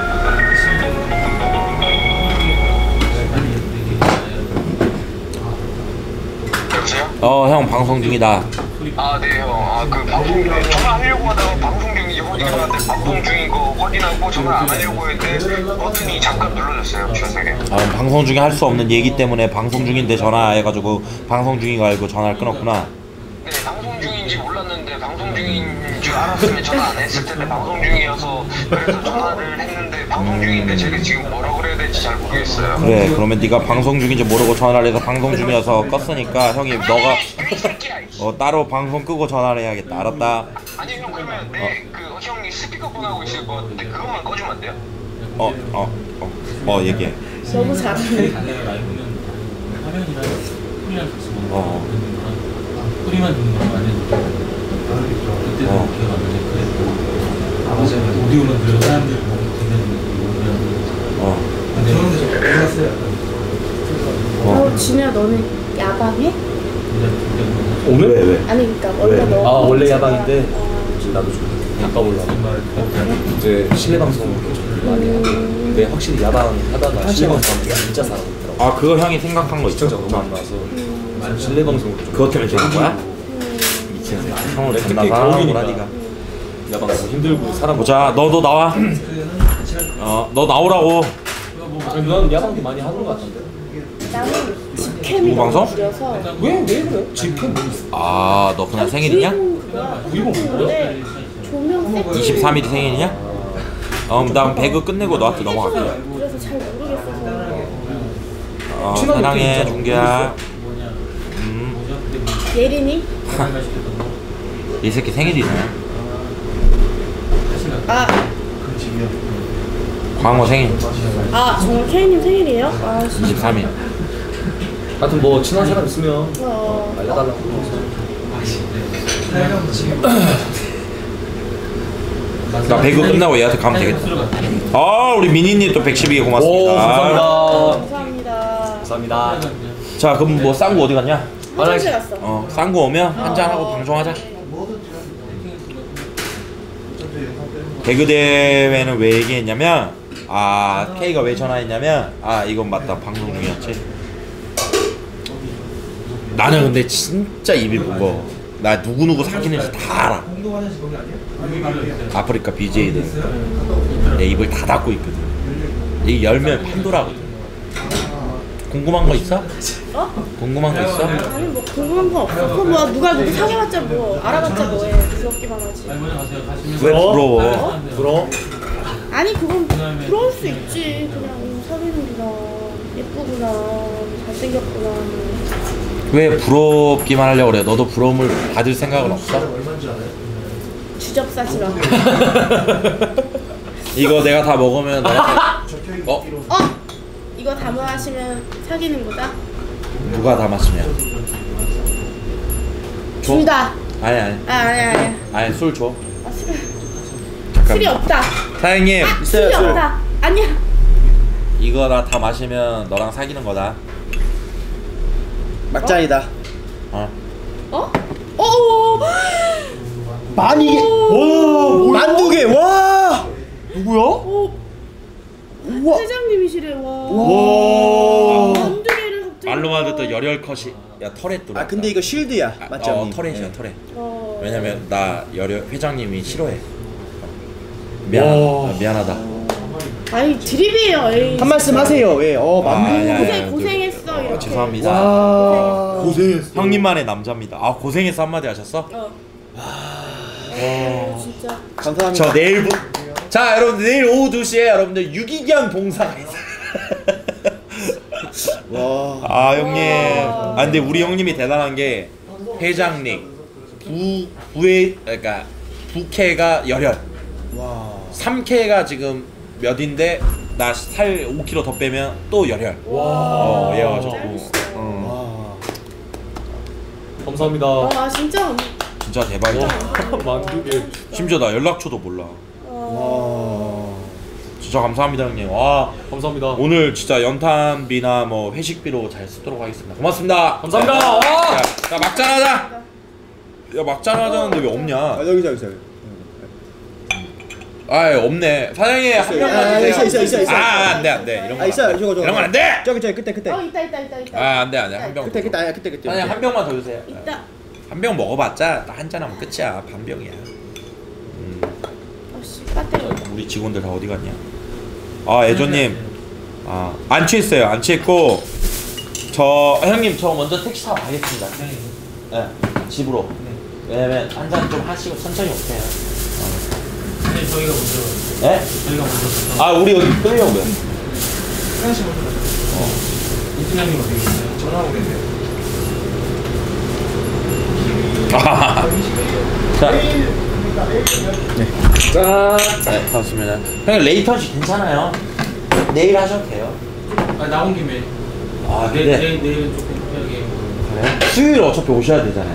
J: 여보세요?
F: 어 형 방송 중이다.
J: 아, 네, 형. 아, 그 방송 중에 전화하려고 하다가 방송 중인지 확인해봤는데 방송 중인 거 확인하고 전화 안 하려고 했는데 버튼이 잠깐 눌러졌어요, 주연에게.
F: 아, 방송 중에 할 수 없는 얘기 때문에 방송 중인데 전화해가지고 방송 중인 거 알고 전화를 끊었구나.
J: 네, 방송 중인지 몰랐는데 방송 중인 줄 알았으면 전화 안 했을 텐데 방송 중이어서 그래서 전화를 했는데 방송 중인데 제가 지금 뭐라 그래야 될지 잘 모르겠어요.
F: 그래 그러면 네가 방송 중인지 모르고 전화를 해서 방송 중이어서 껐으니까 형이 너가
J: 이 새끼야.
F: 어 따로 방송 끄고 전화를 해야겠다. 알았다.
J: 아니 형 그러면 내 그 형이 스피커폰 하고 있을 것 같은데 그것만 꺼주면 안 돼요?
F: 어 어 어 어 얘기해.
C: 너무 잘하네.
H: 내가 라이브는 화면이랑 소리랑 같이
F: 어.
H: 듣는 거랑 소리만 듣는 거랑 안 해도 그때도
F: 어.
H: 기억 안 나네. 그래서 오디오만 들으면 사람들이 보고 듣는
F: 어.
H: 근데
C: 어, 진우야 너는 야방해?
A: 오늘? 왜 왜?
C: 아니 그니까 원래 너.
A: 아 원래 야방인데
C: 어.
A: 나도 좀 바꿔보려고. 이제 실내 방송 좀 많이 하고. 근데 확실히 야방 하다가 실내 방송 하면 진짜 잘하더라고.
F: 아 그거 형이 생각한 거 있죠?
A: 시청자가 너무 안 나와서 실내 방송으로 좀.
F: 그것 때문에 되는 거야?
A: 미친 새끼.
F: 형을
A: 특히
F: 존나 사랑하구나
A: 겨울이니까.
F: 니가.
A: 야방 너무 힘들고 사람
F: 보자 너도 나와. 어 너 나오라고.
A: 아니, 난 야방도 많이 하는 것 같은데.
C: 나는 집캠이
F: 누구
C: 너무
F: 방송?
C: 줄여서.
A: 왜? 왜 그래? 집캠 뭐 있어?
F: 아 너 그냥 생일이냐?
A: 이거 뭐야?
C: 조명 세팅.
F: 이십삼 일이 생일이냐? 어, 난 배그 끝내고 너한테 넘어갈게.
C: 그래서 잘 모르겠어서.
F: 어, 사랑해, 준규야. 음.
C: 예린이?
H: 거
F: 이 새끼 생일이네.
C: 아,
F: 광호 생일.
C: 아 정말 케이님 생일이에요? 아 진짜.
F: 이십삼 일.
A: 하여튼 뭐 친한 사람 있으면
C: 어.
A: 알려달라고.
F: 나 배그 끝나고 얘한테 가면 되겠다. 아 우리 미니님 또 백십이 개 고맙습니다.
A: 오, 감사합니다.
C: 감사합니다.
A: 감사합니다.
F: 자 그럼 뭐 쌍구 어디 갔냐?
C: 화장실 갔어.
F: 어 쌍구 오면 한잔하고 방송하자. 배그 대회는 왜 얘기했냐면 아 K가 왜 전화했냐면 아 이건 맞다 방송 중이었지. 나는 근데 진짜 입이 무거워. 나 누구누구 사귀는지 다 알아. 아프리카 비제이들 내 입을 다 닫고 있거든. 이 열면 판도라거든. 궁금한 거 있어?
C: 어?
F: 궁금한 거 있어?
C: 아니 뭐 궁금한 거 없어. 그거 뭐 누가 누구 사귀어봤자 뭐 알아봤자 뭐해. 부럽기만 하지.
F: 왜 부러워?
C: 어?
A: 부러워?
C: 아니 그건 부러울 수 있지. 그냥 사귀는구나, 예쁘구나, 잘생겼구나.
F: 왜 부럽기만 하려고 그래? 너도 부러움을 받을 생각은 없어?
C: 주접싸지 마.
F: 이거 내가 다 먹으면 너한테 어?
C: 어? 이거 담아하시면 사귀는 거다?
F: 누가 다 마시냐? 줘?
C: 둘 다.
F: 아니 아니
C: 아 아니 아니.
F: 아니 술 줘.
C: 아 술.
F: 잠깐만.
C: 술이 없다.
F: 사장님
C: 아, 술이 없다. 아니야.
F: 이거 나 다 마시면 너랑 사귀는 거다.
E: 막장이다.
F: 어?
C: 어? 어?
E: 만 이게 오 만두 개 와.
A: 누구야?
C: 어?
E: 우와.
C: 회장님이시래. 와.
E: 와.
C: 만두개를 갑자기.
F: 말로만 듣던 열혈 컷이 야 털에 뚫어.
E: 아 근데 이거 쉴드야 맞죠?
F: 어
E: 형님?
F: 털에이야
E: 네.
F: 털에.
C: 어.
F: 왜냐면 나 열혈 회장님이 싫어해. 미안 아, 미안하다.
C: 아니 드립이에요. 에이.
E: 한 말씀 하세요. 왜? 어
F: 아,
E: 만두.
F: 야, 야,
C: 고생
F: 야,
C: 고생했어
F: 어,
C: 이렇게.
F: 죄송합니다.
E: 와.
A: 고생했어.
F: 형님만의 남자입니다. 아 고생했어 한마디 하셨어?
C: 어. 어, 진짜.
E: 감사합니다.
F: 저 내일 부... 자 여러분들 내일 오후 두 시에 여러분들 유기견 봉사가 있어요.
E: 와.
F: 아 형님 아 근데 우리 형님이 대단한 게 회장님 부... 부회 그러니까 부캐가 열혈
E: 와.
F: 삼 K가 지금 몇인데 나 살 오 킬로그램 더 빼면 또 열혈.
A: 와.
F: 어 얘가지고 어.
E: 와.
A: 감사합니다.
C: 와 진짜.
F: 진짜 대박이다.
A: 만두 개.
F: 심지어 나 연락처도 몰라.
C: 어.
E: 와.
F: 진짜 감사합니다 형님. 와
A: 감사합니다.
F: 오늘 진짜 연탄비나 뭐 회식비로 잘 쓰도록 하겠습니다. 고맙습니다.
A: 감사합니다.
F: 야,
A: 와.
F: 야, 야 막잔하자. 야 막잔하자는데 왜 없냐?
E: 아 여기 저기 저기.
F: 아 없네. 사장님 한 명만
E: 아,
F: 주세요.
E: 있어, 있어, 있어, 있어.
F: 아 안돼 안돼 이런 거.
E: 아 있어요. 저거 저거.
F: 이런 건 안 돼.
E: 저기 저기 끝에 끝에.
C: 어 있다 있다 있다 있다.
F: 아 안돼 안돼 한 병.
E: 그때 그때 아니야 그때 그때.
F: 사장님 한 병만 더 주세요.
C: 있다.
F: 한 병 먹어봤자 한 잔 하면 끝이야. 반 병이야. 음,
C: 어씨 빠뜨려.
F: 우리 직원들 다 어디 갔냐? 아 애조님, 아안 취했어요. 안 취했고 저 형님 저 먼저 택시 타고 가겠습니다. 네, 집으로. 왜냐면 한 잔 좀 하시고 천천히 오세요.
H: 네, 저희가 먼저.
F: 네?
H: 저희가 먼저.
F: 아 우리 여기 끌려고요.
H: 하나씩 먼저 가세요. 어. 이 팀장님 어디 계세요? 전화하고 계세요.
F: 아, 자,
A: 짠.
F: 네, 반갑습니다. 형님 레이턴시 괜찮아요. 내일 하셔도 돼요.
H: 아 나온 김에.
F: 아
H: 내,
F: 근데
H: 내일 내일은 조금 편하게.
F: 그래? 수요일 어차피 오셔야 되잖아요.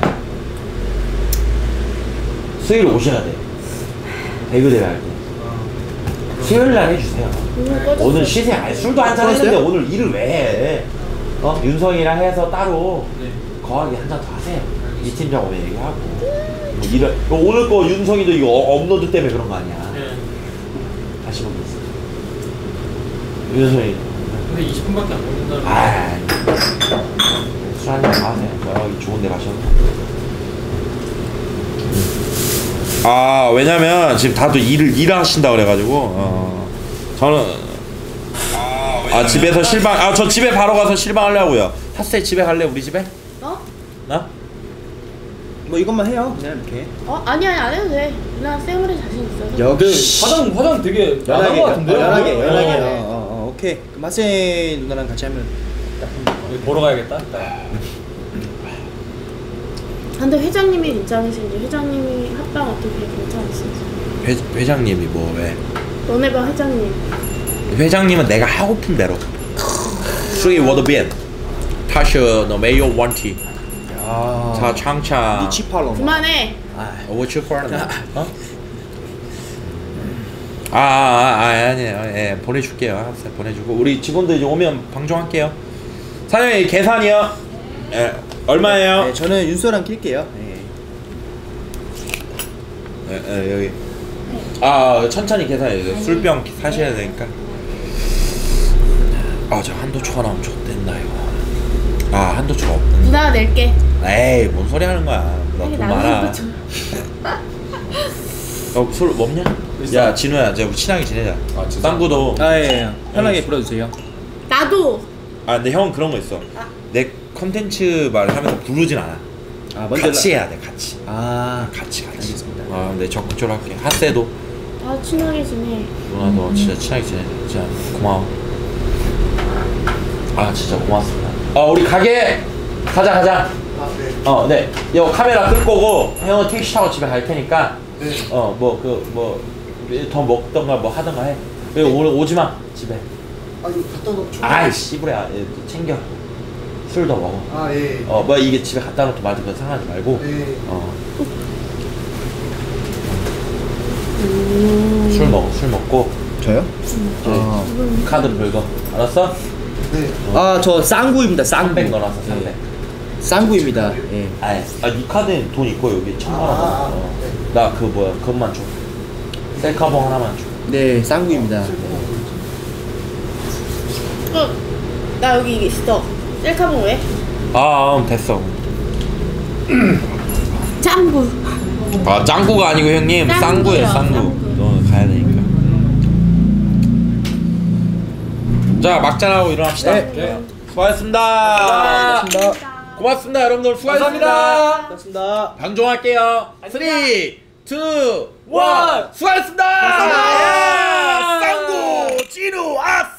F: 수요일 오셔야 돼. 배그 대회 할 때. 수요일 날 해주세요. 오늘 쉬세요. 아니, 술도 한잔 했는데 오늘 일을 왜 해? 어? 윤성이랑 해서 따로
H: 네.
F: 거하게 한 잔 더 하세요. 이 팀 작업에 얘기하고. 뭐 일을, 오늘 거 윤성이도 이거 어, 업로드 때문에 그런 거 아니야.
H: 네.
F: 다시 보겠습니다. 윤성이.
H: 근데 이십 분밖에 안 걸린다고.
F: 아, 술 한잔 더 하세요. 여기 좋은 데 가셔도. 아 왜냐면 지금 다들 일을 일하신다 그래가지고 어, 저는 아 집에서 실방 아 저 집에 바로 가서 실방 하려고요. 핫세 집에 갈래 우리 집에?
C: 어?
F: 나?
E: 뭐 이것만 해요 그냥 이렇게.
C: 어 아니 아니 안 해도 돼. 나 쌩얼에 자신 있어서.
E: 여기
A: 화장 화장 되게 야한
E: 연하게
A: 것 같은데요?
E: 연하게
A: 어.
E: 연하게.
C: 어.
E: 어, 어, 어 오케이. 그럼 하세 누나랑 같이 하면 딱.
A: 여기 보러 가야겠다.
C: 근데 회장님이 괜찮으신지 회장님이 합방 어떻게 괜찮으신지.
F: 회, 회장님이 뭐 왜?
C: 너네 반 회장님.
F: 회장님은 내가 하고픈 대로. 수기 워드빈 타시 너 메이오 원티. 자 창차.
E: 니치팔로.
C: 그만해.
F: 아, what you for? 어? 아, 아, 아, 아니에요. 예, 보내줄게요. 알았어요. 보내주고 우리 직원들 이제 오면 방송할게요. 사장님 계산이요. 예, 얼마예요?
E: 네, 저는 윤소랑 낄게요. 네.
F: 예, 예, 여기. 아, 천천히 계산해. 술병 사셔야 되니까. 아, 저 한도 초과 나오면 좋댔나 이거. 아, 한도 초과 없는.
C: 누나가 낼게.
F: 에이, 뭔 소리 하는 거야. 나 돈 많아. 어, 술 먹냐? 야, 진우야, 이제 우리 친하게 지내자. 아, 쌍구도.
E: 아, 예, 예. 편하게 불러주세요.
C: 나도.
F: 아, 근데 형은 그런 거 있어.
C: 아.
F: 내 컨텐츠 말을 하면서 부르진 않아.
E: 아, 먼저
F: 같이 해야 돼, 같이.
E: 아,
F: 같이, 같이.
E: 알겠습니다.
F: 아, 근데 적극적으로 할게. 핫세도.
C: 다 친하게 지내.
F: 누나, 너 진짜 친하게 지내. 진짜 고마워. 아, 진짜 고맙습니다. 어, 우리 가게 가자, 가자. 어, 네. 이거 카메라 끌 거고, 형은 택시 타고 집에 갈 테니까.
I: 네.
F: 어, 뭐, 그, 뭐, 더 먹던가 뭐 하던가 해. 그리고 오늘 오지 마, 집에.
I: 아 이거 갖다 놓죠.
F: 아이, 씨부레야. 챙겨. 술 더 먹어.
I: 아 예.
F: 어, 뭐 이게 집에 갖다 놓고 맞은 거 상하지 말고.
I: 예.
F: 어. 술 먹어, 술 먹고.
E: 저요?
F: 어. 카드 긁어. 알았어?
I: 네.
E: 아, 저 쌍구입니다. 쌍구.
F: 삼백 넣어놨어, 삼백.
E: 쌍구입니다. 예.
F: 아, 아, 이 카드엔 돈 있고 여기 천만 원.
I: 아, 아,
F: 어.
I: 네.
F: 나 그 뭐야, 그것만 줘. 셀카봉 하나만 줘.
E: 네, 쌍구입니다.
C: 어, 나 여기 있어. 셀카봉 왜?
F: 아, 음, 됐어.
C: 짱구.
F: 아, 짱구가 아니고 형님,
C: 짱구요,
F: 쌍구예요, 쌍구.
C: 짱구.
F: 너 가야 되니까. 자, 막잔하고 일어납시다.
E: 네.
F: 네. 수고하셨습니다.
E: 고맙습니다.
F: 고맙습니다, 여러분들. 수고하셨습니다.
E: 고맙습니다.
F: 방종할게요. 삼, 이, 일. 수고하셨습니다.
E: 감사합니다.
F: 쌍구, 찌루, 아싸!